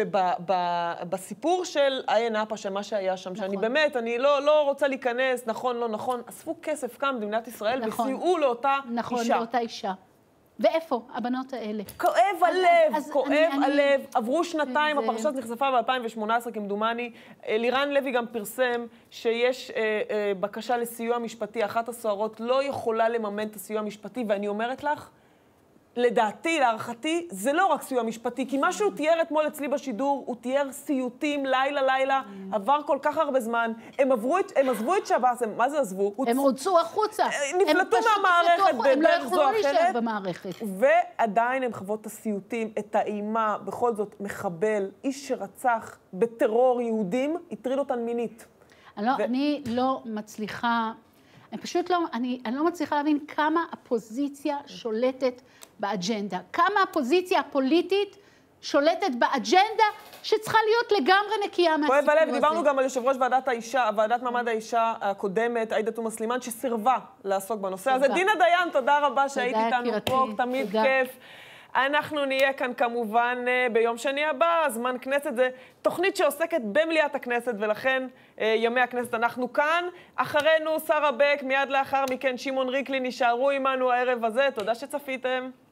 ובסיפור של עין אפה, שמה שהיה שם, שאני באמת, אני לא רוצה להיכנס, נכון, לא נכון, אספו כסף כאן במדינת ישראל, וסייעו לאותה אישה. נכון, לאותה אישה. ואיפה הבנות האלה? כואב הלב, עברו שנתיים, הפרשת נחשפה ב-2018 כמדומני. לירן לוי גם פרסם שיש בקשה לסיוע משפטי, אחת הסוהרות לא יכולה לממן את הסיוע המשפטי, ואני אומרת לך, לדעתי, להערכתי, זה לא רק סיוע משפטי, כי מה שהוא תיאר אתמול אצלי בשידור, הוא תיאר סיוטים לילה, עבר כל כך הרבה זמן, הם עזבו את שב"ס, מה זה עזבו? הם הוצאו החוצה. נפלטו מהמערכת בדרך זו אחרת. הם לא יכולו להישאר במערכת. ועדיין הם חוות את הסיוטים, את האימה, בכל זאת מחבל, איש שרצח בטרור יהודים, הטריד אותן מינית. אני לא מצליחה... אני לא מצליחה להבין כמה הפוזיציה שולטת באג'נדה. כמה הפוזיציה הפוליטית שולטת באג'נדה שצריכה להיות לגמרי נקייה מהסיפור הזה. כואב הלב, דיברנו גם על יושב ראש ועדת מעמד האישה הקודמת, עאידה תומא סלימאן, שסירבה לעסוק בנושא הזה. דינה דיין, תודה רבה שהיית איתנו פה, תמיד כיף. אנחנו נהיה כאן כמובן ביום שני הבא, זמן כנסת זה תוכנית שעוסקת במליאת הכנסת, ולכן ימי הכנסת אנחנו כאן. אחרינו שרה בק, מיד לאחר מכן שמעון ריקלין, נשארו עמנו הערב הזה, תודה שצפיתם.